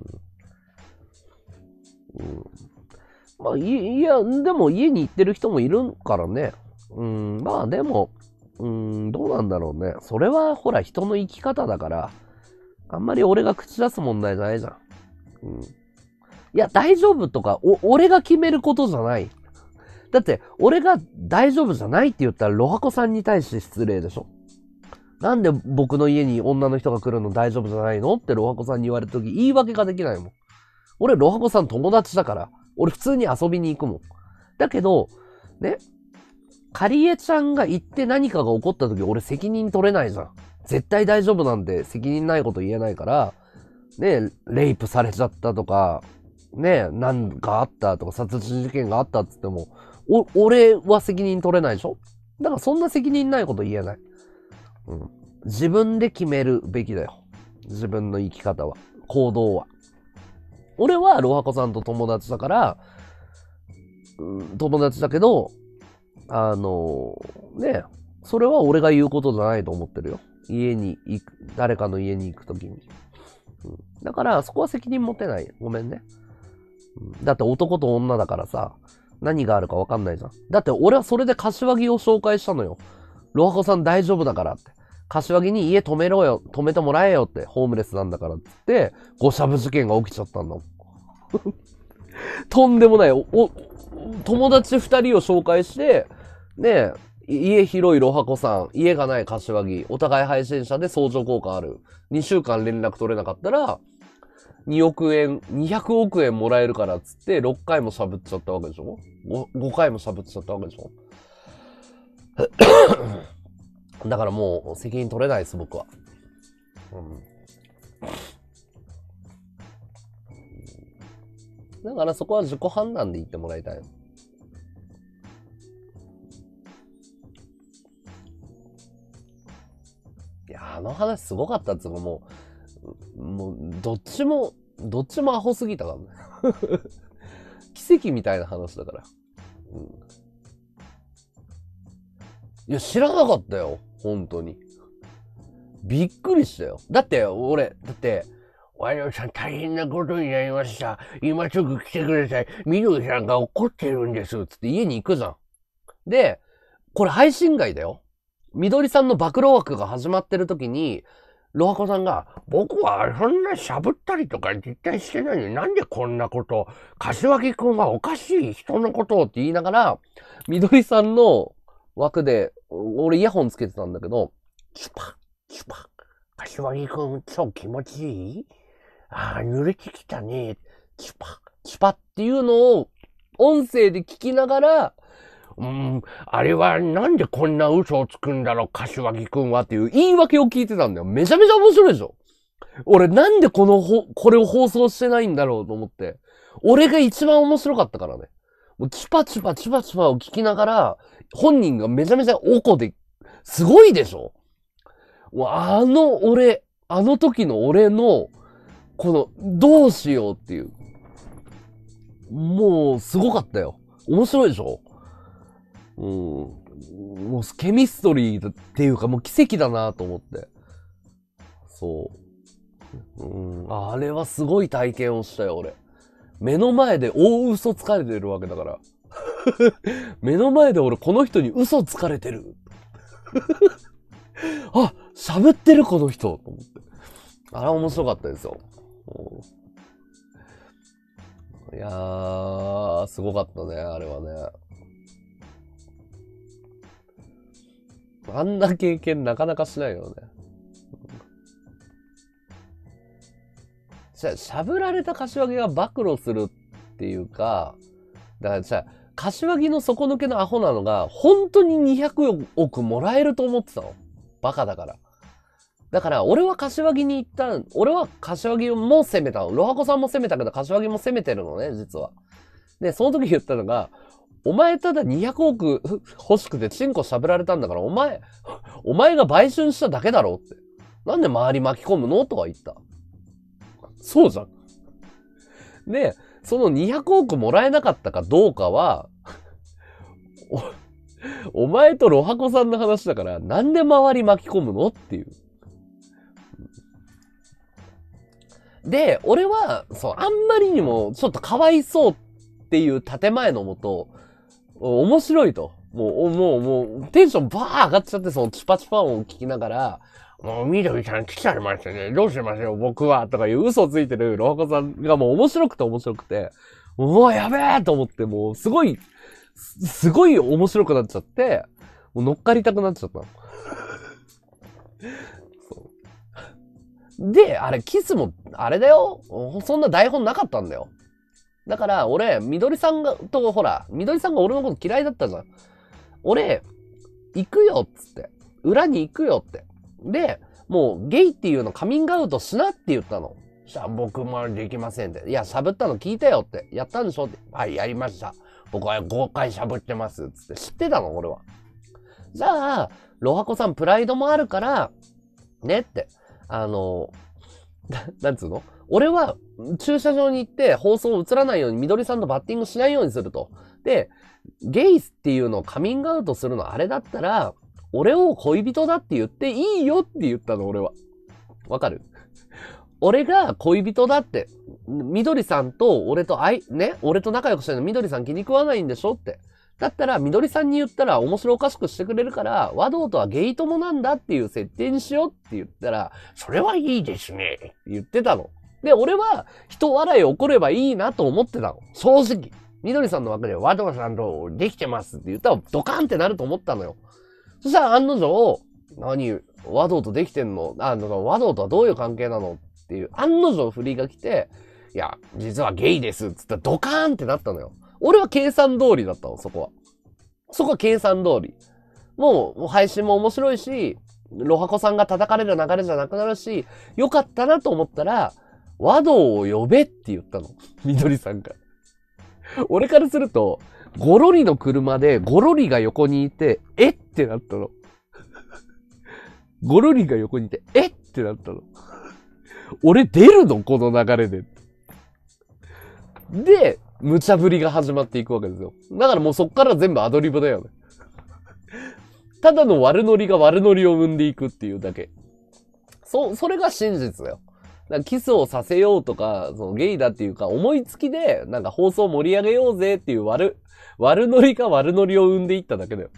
まあ、いや、でも家に行ってる人もいるからね。まあでも、どうなんだろうね。それはほら人の生き方だから、あんまり俺が口出す問題じゃないじゃん。いや、大丈夫とか、俺が決めることじゃない。だって、俺が大丈夫じゃないって言ったら、ロハコさんに対して失礼でしょ。なんで僕の家に女の人が来るの大丈夫じゃないのってロハコさんに言われたとき、言い訳ができないもん。俺、ロハコさん友達だから、俺普通に遊びに行くもん。だけど、ね、カリエちゃんが行って何かが起こったとき、俺責任取れないじゃん。絶対大丈夫なんで責任ないこと言えないから、 ね、レイプされちゃったとか、ね、なんかあったとか、殺人事件があったっつっても、俺は責任取れないでしょ。だからそんな責任ないこと言えない。うん。自分で決めるべきだよ。自分の生き方は。行動は。俺はロハコさんと友達だから、友達だけど、ね、それは俺が言うことじゃないと思ってるよ。家に行く、誰かの家に行くときに。だから、そこは責任持てない。ごめんね。だって男と女だからさ、何があるか分かんないじゃん。だって俺はそれで柏木を紹介したのよ。ロハコさん大丈夫だからって。柏木に家止めろよ、止めてもらえよって、ホームレスなんだからって言って、ごしゃぶ事件が起きちゃったんだもん。とんでもない。友達二人を紹介して、ねえ、家広いロハコさん、家がない柏木、お互い配信者で相乗効果ある。2週間連絡取れなかったら、2億円、200億円もらえるからっつって、6回もしゃぶっちゃったわけでしょ 5 回もしゃぶっちゃったわけでしょだからもう責任取れないです、僕は。だからそこは自己判断で言ってもらいたい。いや、あの話すごかったっつうか、もう、どっちもアホすぎたからね。奇跡みたいな話だから。いや、知らなかったよ。本当に。びっくりしたよ。だって、ワイドさん大変なことになりました。今すぐ来てください。みどりさんが怒ってるんです。つって家に行くじゃん。で、これ配信外だよ。みどりさんの暴露枠が始まってる時に、ロハコさんが、僕はそんなしゃぶったりとか絶対してないのに、なんでこんなこと、柏木くんはおかしい人のことをって言いながら、みどりさんの枠で、俺イヤホンつけてたんだけど、チュパ、チュパ、柏木くん超気持ちいい？ああ、濡れてきたね。チュパ、チュパっていうのを音声で聞きながら、あれはなんでこんな嘘をつくんだろう、柏木くんはっていう言い訳を聞いてたんだよ。めちゃめちゃ面白いでしょ。俺なんでこれを放送してないんだろうと思って。俺が一番面白かったからね。もうチュパチュパチュパチュパを聞きながら、本人がめちゃめちゃおこで、すごいでしょ。あの時の俺の、この、どうしようっていう。もう、すごかったよ。面白いでしょ？もう、ケミストリーっていうか、もう奇跡だなと思って。そう。あれはすごい体験をしたよ、俺。目の前で大嘘つかれてるわけだから。目の前で俺この人に嘘つかれてる。あ、喋ってるこの人と思って。あれは面白かったですよ。いやー、すごかったね、あれはね。あんな経験なかなかしないよね。しゃぶられた柏木が暴露するっていうか、だから柏木の底抜けのアホなのが、本当に200億もらえると思ってたの。バカだから。だから、俺は柏木に行った、俺は柏木も攻めたの。ロハコさんも攻めたけど、柏木も攻めてるのね、実は。で、その時言ったのが、お前ただ200億欲しくてチンコしゃぶられたんだから、お前が売春しただけだろって。なんで周り巻き込むのとか言った。そうじゃん。で、その200億もらえなかったかどうかは、お前とロハコさんの話だから、なんで周り巻き込むのっていう。で、俺は、そう、あんまりにもちょっとかわいそうっていう建前のもと、面白いと。もう、テンションバー上がっちゃって、そのチュパチュパ音を聞きながら、もう、みどりさん来ちゃいましたね。どうしましょう、僕は。とかいう嘘ついてるロハコさんがもう面白くて、もうやべえと思って、もうすごい面白くなっちゃって、もう乗っかりたくなっちゃったの。で、あれ、キスも、あれだよ。そんな台本なかったんだよ。だから、俺、みどりさんが俺のこと嫌いだったじゃん。俺、行くよ、っつって。裏に行くよって。で、もう、ゲイっていうのカミングアウトしなって言ったの。 僕もできませんって。いや、しゃぶったの聞いたよって。やったんでしょって。はい、やりました。僕は5回しゃぶってます。つって。知ってたの俺は。じゃあ、ロハコさんプライドもあるから、ねって。なんつうの？俺は駐車場に行って放送映らないように緑さんとバッティングしないようにすると。で、ゲイっていうのをカミングアウトするのあれだったら、俺を恋人だって言っていいよって言ったの、俺は。わかる？俺が恋人だって。緑さんと俺と俺と仲良くしてるの緑さん気に食わないんでしょって。だったら緑さんに言ったら面白おかしくしてくれるから、和道とはゲイ友なんだっていう設定にしようって言ったら、それはいいですねって言ってたの。で、俺は人笑い起こればいいなと思ってたの。正直。緑さんの枠で和道さんとできてますって言ったらドカンってなると思ったのよ。そしたら案の定、和道とできてんの？和道とはどういう関係なのっていう案の定振りが来て、いや、実はゲイですっつったらドカーンってなったのよ。俺は計算通りだったの、そこは。そこは計算通り。もう配信も面白いし、ロハコさんが叩かれる流れじゃなくなるし、よかったなと思ったら、和道を呼べって言ったの。緑さんが。俺からすると、ゴロリの車でゴロリが横にいて、えってなったの。ゴロリが横にいて、えってなったの。俺出るのこの流れで。で、無茶ぶりが始まっていくわけですよ。だからもうそっから全部アドリブだよね。ただの悪ノリが悪ノリを生んでいくっていうだけ。それが真実だよ。だからキスをさせようとか、そのゲイだっていうか、思いつきで、なんか放送盛り上げようぜっていう悪ノリが悪ノリを生んでいっただけだよ。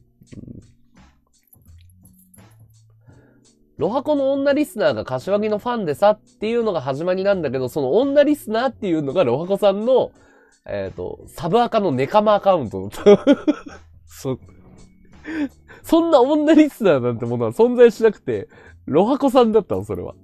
ロハコの女リスナーが柏木のファンでさっていうのが始まりなんだけど、その女リスナーっていうのがロハコさんの、サブアカのネカマアカウントだった。そんな女リスナーなんてものは存在しなくて、ロハコさんだったの、それは。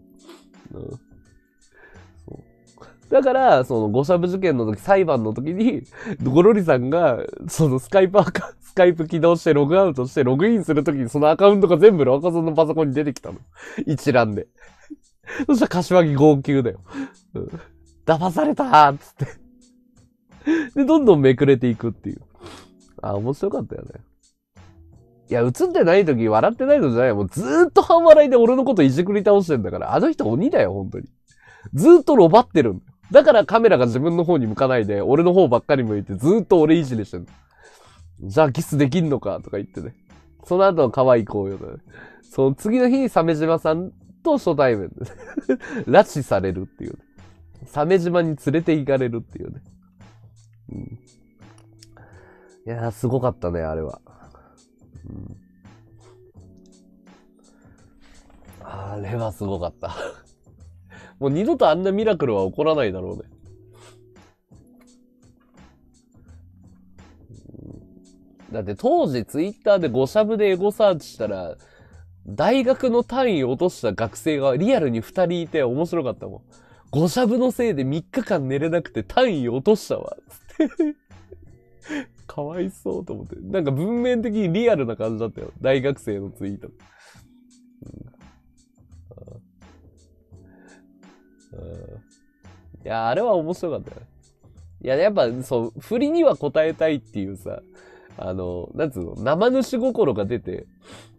だから、その、ゴシャブ事件の時、裁判の時に、ゴロリさんが、そのスカイプ起動してログアウトしてログインする時にそのアカウントが全部ロハコさんのパソコンに出てきたの。一覧で。そしたら柏木号泣だよ。騙されたーっつって。で、どんどんめくれていくっていう。面白かったよね。いや、映ってない時笑ってないのじゃないよ。もうずーっと半笑いで俺のこといじくり倒してんだから。あの人鬼だよ、本当に。ずーっとロバってるんだよ。だからカメラが自分の方に向かないで、俺の方ばっかり向いてずーっと俺いじりしてんの。じゃあキスできんのかとか言ってね。その後は可愛い行為だね。その次の日に鮫島さんと初対面で、ね、拉致されるっていう、ね。鮫島に連れて行かれるっていうね。いやー、すごかったね、あれは。あれはすごかった。もう二度とあんなミラクルは起こらないだろうね。だって当時ツイッターでゴシャブでエゴサーチしたら、大学の単位落とした学生がリアルに2人いて面白かったもん。ゴシャブのせいで3日間寝れなくて単位落としたわ。つって。かわいそうと思って。なんか文面的にリアルな感じだったよ。大学生のツイート。いや、あれは面白かったよね。いや、やっぱ、そう、振りには応えたいっていうさ、なんつうの、生主心が出て、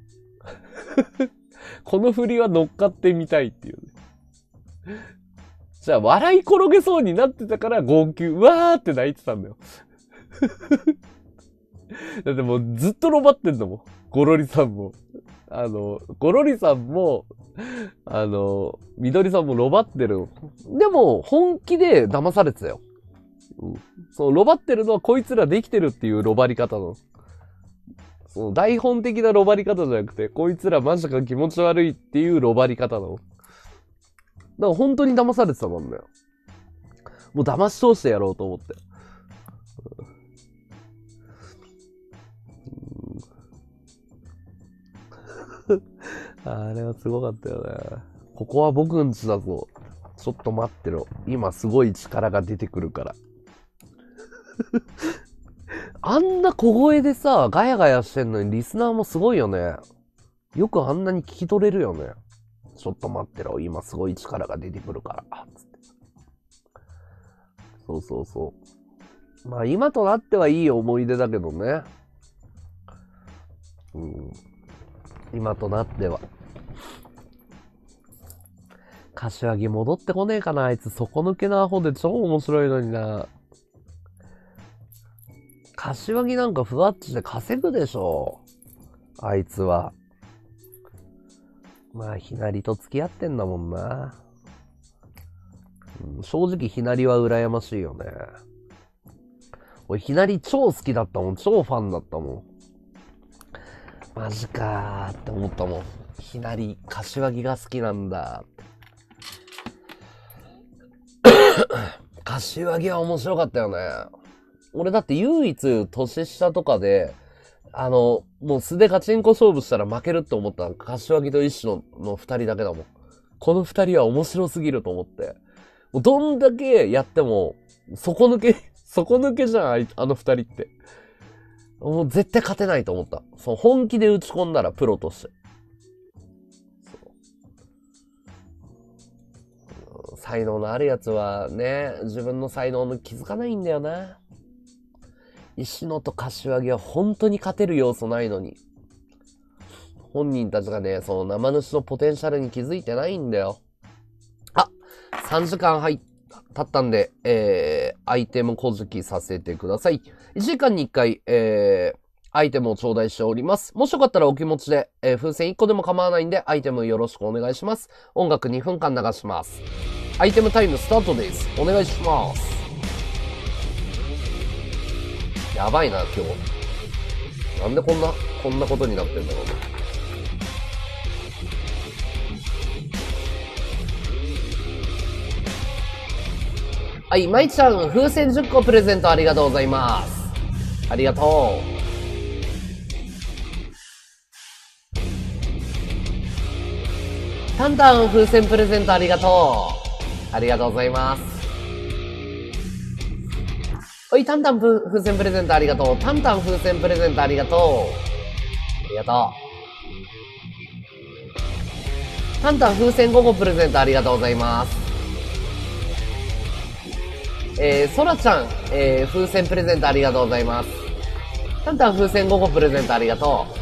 この振りは乗っかってみたいっていうね。じゃあ、笑い転げそうになってたから号泣、うわーって泣いてたんだよ。だってもうずっとロバってんだもん。ゴロリさんも。ゴロリさんも、緑さんもロバってる。でも、本気で騙されてたよ。そのロバってるのはこいつらできてるっていうロバり方の。その台本的なロバり方じゃなくて、こいつらマジか気持ち悪いっていうロバり方の。だから本当に騙されてたもんだよ。もう騙し通してやろうと思って。あれはすごかったよね。ここは僕んちだぞ。ちょっと待ってろ。今すごい力が出てくるから。あんな小声でさ、ガヤガヤしてんのにリスナーもすごいよね。よくあんなに聞き取れるよね。 ちょっと待ってろ、今すごい力が出てくるから、つって。そうそうそう。まあ今となってはいい思い出だけどね。うん。今となっては。柏木戻ってこねえかな、あいつ。底抜けなアホで超面白いのにな。柏木なんかふわっちで稼ぐでしょ。あいつは。まあ、ひなりと付き合ってんだもんな。うん、正直ひなりは羨ましいよね。俺ひなり超好きだったもん。超ファンだったもん。マジかーって思ったもん。ひなり、柏木が好きなんだ。柏木は面白かったよね。俺だって唯一年下とかで、もう素でガチンコ勝負したら負けるって思ったの柏木と一種の二人だけだもん。この二人は面白すぎると思って。もうどんだけやっても、底抜けじゃん、あの二人って。もう絶対勝てないと思った。本気で打ち込んだらプロとして。才能のあるやつはね、自分の才能に気づかないんだよな。石野と柏木は本当に勝てる要素ないのに。本人たちがね、その生主のポテンシャルに気づいてないんだよ。あ、3時間経ったんで、アイテム小突させてください。1時間に1回、アイテムを頂戴しております。もしよかったらお気持ちで、風船1個でも構わないんで、アイテムよろしくお願いします。音楽2分間流します。アイテムタイムスタートです。お願いします。やばいな、今日。なんでこんなことになってんだろうね。はい、まいちゃん、風船10個プレゼントありがとうございます。ありがとう。タンタン風船プレゼントありがとう。ありがとうございます。おい、タンタン風船プレゼントありがとう。タンタン風船プレゼントありがとう。ありがとう。タンタン風船5個プレゼントありがとうございます。ソラちゃん、風船プレゼントありがとうございます。タンタン風船5個プレゼントありがとう。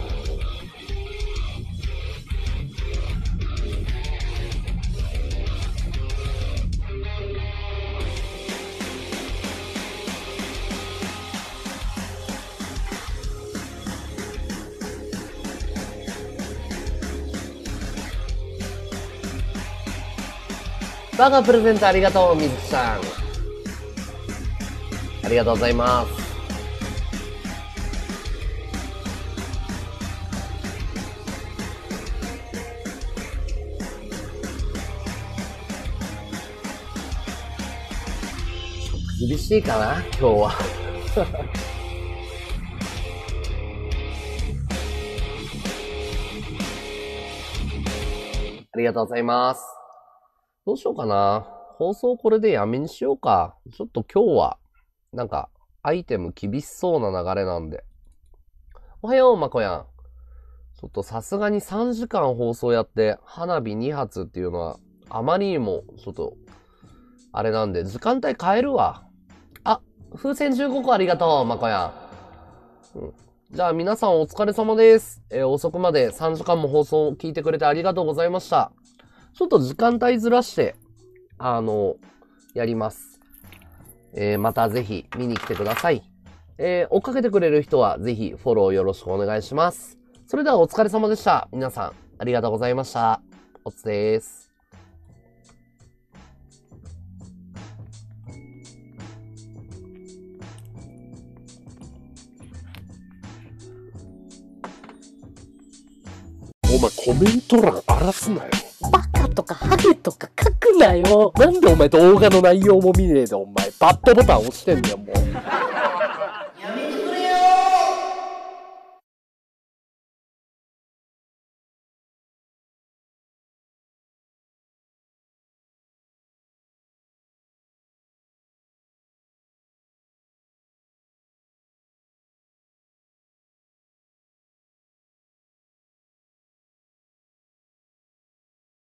バカプレゼントありがとう、みずきさん。ありがとうございます。厳しいかな、今日は。ありがとうございます。どうしようかな。放送これでやめにしようか。ちょっと今日は、なんか、アイテム厳しそうな流れなんで。おはよう、まこやん。ちょっとさすがに3時間放送やって、花火2発っていうのは、あまりにも、ちょっと、あれなんで、時間帯変えるわ。あ、風船15個ありがとう、まこやん。うん。じゃあ皆さんお疲れ様です。遅くまで3時間も放送聞いてくれてありがとうございました。ちょっと時間帯ずらして、やります。またぜひ見に来てください。追っかけてくれる人はぜひフォローよろしくお願いします。それではお疲れ様でした。皆さん、ありがとうございました。おつです。お前コメント欄荒らすなよ。 バカとかハゲとか書くなよ。 なんでお前動画の内容も見ねえでお前バッドボタン押してんだよもう。